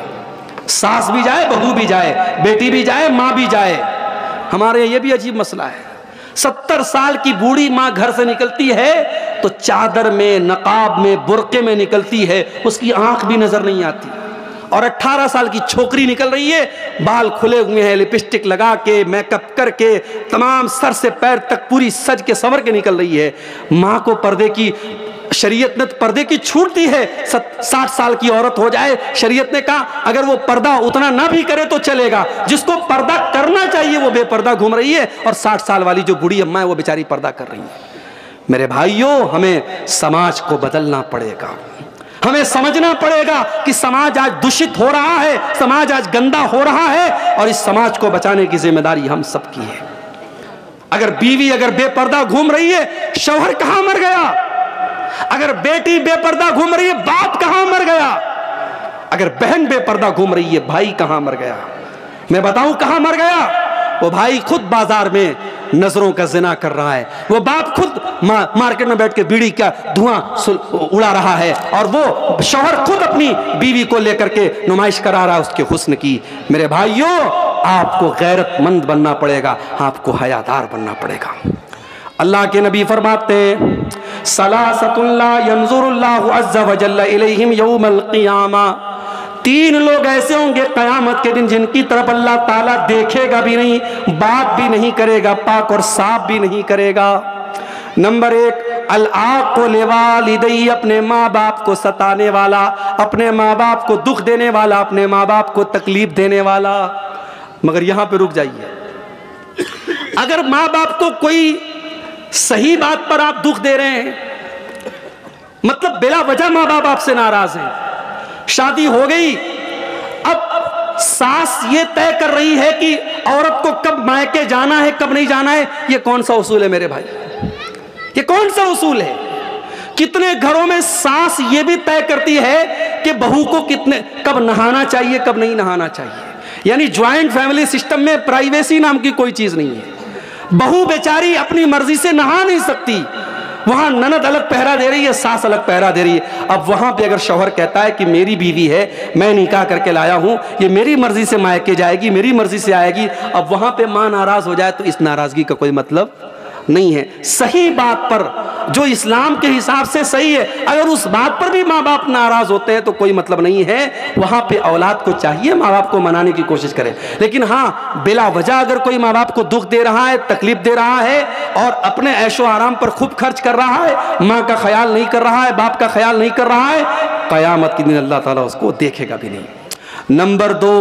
ساس بھی جائے, بہو بھی جائے, بیٹی بھی جائے, ماں بھی جائے. ہمارے یہ بھی عجیب مسئلہ ہے, ستر سال کی بوڑھی ماں گھر سے نکلتی ہے تو چادر میں, نقاب میں, برقعے میں نکلتی ہے, اس کی آنکھ بھی نظر نہیں آتی. اور اٹھارہ سال کی چھوکری نکل رہی ہے, بال کھلے ہوئے ہیں, لپسٹک لگا کے, میک اپ کر کے, تمام سر سے پیر تک پوری سج کے سنور کے نکل رہی ہے. ماں کو پردے کی, شریعت نے پردے کی چھوٹ دی ہے. ساٹھ سال کی عورت ہو جائے, شریعت نے کہا اگر وہ پردہ اتنا نہ بھی کرے تو چلے گا. جس کو پردہ کرنا چاہیے وہ بے پردہ گھوم رہی ہے, اور ساٹھ سال والی جو بوڑھی اماں ہے وہ بیچاری پردہ کر رہی ہے. میرے بھائیوں, ہمیں سماج کو بدلنا پڑے گا. ہمیں سمجھنا پڑے گا کہ سماج آج دشت ہو رہا ہے, سماج آج گندا ہو رہا ہے, اور اس سماج کو بچانے کی ذمہ داری ہم سب کی ہے. اگر بیوی اگر بے پردہ گھوم رہی ہے, شوہر کہاں مر گیا؟ اگر بیٹی بے پردہ گھوم رہی ہے, باپ کہاں مر گیا؟ اگر بہن بے پردہ گھوم رہی ہے، بھائی کہاں مر گیا؟ میں بتاؤں کہاں مر گیا؟ وہ بھائی خود بازار میں نظروں کا زنا کر رہا ہے، وہ باپ خود مارکیٹ میں بیٹھ کے بیڑی کا دھواں اڑا رہا ہے، اور وہ شوہر خود اپنی بیوی کو لے کر کے نمائش کرا رہا ہے اس کے حسن کی۔ میرے بھائیوں، آپ کو غیرت مند بننا پڑے گا، آپ کو حیادار بننا پڑے گا۔ اللہ کے نبی فرماتے ہیں ثلاثۃ لا ينظر اللہ عز وجل الیہم یوم القیامہ، تین لوگ ایسے ہوں گے قیامت کے دن جن کی طرف اللہ تعالیٰ دیکھے گا بھی نہیں، بات بھی نہیں کرے گا، پاک اور صاف بھی نہیں کرے گا۔ نمبر ایک، العاق لوالدی، اپنے ماں باپ کو ستانے والا، اپنے ماں باپ کو دکھ دینے والا، اپنے ماں باپ کو تکلیف دینے والا۔ مگر یہاں پہ رک جائیے، اگر ماں باپ کو کوئی صحیح بات پر آپ دکھ دے رہے ہیں، مطلب بلا وجہ ماں باپ آپ سے ناراض ہیں، شادی ہو گئی، اب ساس یہ طے کر رہی ہے کہ عورت کو کب مائکے جانا ہے کب نہیں جانا ہے، یہ کون سا اصول ہے میرے بھائی؟ یہ کون سا اصول ہے؟ کتنے گھروں میں ساس یہ بھی طے کرتی ہے کہ بہو کو کتنے کب نہانا چاہیے کب نہیں نہانا چاہیے۔ یعنی جوائنٹ فیملی سسٹم میں پرائیویسی نام کی کوئی چیز نہیں ہے، بہو بیچاری اپنی مرضی سے نہا نہیں سکتی، وہاں نند الگ پہرا دے رہی ہے، ساس الگ پہرا دے رہی ہے۔ اب وہاں پہ اگر شوہر کہتا ہے کہ میری بیوی ہے، میں نکاح کر کے لایا ہوں، یہ میری مرضی سے مائکے جائے گی، میری مرضی سے آئے گی، اب وہاں پہ ماں ناراض ہو جائے تو اس ناراضگی کا کوئی مطلب نہیں ہے۔ صحیح بات پر جو اسلام کے حساب سے صحیح ہے، اگر اس بات پر بھی ماں باپ ناراض ہوتے ہیں تو کوئی مطلب نہیں ہے، وہاں پہ اولاد کو چاہیے ماں باپ کو منانے کی کوشش کرے۔ لیکن ہاں، بلا وجہ اگر کوئی ماں باپ کو دکھ دے رہا ہے، تکلیف دے رہا ہے اور اپنے عیش و آرام پر خوب خرچ کر رہا ہے، ماں کا خیال نہیں کر رہا ہے، باپ کا خیال نہیں کر رہا ہے، قیامت کے دن اللہ تعالیٰ اس کو دیکھے گا بھی نہیں۔ نمبر دو،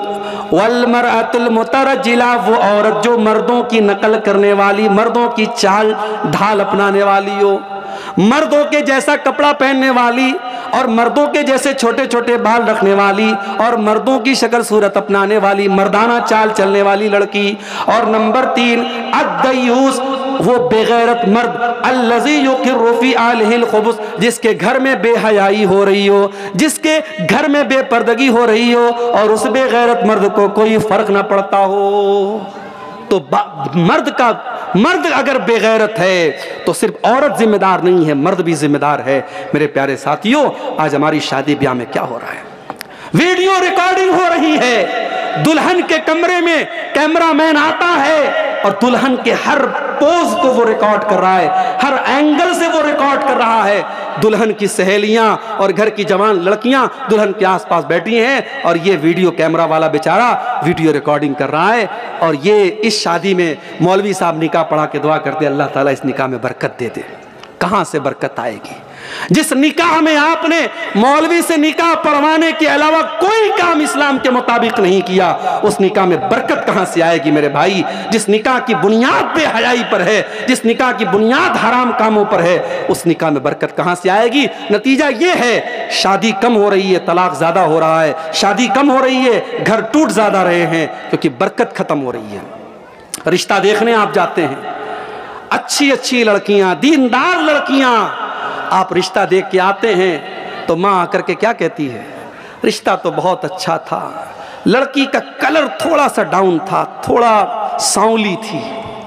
والمرأة المترجلہ، وہ عورت جو مردوں کی نقل کرنے والی، مردوں کی چال ڈھال اپنانے والی ہو، مردوں کے جیسا کپڑا پہننے والی اور مردوں کے جیسے چھوٹے چھوٹے بال رکھنے والی اور مردوں کی شکل صورت اپنانے والی، مردانہ چال چلنے والی لڑکی۔ اور نمبر تین، الدیوس، وہ بے غیرت مرد، الذی یقر فی اہلہ الخبث، جس کے گھر میں بے حیائی ہو رہی ہو، جس کے گھر میں بے پردگی ہو رہی ہو اور اس بے غیرت مرد کو کوئی فرق نہ پڑتا ہو۔ تو مرد کا مرد اگر بے غیرت ہے تو صرف عورت ذمہ دار نہیں ہے، مرد بھی ذمہ دار ہے۔ میرے پیارے ساتھیوں، آج ہماری شادی بیاہ میں کیا ہو رہا ہے؟ ویڈیو ریکارڈنگ ہو رہی ہے، دلہن کے کمرے میں کیمرہ مین آتا ہے اور دلہن کے ہر پوز کو وہ ریکارڈ کر رہا ہے، ہر اینگل سے وہ ریکارڈ کر رہا ہے۔ دلہن کی سہیلیاں اور گھر کی جوان لڑکیاں دلہن کے آس پاس بیٹھی ہیں اور یہ ویڈیو کیمرہ والا بیچارہ ویڈیو ریکارڈنگ کر رہا ہے۔ اور یہ اس شادی میں مولوی صاحب نکاح پڑھا کے دعا کرتے اللہ تعالیٰ اس نکاح میں برکت دے دے۔ کہاں سے برکت آئے گی؟ جس نکاح میں آپ نے مولوی سے نکاح پڑھوانے کے علاوہ کوئی کام اسلام کے مطابق نہیں کیا، اس نکاح میں برکت کہاں سے آئے گی میرے بھائی؟ جس نکاح کی بنیاد بے حیائی پر ہے، جس نکاح کی بنیاد حرام کاموں پر ہے، اس نکاح میں برکت کہاں سے آئے گی؟ نتیجہ یہ ہے شادی کم ہو رہی ہے، طلاق زیادہ ہو رہا ہے، شادی کم ہو رہی ہے، گھر ٹوٹ زیادہ رہے ہیں، کیونکہ برکت ختم ہو رہی ہے۔ رشتہ دیکھنے آپ جاتے ہیں، اچھی اچھی لڑکیاں، دیندار لڑکیاں، آپ رشتہ دیکھ کے آتے ہیں تو ماں آ کر کے کیا کہتی ہے؟ رشتہ تو بہت اچھا تھا، لڑکی کا کلر تھوڑا سا ڈاؤن تھا، تھوڑا سانولی تھی۔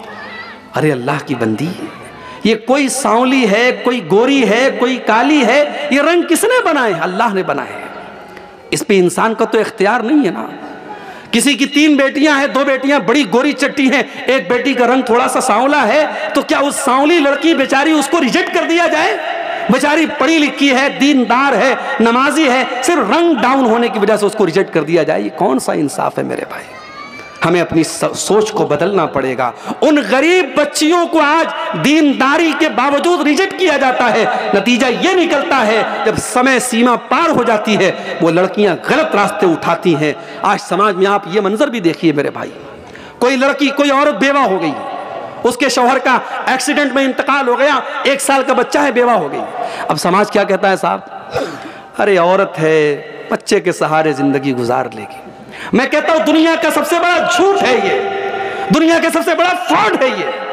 ارے اللہ کی بندی، یہ کوئی سانولی ہے، کوئی گوری ہے، کوئی کالی ہے، یہ رنگ کس نے بنائے؟ اللہ نے بنائے، اس پہ انسان کا تو اختیار نہیں ہے نا۔ کسی کی تین بیٹیاں ہیں، دو بیٹیاں بڑی گوری چٹی ہیں، ایک بیٹی کا رنگ تھوڑا سا سانولا ہے، تو کیا اس سانولی لڑکی بیچاری اس کو ریجیکٹ کر دیا جائے؟ بیچاری پڑھی لکھی ہے، دیندار ہے، نمازی ہے، صرف رنگ ڈاؤن ہونے کی وجہ سے اس کو ریجیکٹ کر دیا جائے؟ یہ کون سا انصاف ہے میرے بھائی؟ ہمیں اپنی سوچ کو بدلنا پڑے گا۔ ان غریب بچیوں کو آج دینداری کے باوجود ریجیکٹ کیا جاتا ہے، نتیجہ یہ نکلتا ہے جب سمے سیما پار ہو جاتی ہے وہ لڑکیاں غلط راستے اٹھاتی ہیں۔ آج سماج میں آپ یہ منظر بھی دیکھیے میرے بھائی، کوئی لڑکی، کوئی عورت بیوہ ہو گئی، اس کے شوہر کا ایکسیڈنٹ میں انتقال ہو گیا، ایک سال کا بچہ ہے، بیوہ ہو گئی۔ اب سماج کیا کہتا ہے؟ صاحب ارے عورت ہے، بچے کے سہارے زندگی گزار لے گی۔ میں کہتا ہوں دنیا کا سب سے بڑا جھوٹ ہے یہ، دنیا کا سب سے بڑا فراڈ ہے یہ۔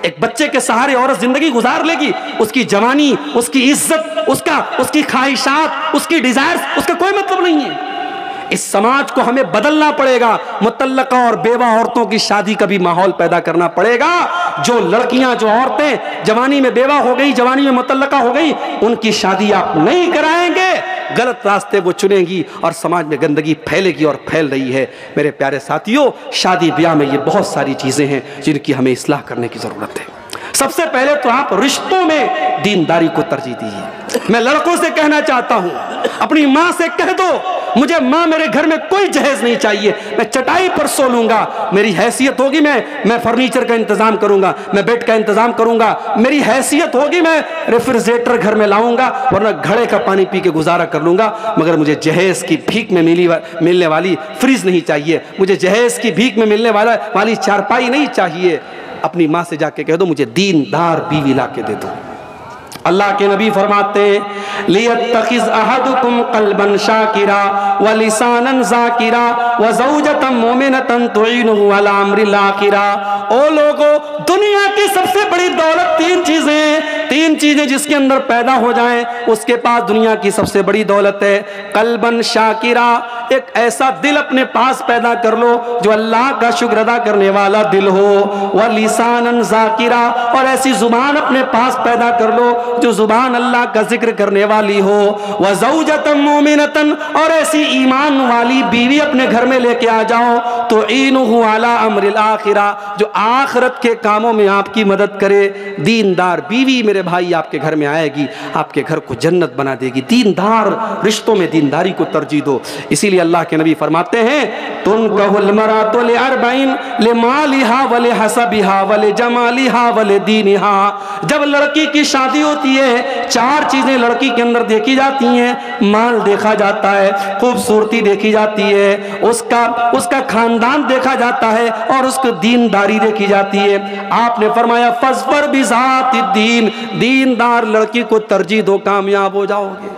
ایک بچے کے سہارے عورت زندگی گزار لے گی، اس کی جوانی، اس کی عزت، اس کا اس کی خواہشات، اس کی ڈیزائرز، اس کا کوئی مطلب نہیں ہے۔ اس سماج کو ہمیں بدلنا پڑے گا، مطلقہ اور بیوہ عورتوں کی شادی کا بھی ماحول پیدا کرنا پڑے گا۔ جو لڑکیاں، جو عورتیں جوانی میں بیوہ ہو گئی، جوانی میں مطلقہ ہو گئی، ان کی شادی آپ نہیں کرائیں گے، غلط راستے وہ چنیں گی اور سماج میں گندگی پھیلے گی اور پھیل رہی ہے۔ میرے پیارے ساتھیوں، شادی بیاہ میں یہ بہت ساری چیزیں ہیں جن کی ہمیں اصلاح کرنے کی ضرورت ہے۔ سب سے پہلے تو آپ رشتوں میں دینداری کو ترجیح دیجیے۔ میں لڑکوں سے کہنا چاہتا ہوں، اپنی ماں سے کہہ دو، مجھے ماں میرے گھر میں کوئی جہیز نہیں چاہیے، میں چٹائی پر سو لوں گا، میری حیثیت ہوگی میں میں فرنیچر کا انتظام کروں گا، میں بیڈ کا انتظام کروں گا، میری حیثیت ہوگی میں ریفریجریٹر گھر میں لاؤں گا، ورنہ گھڑے کا پانی پی کے گزارا کر لوں گا، مگر مجھے جہیز کی بھیک میں ملی ملنے والی فریج نہیں چاہیے، مجھے جہیز کی بھیک میں ملنے والا والی چارپائی نہیں چاہیے۔ اپنی ماں سے جا کے کہہ دو مجھے دیندار بیوی لا کے دے دو۔ اللہ کے نبی فرماتے ہیں لِيَتَّخِذْ أَحَدُكُمْ قَلْبًا شَاكِرًا وَلِسَانًا ذَاكِرًا وَزَوْجَةً مُؤْمِنَةً تُعِينُهُ عَلَى أَمْرِ الْآخِرَةِ۔ او لوگو، دنیا کی سب سے بڑی دولت تین چیزیں ہیں، تین چیزیں جس کے اندر پیدا ہو جائیں اس کے پاس دنیا کی سب سے بڑی دولت ہے۔ قلبًا شاکرا، ایک ایسا دل اپنے پاس پیدا کر لو جو اللہ کا شکر ادا کرنے والا دل ہو، وَلِسَانًا ذَاكِرًا، اور ایسی زبان اپنے پاس پیدا کر لو جو زبان اللہ کا ذکر کرنے والی ہو، وَزَوْجَةً مُؤْمِنَةً، اور ایسی ایمان والی بیوی اپنے گھر میں لے کے آ جاؤ، تُعِينُهُ عَلَى أَمْرِ الْآخِرَةِ، جو آخرت کے کاموں میں آپ کی مدد کرے۔ دیندار بیوی میرے بھائی آپ کے گھر میں آئے گی، آپ کے گھر کو جنت بنا دے گی۔ دیندار رشتوں میں دینداری کو ترجیح دو۔ اسی لیے اللہ کے نبی فرماتے ہیں تُنْكَحُ الْمَرْأَةُ لِأَرْبَعٍ لِمَالِهَا وَلِحَسَبِهَا وَلِجَمَالِهَا وَلِدِينِهَا۔ جب لڑکی کی شادی ہوتی ہے، چار چیزیں لڑکی کے اندر دیکھی جاتی ہیں، مال دیکھا جاتا ہے، خوبصورتی دیکھی جاتی ہے، اس کا اس کا خاندان دیکھا جاتا ہے، اور اس کو دینداری دیکھی جاتی ہے۔ آپ نے فرمایا فَاظْفَرْ بِذَاتِ الدِّينِ، دیندار لڑکی کو ترجیح دو، کامیاب ہو جاؤ گے۔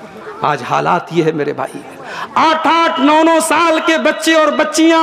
آج حالات یہ ہے میرے بھائی، آٹھ آٹھ نو نو سال کے بچے اور بچیاں،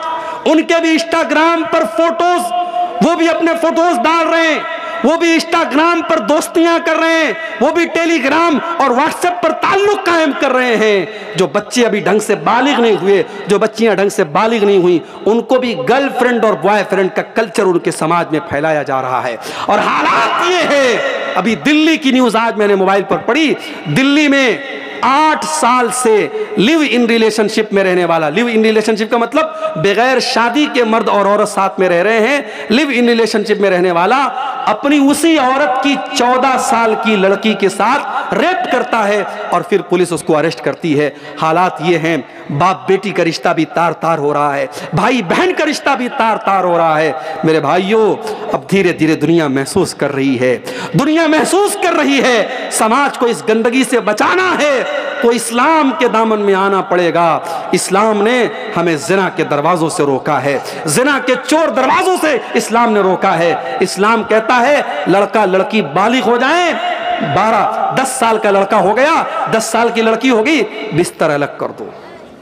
ان کے بھی انسٹاگرام پر فوٹوز، وہ بھی اپنے فوٹوز ڈال رہے ہیں، وہ بھی انسٹاگرام پر دوستیاں کر رہے ہیں، وہ بھی ٹیلی گرام اور واٹس ایپ پر تعلق قائم کر رہے ہیں۔ جو بچے ابھی ڈھنگ سے بالغ نہیں ہوئے، جو بچیاں ڈھنگ سے بالغ نہیں ہوئی، ان کو بھی گرل فرینڈ اور بوائے فرینڈ کا کلچر ان کے سماج میں پھیلایا جا رہا ہے۔ اور حالات یہ ہے، ابھی دلی کی نیوز آج میں نے موبائل پر پڑھی، دلی میں آٹھ سال سے لیو ان ریلیشن شپ میں رہنے والا، لیو ان ریلیشن شپ کا مطلب بغیر شادی کے مرد اور عورت ساتھ میں رہ رہے ہیں، لیو ان ریلیشن شپ میں رہنے والا اپنی اسی عورت کی چودہ سال کی لڑکی کے ساتھ ریپ کرتا ہے اور پھر پولیس اس کو اریسٹ کرتی ہے۔ حالات یہ ہیں، باپ بیٹی کا رشتہ بھی تار تار ہو رہا ہے، بھائی بہن کا رشتہ بھی تار تار ہو رہا ہے۔ میرے بھائیوں، اب دھیرے دھیرے دنیا محسوس کر رہی ہے، دنیا محسوس کر رہی ہے سماج کو اس گندگی سے بچانا ہے تو اسلام کے دامن میں آنا پڑے گا۔ اسلام نے ہمیں زنا کے دروازوں سے روکا ہے، زنا کے چور دروازوں سے اسلام نے روکا ہے۔ اسلام کہتا ہے لڑکا لڑکی بالغ ہو جائیں، بارہ دس سال کا لڑکا ہو گیا، دس سال کی لڑکی ہوگی، بستر الگ کر دو۔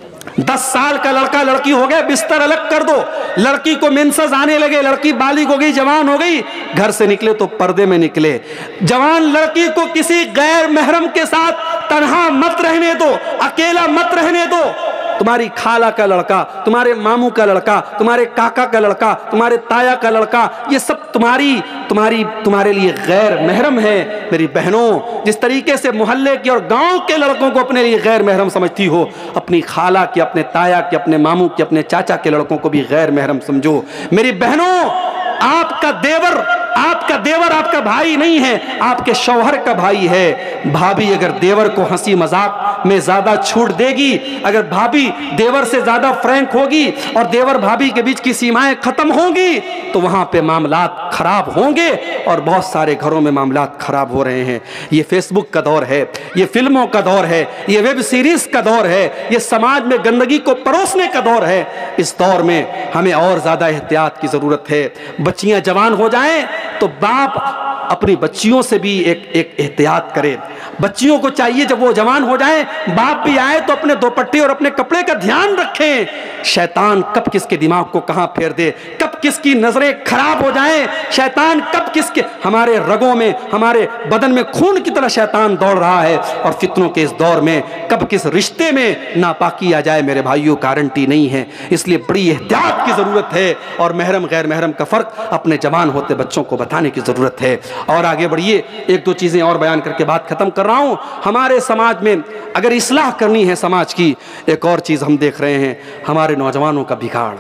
دس سال کا لڑکا لڑکی ہو گئے، بستر الگ کر دو۔ لڑکی کو مینسز آنے لگے، لڑکی بالغ ہو گئی، جوان ہو گئی، گھر سے نکلے تو پردے میں نکلے۔ جوان لڑکی کو کسی غیر محرم کے ساتھ تنہا مت رہنے دو، اکیلا مت رہنے دو۔ تمہاری خالہ کا لڑکا، تمہارے ماموں کا لڑکا، تمہارے کاکا کا لڑکا، تمہارے تایا کا لڑکا، یہ سب تمہاری تمہاری تمہارے لیے غیر محرم ہے۔ میری بہنوں، جس طریقے سے محلے کے اور گاؤں کے لڑکوں کو اپنے لیے غیر محرم سمجھتی ہو، اپنی خالہ کے، اپنے تایا کے، اپنے ماموں کے، اپنے چاچا کے لڑکوں کو بھی غیر محرم سمجھو۔ میری بہنوں، آپ کا دیور آپ کا دیور آپ کا بھائی نہیں ہے، آپ کے شوہر کا بھائی ہے۔ بھابھی اگر دیور کو ہنسی مذاق میں زیادہ چھوٹ دے گی، اگر بھابھی دیور سے زیادہ فرینک ہوگی اور دیور بھابھی کے بیچ کی سیمائیں ختم ہوں گی تو وہاں پہ معاملات خراب ہوں گے، اور بہت سارے گھروں میں معاملات خراب ہو رہے ہیں۔ یہ فیس بک کا دور ہے، یہ فلموں کا دور ہے، یہ ویب سیریز کا دور ہے، یہ سماج میں گندگی کو پروسنے کا دور ہے۔ اس دور میں ہمیں اور زیادہ احتیاط کی ضرورت ہے۔ بچیاں جوان ہو جائیں تو باپ اپنی بچیوں سے بھی ایک ایک احتیاط کرے. بچیوں کو چاہیے جب وہ جوان ہو جائیں باپ بھی آئے تو اپنے دوپٹے اور اپنے کپڑے کا دھیان رکھیں. شیطان کب کس کے دماغ کو کہاں پھیر دے, کب کس کی نظریں خراب ہو جائیں, شیطان کب کس کے, ہمارے رگوں میں ہمارے بدن میں خون کی طرح شیطان دوڑ رہا ہے, اور فتنوں کے اس دور میں کب کس رشتے میں ناپاکی آ جائے میرے بھائیوں گارنٹی نہیں ہے. اس لیے بڑی احتیاط کی ضرورت ہے, اور محرم غیر محرم کا فرق اپنے جوان ہوتے بچوں کو بتانے کی ضرورت ہے. اور آگے بڑھیے, ایک دو چیزیں اور بیان کر کے بات ختم کر رہا ہوں. ہمارے سماج میں اگر اصلاح کرنی ہے سماج کی, ایک اور چیز ہم دیکھ رہے ہیں, ہمارے نوجوانوں کا بگاڑ,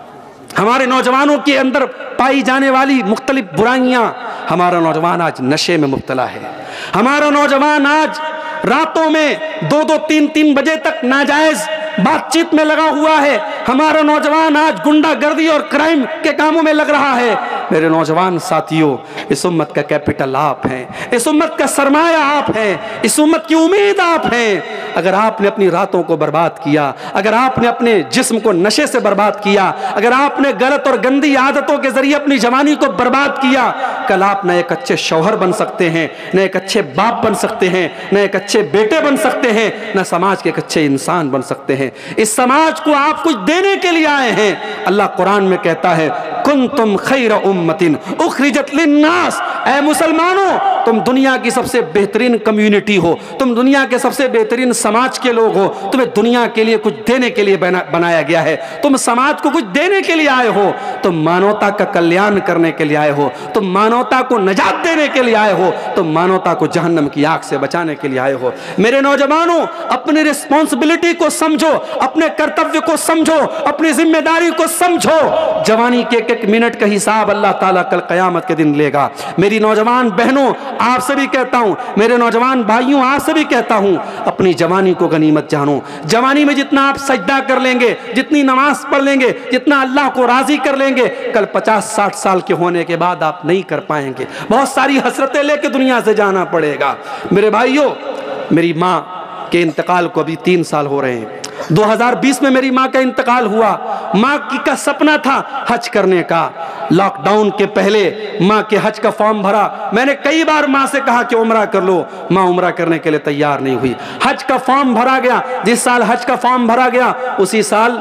ہمارے نوجوانوں کے اندر پائی جانے والی مختلف برائیاں. ہمارا نوجوان آج نشے میں مبتلا ہے, ہمارا نوجوان آج راتوں میں دو دو تین تین بجے تک ناجائز بات چیت میں لگا ہوا ہے, ہمارا نوجوان آج گنڈا گردی اور کرائم کے کاموں میں لگ رہا ہے. میرے نوجوان ساتھیوں, اس امت کا کیپٹل آپ ہیں, اس امت کا سرمایہ آپ ہیں, اس امت کی امید آپ ہیں. اگر آپ نے اپنی راتوں کو برباد کیا, اگر آپ نے اپنے جسم کو نشے سے برباد کیا, اگر آپ نے غلط اور گندی عادتوں کے ذریعے اپنی جوانی کو برباد کیا, کل آپ نہ ایک اچھے شوہر بن سکتے ہیں, نہ ایک اچھے باپ بن سکتے ہیں, نہ ایک اچھے بیٹے بن سکتے ہیں, نہ سماج کے ایک اچھے انسان بن سکتے ہیں. اس سماج کو آپ کچھ دینے کے لیے آئے ہیں. اللہ قرآن میں کہتا ہے کنتم خیر امت اخرجت للناس, اے مسلمانوں تم دنیا کی سب سے بہترین کمیونٹی ہو, تم دنیا کے سب سے بہترین سماج کے لوگ ہو, تمہیں دنیا کے لیے کچھ دینے کے لیے بنایا گیا ہے, تم سماج کو کچھ دینے کے لیے آئے ہو, تم مانوتا کا کلیان کرنے کے لیے آئے ہو, تم مانوتا کو نجات دینے کے لیے آئے ہو, تم مانوتا کو جہنم کی آگ سے بچانے کے لیے آئے ہو. میرے نوجوانوں, اپنی رسپانسبلٹی کو سمجھو, اپنے کرتویہ کو سمجھو, اپنی ذمہ داری کو سمجھو. جوانی کے ایک ایک منٹ کا حساب اللہ تعالیٰ کل قیامت کے دن لے گا. میری نوجوان بہنوں آپ سے بھی کہتا ہوں, میرے نوجوان بھائیوں آپ سے بھی کہتا ہوں, اپنی جوانی کو غنیمت جانو. جوانی میں جتنا آپ سجدہ کر لیں گے, جتنی نماز پڑھ لیں گے, جتنا اللہ کو راضی کر لیں گے, کل پچاس ساٹھ سال کے ہونے کے بعد آپ نہیں کر پائیں گے. بہت ساری حسرتیں لے کے دنیا سے جانا پڑے گا. میرے بھائیوں, میری ماں کے انتقال کو ابھی تین سال ہو رہے ہیں. دو ہزار بیس میں میری ماں کا انتقال ہوا. ماں کی کا سپنا تھا حج کرنے کا. لاک ڈاؤن کے پہلے ماں کے حج کا فارم بھرا. میں نے کئی بار ماں سے کہا کہ عمرہ کر لو, ماں عمرہ کرنے کے لیے تیار نہیں ہوئی. حج کا فارم بھرا گیا, جس سال حج کا فارم بھرا گیا اسی سال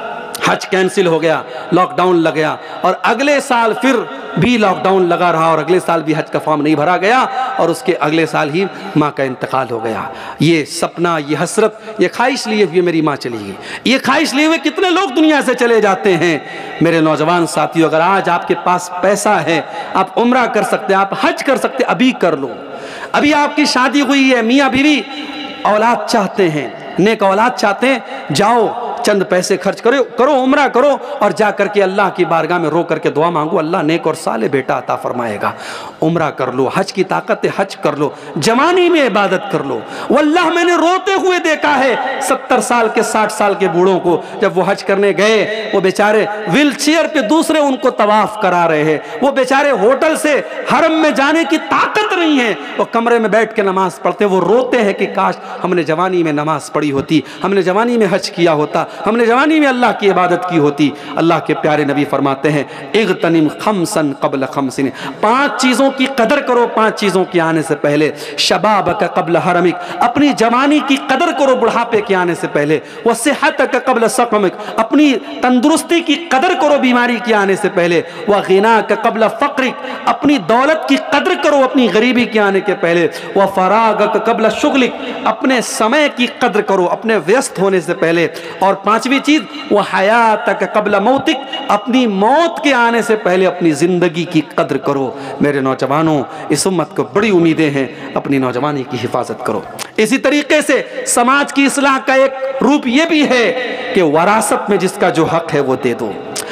حج کینسل ہو گیا, لاک ڈاؤن لگ گیا, اور اگلے سال پھر بھی لاک ڈاؤن لگا رہا, اور اگلے سال بھی حج کا فارم نہیں بھرا گیا, اور اس کے اگلے سال ہی ماں کا انتقال ہو گیا. یہ سپنا, یہ حسرت, یہ خواہش لیے ہوئے میری ماں چلی گئی. یہ خواہش لیے ہوئے کتنے لوگ دنیا سے چلے جاتے ہیں. میرے نوجوان ساتھیوں, اگر آج آپ کے پاس پیسہ ہے, آپ عمرہ کر سکتے, آپ حج کر سکتے, ابھی کر لو. ابھی آپ کی شادی ہوئی ہے, میاں بیوی اولاد چاہتے ہیں, نیک اولاد چاہتے ہیں, جاؤ چند پیسے خرچ کرو کرو عمرہ کرو, اور جا کر کے اللہ کی بارگاہ میں رو کر کے دعا مانگو, اللہ نیک اور صالح بیٹا عطا فرمائے گا. عمرہ کر لو, حج کی طاقت ہے حج کر لو, جوانی میں عبادت کر لو. واللہ میں نے روتے ہوئے دیکھا ہے ستر سال کے ساٹھ سال کے بوڑھوں کو, جب وہ حج کرنے گئے وہ بیچارے ویل چیئر پہ دوسرے ان کو طواف کرا رہے ہیں, وہ بیچارے ہوٹل سے حرم میں جانے کی طاقت نہیں ہے, وہ کمرے میں بیٹھ کے نماز پڑھتے. وہ روتے ہیں کہ کاش ہم نے جوانی میں نماز پڑھی ہوتی, ہم نے جوانی میں حج کیا ہوتا, ہم نے جوانی میں اللہ کی عبادت کی ہوتی. اللہ کے پیارے نبی فرماتے ہیں اغتنم خمسن قبل خمسن, پانچ چیزوں کی قدر کرو پانچ چیزوں کے آنے سے پہلے. شبابک قبل حرمک, اپنی جوانی کی قدر کرو بڑھاپے کے آنے سے پہلے. وصحتک قبل سقمک, اپنی تندرستی کی قدر کرو بیماری کے آنے سے پہلے. وغناک قبل فقرک, اپنی دولت کی قدر کرو اپنی غریبی کے آنے کے پہلے. وفراغک قبل شغلک, اپنے سمے کی قدر کرو اپنے ویست ہونے سے پہلے. اور پانچویں چیز وہ حیاتک قبل موتک, اپنی موت کے آنے سے پہلے اپنی زندگی کی قدر کرو. میرے نوجوانوں, اس امت کو بڑی امیدیں ہیں, اپنی نوجوانی کی حفاظت کرو. اسی طریقے سے سماج کی اصلاح کا ایک روپ یہ بھی ہے کہ وراثت میں جس کا جو حق ہے وہ دے دو.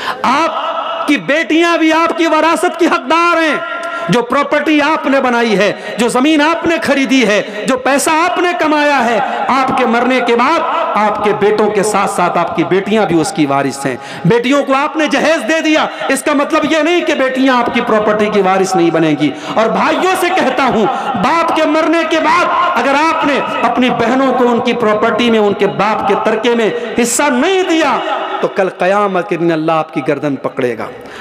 آپ کی بیٹیاں بھی آپ کی وراثت کی حقدار ہیں. جو پراپرٹی آپ نے بنائی ہے, جو زمین آپ نے خریدی ہے, جو پیسہ آپ نے کمایا ہے, آپ کے مرنے کے بعد آپ کے بیٹوں کے ساتھ ساتھ آپ کی بیٹیاں بھی اس کی وارث ہیں. بیٹیوں کو آپ نے جہیز دے دیا, اس کا مطلب یہ نہیں کہ بیٹیاں آپ کی پراپرٹی کی وارث نہیں بنیں گی. اور بھائیوں سے کہتا ہوں, باپ کے مرنے کے بعد اگر آپ نے اپنی بہنوں کو ان کی پراپرٹی میں, ان کے باپ کے ترکے میں حصہ نہیں دیا, تو کل قیامت کے دن اللہ آپ کی گردن پکڑے گا.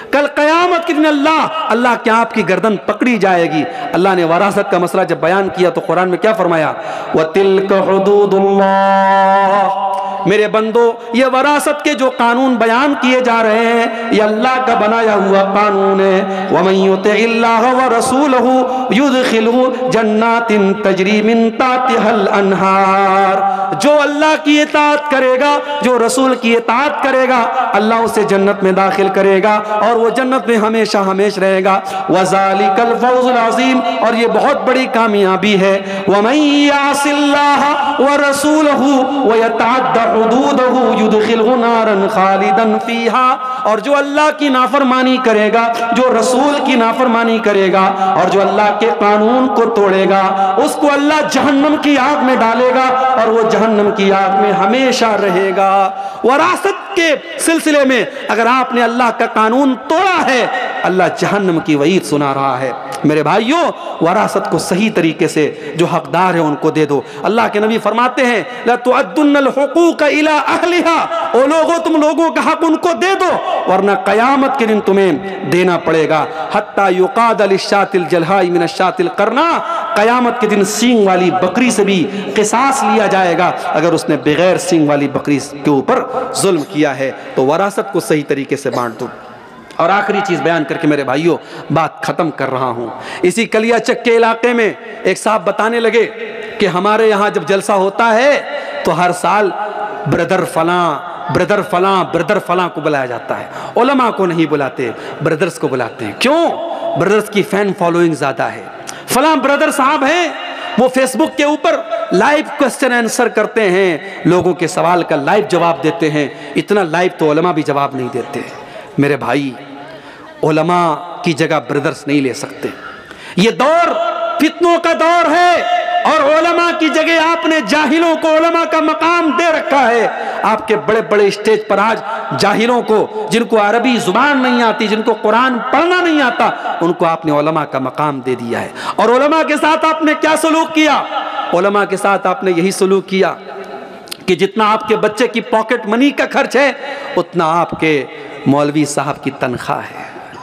کل قیامت کے دن اللہ اللہ کے آپ کی گردن پکڑی جائے گی۔ اللہ نے وراثت کا مسئلہ جب بیان کیا تو قرآن میں کیا فرمایا؟ وَتِلْكَ حُدُودُ اللَّهِ، میرے بندو یہ وراثت کے جو قانون بیان کیے جا رہے ہیں یہ اللہ کا بنایا ہوا قانون ہے۔ وَمَن يُطِعِ اللَّهَ وَرَسُولَهُ يُدْخِلْهُ جَنَّاتٍ تَجْرِي مِن تَحْتِهَا الْأَنْهَارُ، جو اللہ کی اطاعت کرے گا، جو رسول کی اطاعت کرے گا، اللہ اسے جنت میں داخل کرے گا اور وہ جنت میں ہمیشہ ہمیش رہے گا۔ وَذَلِكَ الْفَوْزُ الْعَظِيمُ، اور یہ بہت بڑی کامیابی ہے۔ وَمَن يَعْصِ اللَّهَ وَرَسُولَهُ وَيَتَعَدَّ حدودہ یدخلہ نارا خالدا فیہا، اور جو اللہ کی نافرمانی کرے گا، جو رسول کی نافرمانی کرے گا اور جو اللہ کے قانون کو توڑے گا، اس کو اللہ جہنم کی آگ میں ڈالے گا اور وہ جہنم کی آگ میں ہمیشہ رہے گا۔ وراثت کے سلسلے میں اگر آپ نے اللہ کا قانون توڑا ہے، اللہ جہنم کی وعید سنا رہا ہے۔ میرے بھائیوں، وراثت کو صحیح طریقے سے جو حقدار ہے ان کو دے دو۔ اللہ کے نبی فرماتے ہیں لَتُعَدُّنَّ الْحُقُوقَ إِلَىٰ أَهْلِهَا، او لوگوں تم لوگوں کا حق ان کو دے دو ورنہ قیامت کے دن تمہیں دینا پڑے گا۔ حَتَّى يُقَادَ لِلشَّاةِ الْجَلْحَاءِ مِنَ الشَّاةِ الْقَرْنَاءِ، قیامت کے دن سینگ والی بکری سے بھی قصاص لیا جائے گا اگر اس نے بغیر سینگ والی بکری کے اوپر ظلم کیا ہے۔ تو وراثت کو صحیح طریقے سے بانٹ دو۔ اور آخری چیز بیان کر کے میرے بھائیوں بات ختم کر رہا ہوں۔ اسی کلیا چک کے علاقے میں ایک صاحب بتانے لگے کہ ہمارے یہاں جب جلسہ ہوتا ہے تو ہر سال بردر فلاں بردر فلاں بردر فلاں کو بلایا جاتا ہے، علماء کو نہیں بلاتے، بردرز کو بلاتے ہیں۔ کیوں؟ بردرز کی فین فالوئنگ زیادہ ہے۔ فلاں بردر صاحب ہیں، وہ فیس بک کے اوپر لائیو کوسچن آنسر کرتے ہیں، لوگوں کے سوال کا لائیو جواب دیتے ہیں۔ اتنا لائیو تو علماء بھی جواب نہیں دیتے۔ میرے بھائی، علماء کی جگہ بردرز نہیں لے سکتے۔ یہ دور فتنوں کا دور ہے اور علماء کی جگہ آپ نے جاہلوں کو علماء کا مقام دے رکھا ہے۔ آپ کے بڑے بڑے اسٹیج پر آج جاہلوں کو، جن کو عربی زبان نہیں آتی، جن کو قرآن پڑھنا نہیں آتا، ان کو آپ نے علماء کا مقام دے دیا ہے۔ اور علماء کے ساتھ آپ نے کیا سلوک کیا؟ علماء کے ساتھ آپ نے یہی سلوک کیا کہ جتنا آپ کے بچے کی پاکٹ منی کا خرچ ہے اتنا آپ کے مولوی صاحب کی تنخواہ ہے۔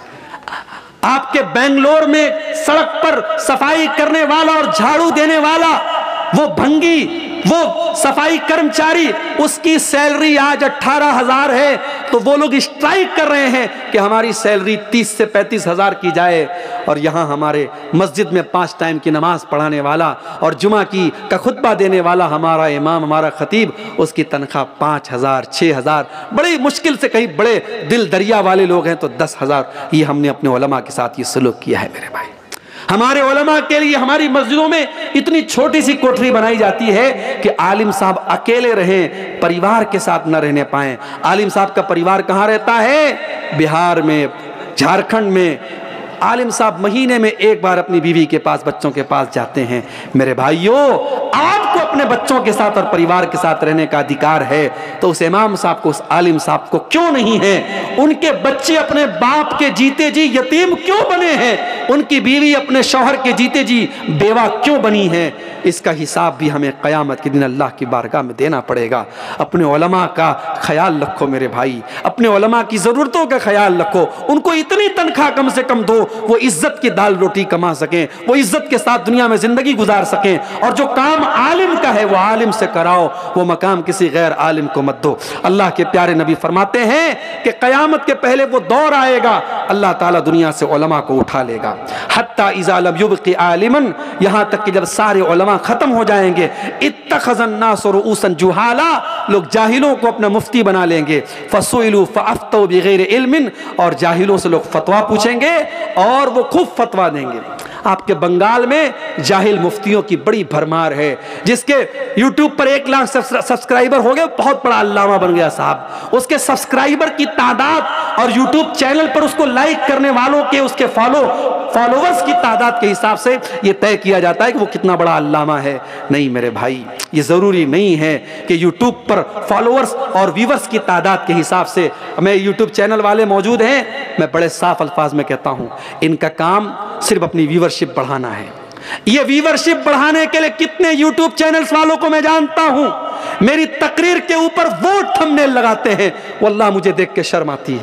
آپ کے بنگلور میں سڑک پر صفائی کرنے والا اور جھاڑو دینے والا، وہ بھنگی، وہ صفائی کرمچاری، اس کی سیلری آج اٹھارہ ہزار ہے تو وہ لوگ اسٹرائک کر رہے ہیں کہ ہماری سیلری تیس سے پینتیس ہزار کی جائے۔ اور یہاں ہمارے مسجد میں پانچ ٹائم کی نماز پڑھانے والا اور جمعہ کی کا خطبہ دینے والا ہمارا امام، ہمارا خطیب، اس کی تنخواہ پانچ ہزار چھ ہزار، بڑی مشکل سے کہیں بڑے دل دریا والے لوگ ہیں تو دس ہزار۔ یہ ہم نے اپنے علماء کے ساتھ یہ سلوک کیا ہے میرے بھائی۔ ہمارے علماء کے لیے ہماری مسجدوں میں اتنی چھوٹی سی کوٹری بنائی جاتی ہے کہ عالم صاحب اکیلے رہیں، پریوار کے ساتھ نہ رہنے پائیں۔ عالم صاحب کا پریوار کہاں رہتا ہے؟ بہار میں، جھارکھنڈ میں۔ عالم صاحب مہینے میں ایک بار اپنی بیوی کے پاس، بچوں کے پاس جاتے ہیں۔ میرے بھائیوں، آپ کو اپنے بچوں کے ساتھ اور پریوار کے ساتھ رہنے کا ادھیکار ہے تو اس امام صاحب کو، اس عالم صاحب کو کیوں نہیں ہے؟ ان کے بچے اپنے باپ کے جیتے جی یتیم کیوں بنے ہیں؟ ان کی بیوی اپنے شوہر کے جیتے جی بیوہ کیوں بنی ہے؟ اس کا حساب بھی ہمیں قیامت کے دن اللہ کی بارگاہ میں دینا پڑے گا۔ اپنے علماء کا خیال رکھو میرے بھائی، اپنے علماء کی ضرورتوں کا خیال رکھو۔ ان کو اتنی تنخواہ کم سے کم دو وہ عزت کی دال روٹی کما سکیں، وہ عزت کے ساتھ دنیا میں زندگی گزار سکیں۔ اور جو کام عالم کا ہے وہ عالم سے کراؤ، وہ مقام کسی غیر عالم کو مت دو۔ اللہ کے پیارے نبی فرماتے ہیں کہ قیامت کے پہلے وہ دور آئے گا، اللہ تعالیٰ دنیا سے علماء کو اٹھا لے گا۔ حتی اذا لم یبق عالما، یہاں تک کہ جب سارے علماء ختم ہو جائیں گے، اتخذ الناس رؤوسا جہالا، لوگ جاہلوں کو اپنا مفتی بنا لیں گے۔ فسئلوا فافتوا بغیر علم، اور جاہلوں سے لوگ فتویٰ پوچھیں گے اور وہ خوب فتویٰ دیں گے۔ آپ کے بنگال میں جاہل مفتیوں کی بڑی بھرمار ہے، جس کے یوٹیوب پر ایک لاکھ سبسکرائبر ہو گئے، بہت بڑا علامہ بن گیا صاحب۔ اس کے سبسکرائبر کی تعداد اور یوٹیوب چینل پر اس کو لائک کرنے والوں کے، اس کے فالو فالوورز کی تعداد کے حساب سے یہ طے کیا جاتا ہے کہ وہ کتنا بڑا علامہ ہے۔ نہیں میرے بھائی، یہ ضروری نہیں ہے کہ یوٹیوب پر فالوورز اور ویورز کی تعداد کے حساب سے۔ میں یوٹیوب چینل والے موجود ہیں، میں بڑے صاف الفاظ میں کہتا ہوں، ان کا کام صرف اپنی ویورشپ بڑھانا ہے۔ یہ ویورشپ بڑھانے کے لیے کتنے یوٹیوب چینلز والوں کو میں جانتا ہوں، میری تقریر کے اوپر وہ تھمبنیل لگاتے ہیں، واللہ مجھے دیکھ کے شرم آتی ہے۔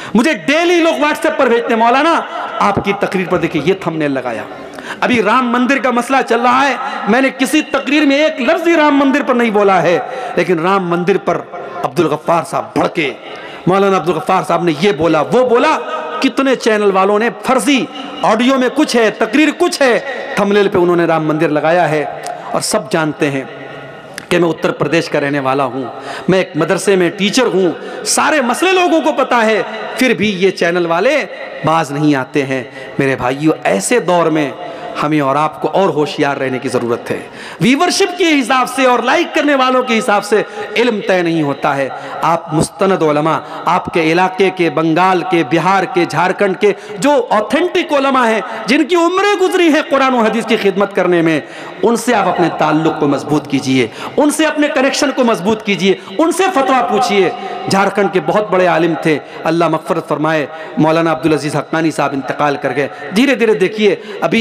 مجھے ڈیلی لوگ واٹس ایپ پر بھیجتے ہیں مولانا آپ کی تقریر پر دیکھیں یہ تھمبنیل لگایا. ابھی رام مندر کا مسئلہ چل رہا ہے, میں نے کسی تقریر میں ایک لفظ ہی رام مندر پر نہیں بولا ہے, لیکن رام مندر پر عبدالغفار صاحب بھڑکے, مولانا عبدالغفار صاحب نے یہ بولا وہ بولا. کتنے چینل والوں نے فرضی آڈیو میں کچھ ہے, تقریر کچھ ہے, تھمبنیل پہ انہوں نے رام مندر لگایا ہے. اور سب جانتے ہیں کہ میں اتر پردیش کا رہنے والا ہوں, میں ایک مدرسے میں ٹیچر ہوں, سارے مسئلے لوگوں کو پتا ہے, پھر بھی یہ چینل والے باز نہیں آتے ہیں. میرے بھائیو ایسے دور میں ہمیں اور آپ کو اور ہوشیار رہنے کی ضرورت ہے. ویورشپ کے حساب سے اور لائک کرنے والوں کے حساب سے علم طے نہیں ہوتا ہے. آپ مستند علماء, آپ کے علاقے کے, بنگال کے, بہار کے, جھارکھنڈ کے جو آتھینٹک علماء ہیں, جن کی عمریں گزری ہیں قرآن و حدیث کی خدمت کرنے میں, ان سے آپ اپنے تعلق کو مضبوط کیجئے, ان سے اپنے کنیکشن کو مضبوط کیجئے, ان سے فتویٰ پوچھئے. جھارکھنڈ کے بہت بڑے عالم تھے, اللہ مغفرت فرمائے, مولانا عبدالعزیز حقانی صاحب انتقال کر گئے. دھیرے دھیرے دیکھیے ابھی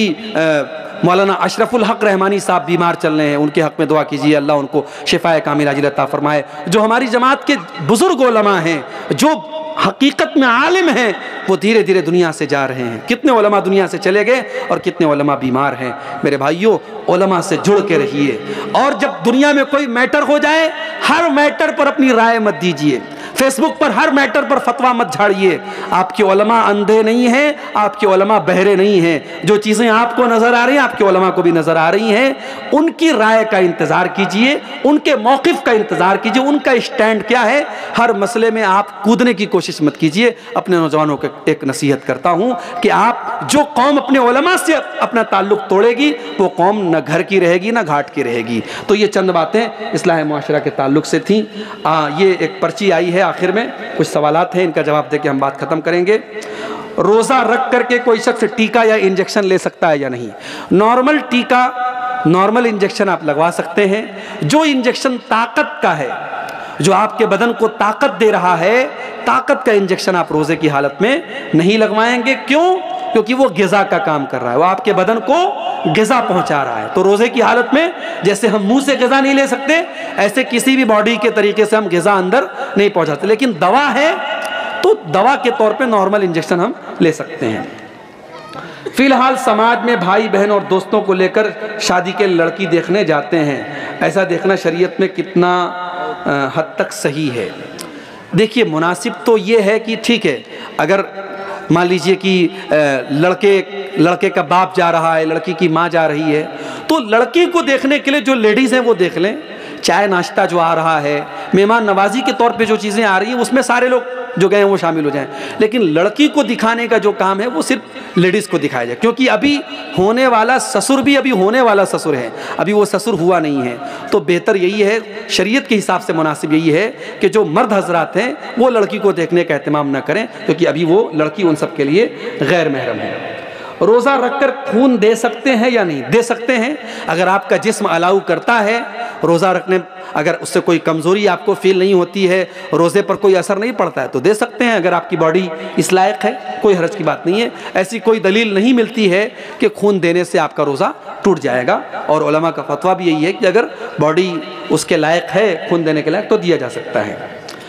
مولانا اشرف الحق رحمانی صاحب بیمار چل رہے ہیں, ان کے حق میں دعا کیجیے, اللہ ان کو شفائے کاملہ عاجلہ عطا فرمائے. جو ہماری جماعت کے بزرگ علماء ہیں, جو حقیقت میں عالم ہیں, وہ دھیرے دھیرے دنیا سے جا رہے ہیں. کتنے علماء دنیا سے چلے گئے اور کتنے علماء بیمار ہیں. میرے بھائیوں علماء سے جڑ کے رہیے, اور جب دنیا میں کوئی میٹر ہو جائے, ہر میٹر پر اپنی رائے مت دیجیے, فیس بک پر ہر میٹر پر فتویٰ مت جھاڑیے. آپ کے علماء اندھے نہیں ہیں, آپ کے علماء بہرے نہیں ہیں. جو چیزیں آپ کو نظر آ رہی ہیں آپ کے علماء کو بھی نظر آ رہی ہیں. ان کی رائے کا انتظار کیجئے, ان کے موقف کا انتظار کیجئے, ان کا اسٹینڈ کیا ہے. ہر مسئلے میں آپ کودنے کی کوشش مت کیجئے. اپنے نوجوانوں کو ایک نصیحت کرتا ہوں کہ آپ جو قوم اپنے علماء سے اپنا تعلق توڑے گی, وہ قوم نہ گھر کی رہے گی نہ گھاٹ کی رہے گی. تو یہ چند باتیں اصلاح معاشرہ کے تعلق سے تھیں. آ, یہ ایک پرچی آئی ہے, آخر میں کچھ سوالات ہیں, ان کا جواب دے کے ہم بات ختم کریں گے. روزہ رکھ کر کے کوئی شخص ٹیکا یا انجیکشن لے سکتا ہے یا نہیں؟ نارمل ٹیکا, نارمل انجیکشن آپ لگوا سکتے ہیں. جو انجیکشن طاقت کا ہے, جو آپ کے بدن کو طاقت دے رہا ہے, طاقت کا انجیکشن آپ روزے کی حالت میں نہیں لگوائیں گے. کیوں؟ کیونکہ وہ غذا کا کام کر رہا ہے, وہ آپ کے بدن کو غذا پہنچا رہا ہے. تو روزے کی حالت میں جیسے ہم منہ سے غذا نہیں لے سکتے, ایسے کسی بھی باڈی کے طریقے سے ہم غذا اندر نہیں پہنچاتے. لیکن دوا ہے تو دوا کے طور پہ نارمل انجیکشن ہم لے سکتے ہیں. فی الحال سماج میں بھائی بہن اور دوستوں کو لے کر شادی کے لڑکی دیکھنے جاتے ہیں, ایسا دیکھنا شریعت میں کتنا حد تک صحیح ہے؟ دیکھیے مناسب تو یہ ہے کہ ٹھیک ہے, اگر مان لیجئے کہ لڑکے لڑکے کا باپ جا رہا ہے, لڑکی کی ماں جا رہی ہے, تو لڑکی کو دیکھنے کے لیے جو لیڈیز ہیں وہ دیکھ لیں. چائے ناشتہ جو آ رہا ہے, مہمان نوازی کے طور پہ جو چیزیں آ رہی ہیں, اس میں سارے لوگ جو گئے ہیں وہ شامل ہو جائیں. لیکن لڑکی کو دکھانے کا جو کام ہے وہ صرف لیڈیز کو دکھایا جائے, کیونکہ ابھی ہونے والا سسر بھی ابھی ہونے والا سسر ہے, ابھی وہ سسر ہوا نہیں ہے. تو بہتر یہی ہے, شریعت کے حساب سے مناسب یہی ہے کہ جو مرد حضرات ہیں وہ لڑکی کو دیکھنے کا اہتمام نہ کریں, کیونکہ ابھی وہ لڑکی ان سب کے لیے غیر محرم ہے. روزہ رکھ کر خون دے سکتے ہیں یا نہیں؟ دے سکتے ہیں. اگر آپ کا جسم الاؤ کرتا ہے روزہ رکھنے, اگر اس سے کوئی کمزوری آپ کو فیل نہیں ہوتی ہے, روزے پر کوئی اثر نہیں پڑتا ہے, تو دے سکتے ہیں. اگر آپ کی باڈی اس لائق ہے, کوئی حرج کی بات نہیں ہے. ایسی کوئی دلیل نہیں ملتی ہے کہ خون دینے سے آپ کا روزہ ٹوٹ جائے گا, اور علماء کا فتویٰ بھی یہی ہے کہ اگر باڈی اس کے لائق ہے خون دینے کے لائق تو دیا جا سکتا ہے.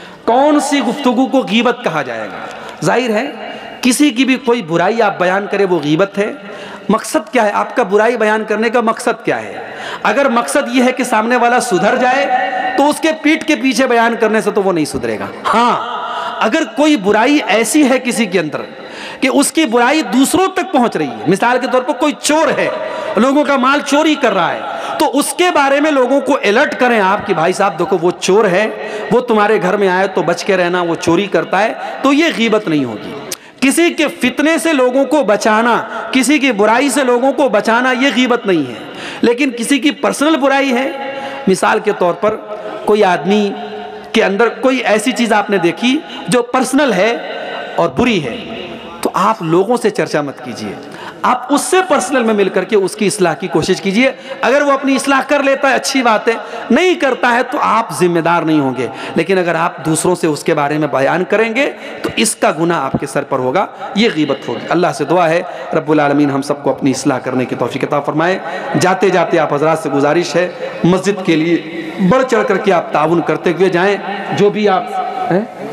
کون سی گفتگو کو غیبت کہا جائے گا؟ ظاہر ہے کسی کی بھی کوئی برائی آپ بیان کرے وہ غیبت ہے. مقصد کیا ہے آپ کا برائی بیان کرنے کا؟ مقصد کیا ہے؟ اگر مقصد یہ ہے کہ سامنے والا سدھر جائے تو اس کے پیٹھ کے پیچھے بیان کرنے سے تو وہ نہیں سدھرے گا. ہاں اگر کوئی برائی ایسی ہے کسی کے اندر کہ اس کی برائی دوسروں تک پہنچ رہی ہے, مثال کے طور پر کوئی چور ہے, لوگوں کا مال چوری کر رہا ہے, تو اس کے بارے میں لوگوں کو الرٹ کریں آپ کہ بھائی صاحب دیکھو وہ چور ہے, وہ تمہارے گھر میں آئے تو بچ کے رہنا, وہ چوری کرتا ہے, تو یہ غیبت نہیں ہوگی. کسی کے فتنے سے لوگوں کو بچانا, کسی کی برائی سے لوگوں کو بچانا, یہ غیبت نہیں ہے. لیکن کسی کی پرسنل برائی ہے, مثال کے طور پر کوئی آدمی کے اندر کوئی ایسی چیز آپ نے دیکھی جو پرسنل ہے اور بری ہے, تو آپ لوگوں سے چرچا مت کیجئے, آپ اس سے پرسنل میں مل کر کے اس کی اصلاح کی کوشش کیجئے. اگر وہ اپنی اصلاح کر لیتا ہے اچھی بات ہے, نہیں کرتا ہے تو آپ ذمہ دار نہیں ہوں گے. لیکن اگر آپ دوسروں سے اس کے بارے میں بیان کریں گے تو اس کا گناہ آپ کے سر پر ہوگا, یہ غیبت ہوگی. اللہ سے دعا ہے رب العالمین ہم سب کو اپنی اصلاح کرنے کی توفیق عطا فرمائے. جاتے جاتے آپ حضرات سے گزارش ہے مسجد کے لیے بڑھ چڑھ کر کے آپ تعاون کرتے ہوئے جائیں. جو بھی آپ ہیں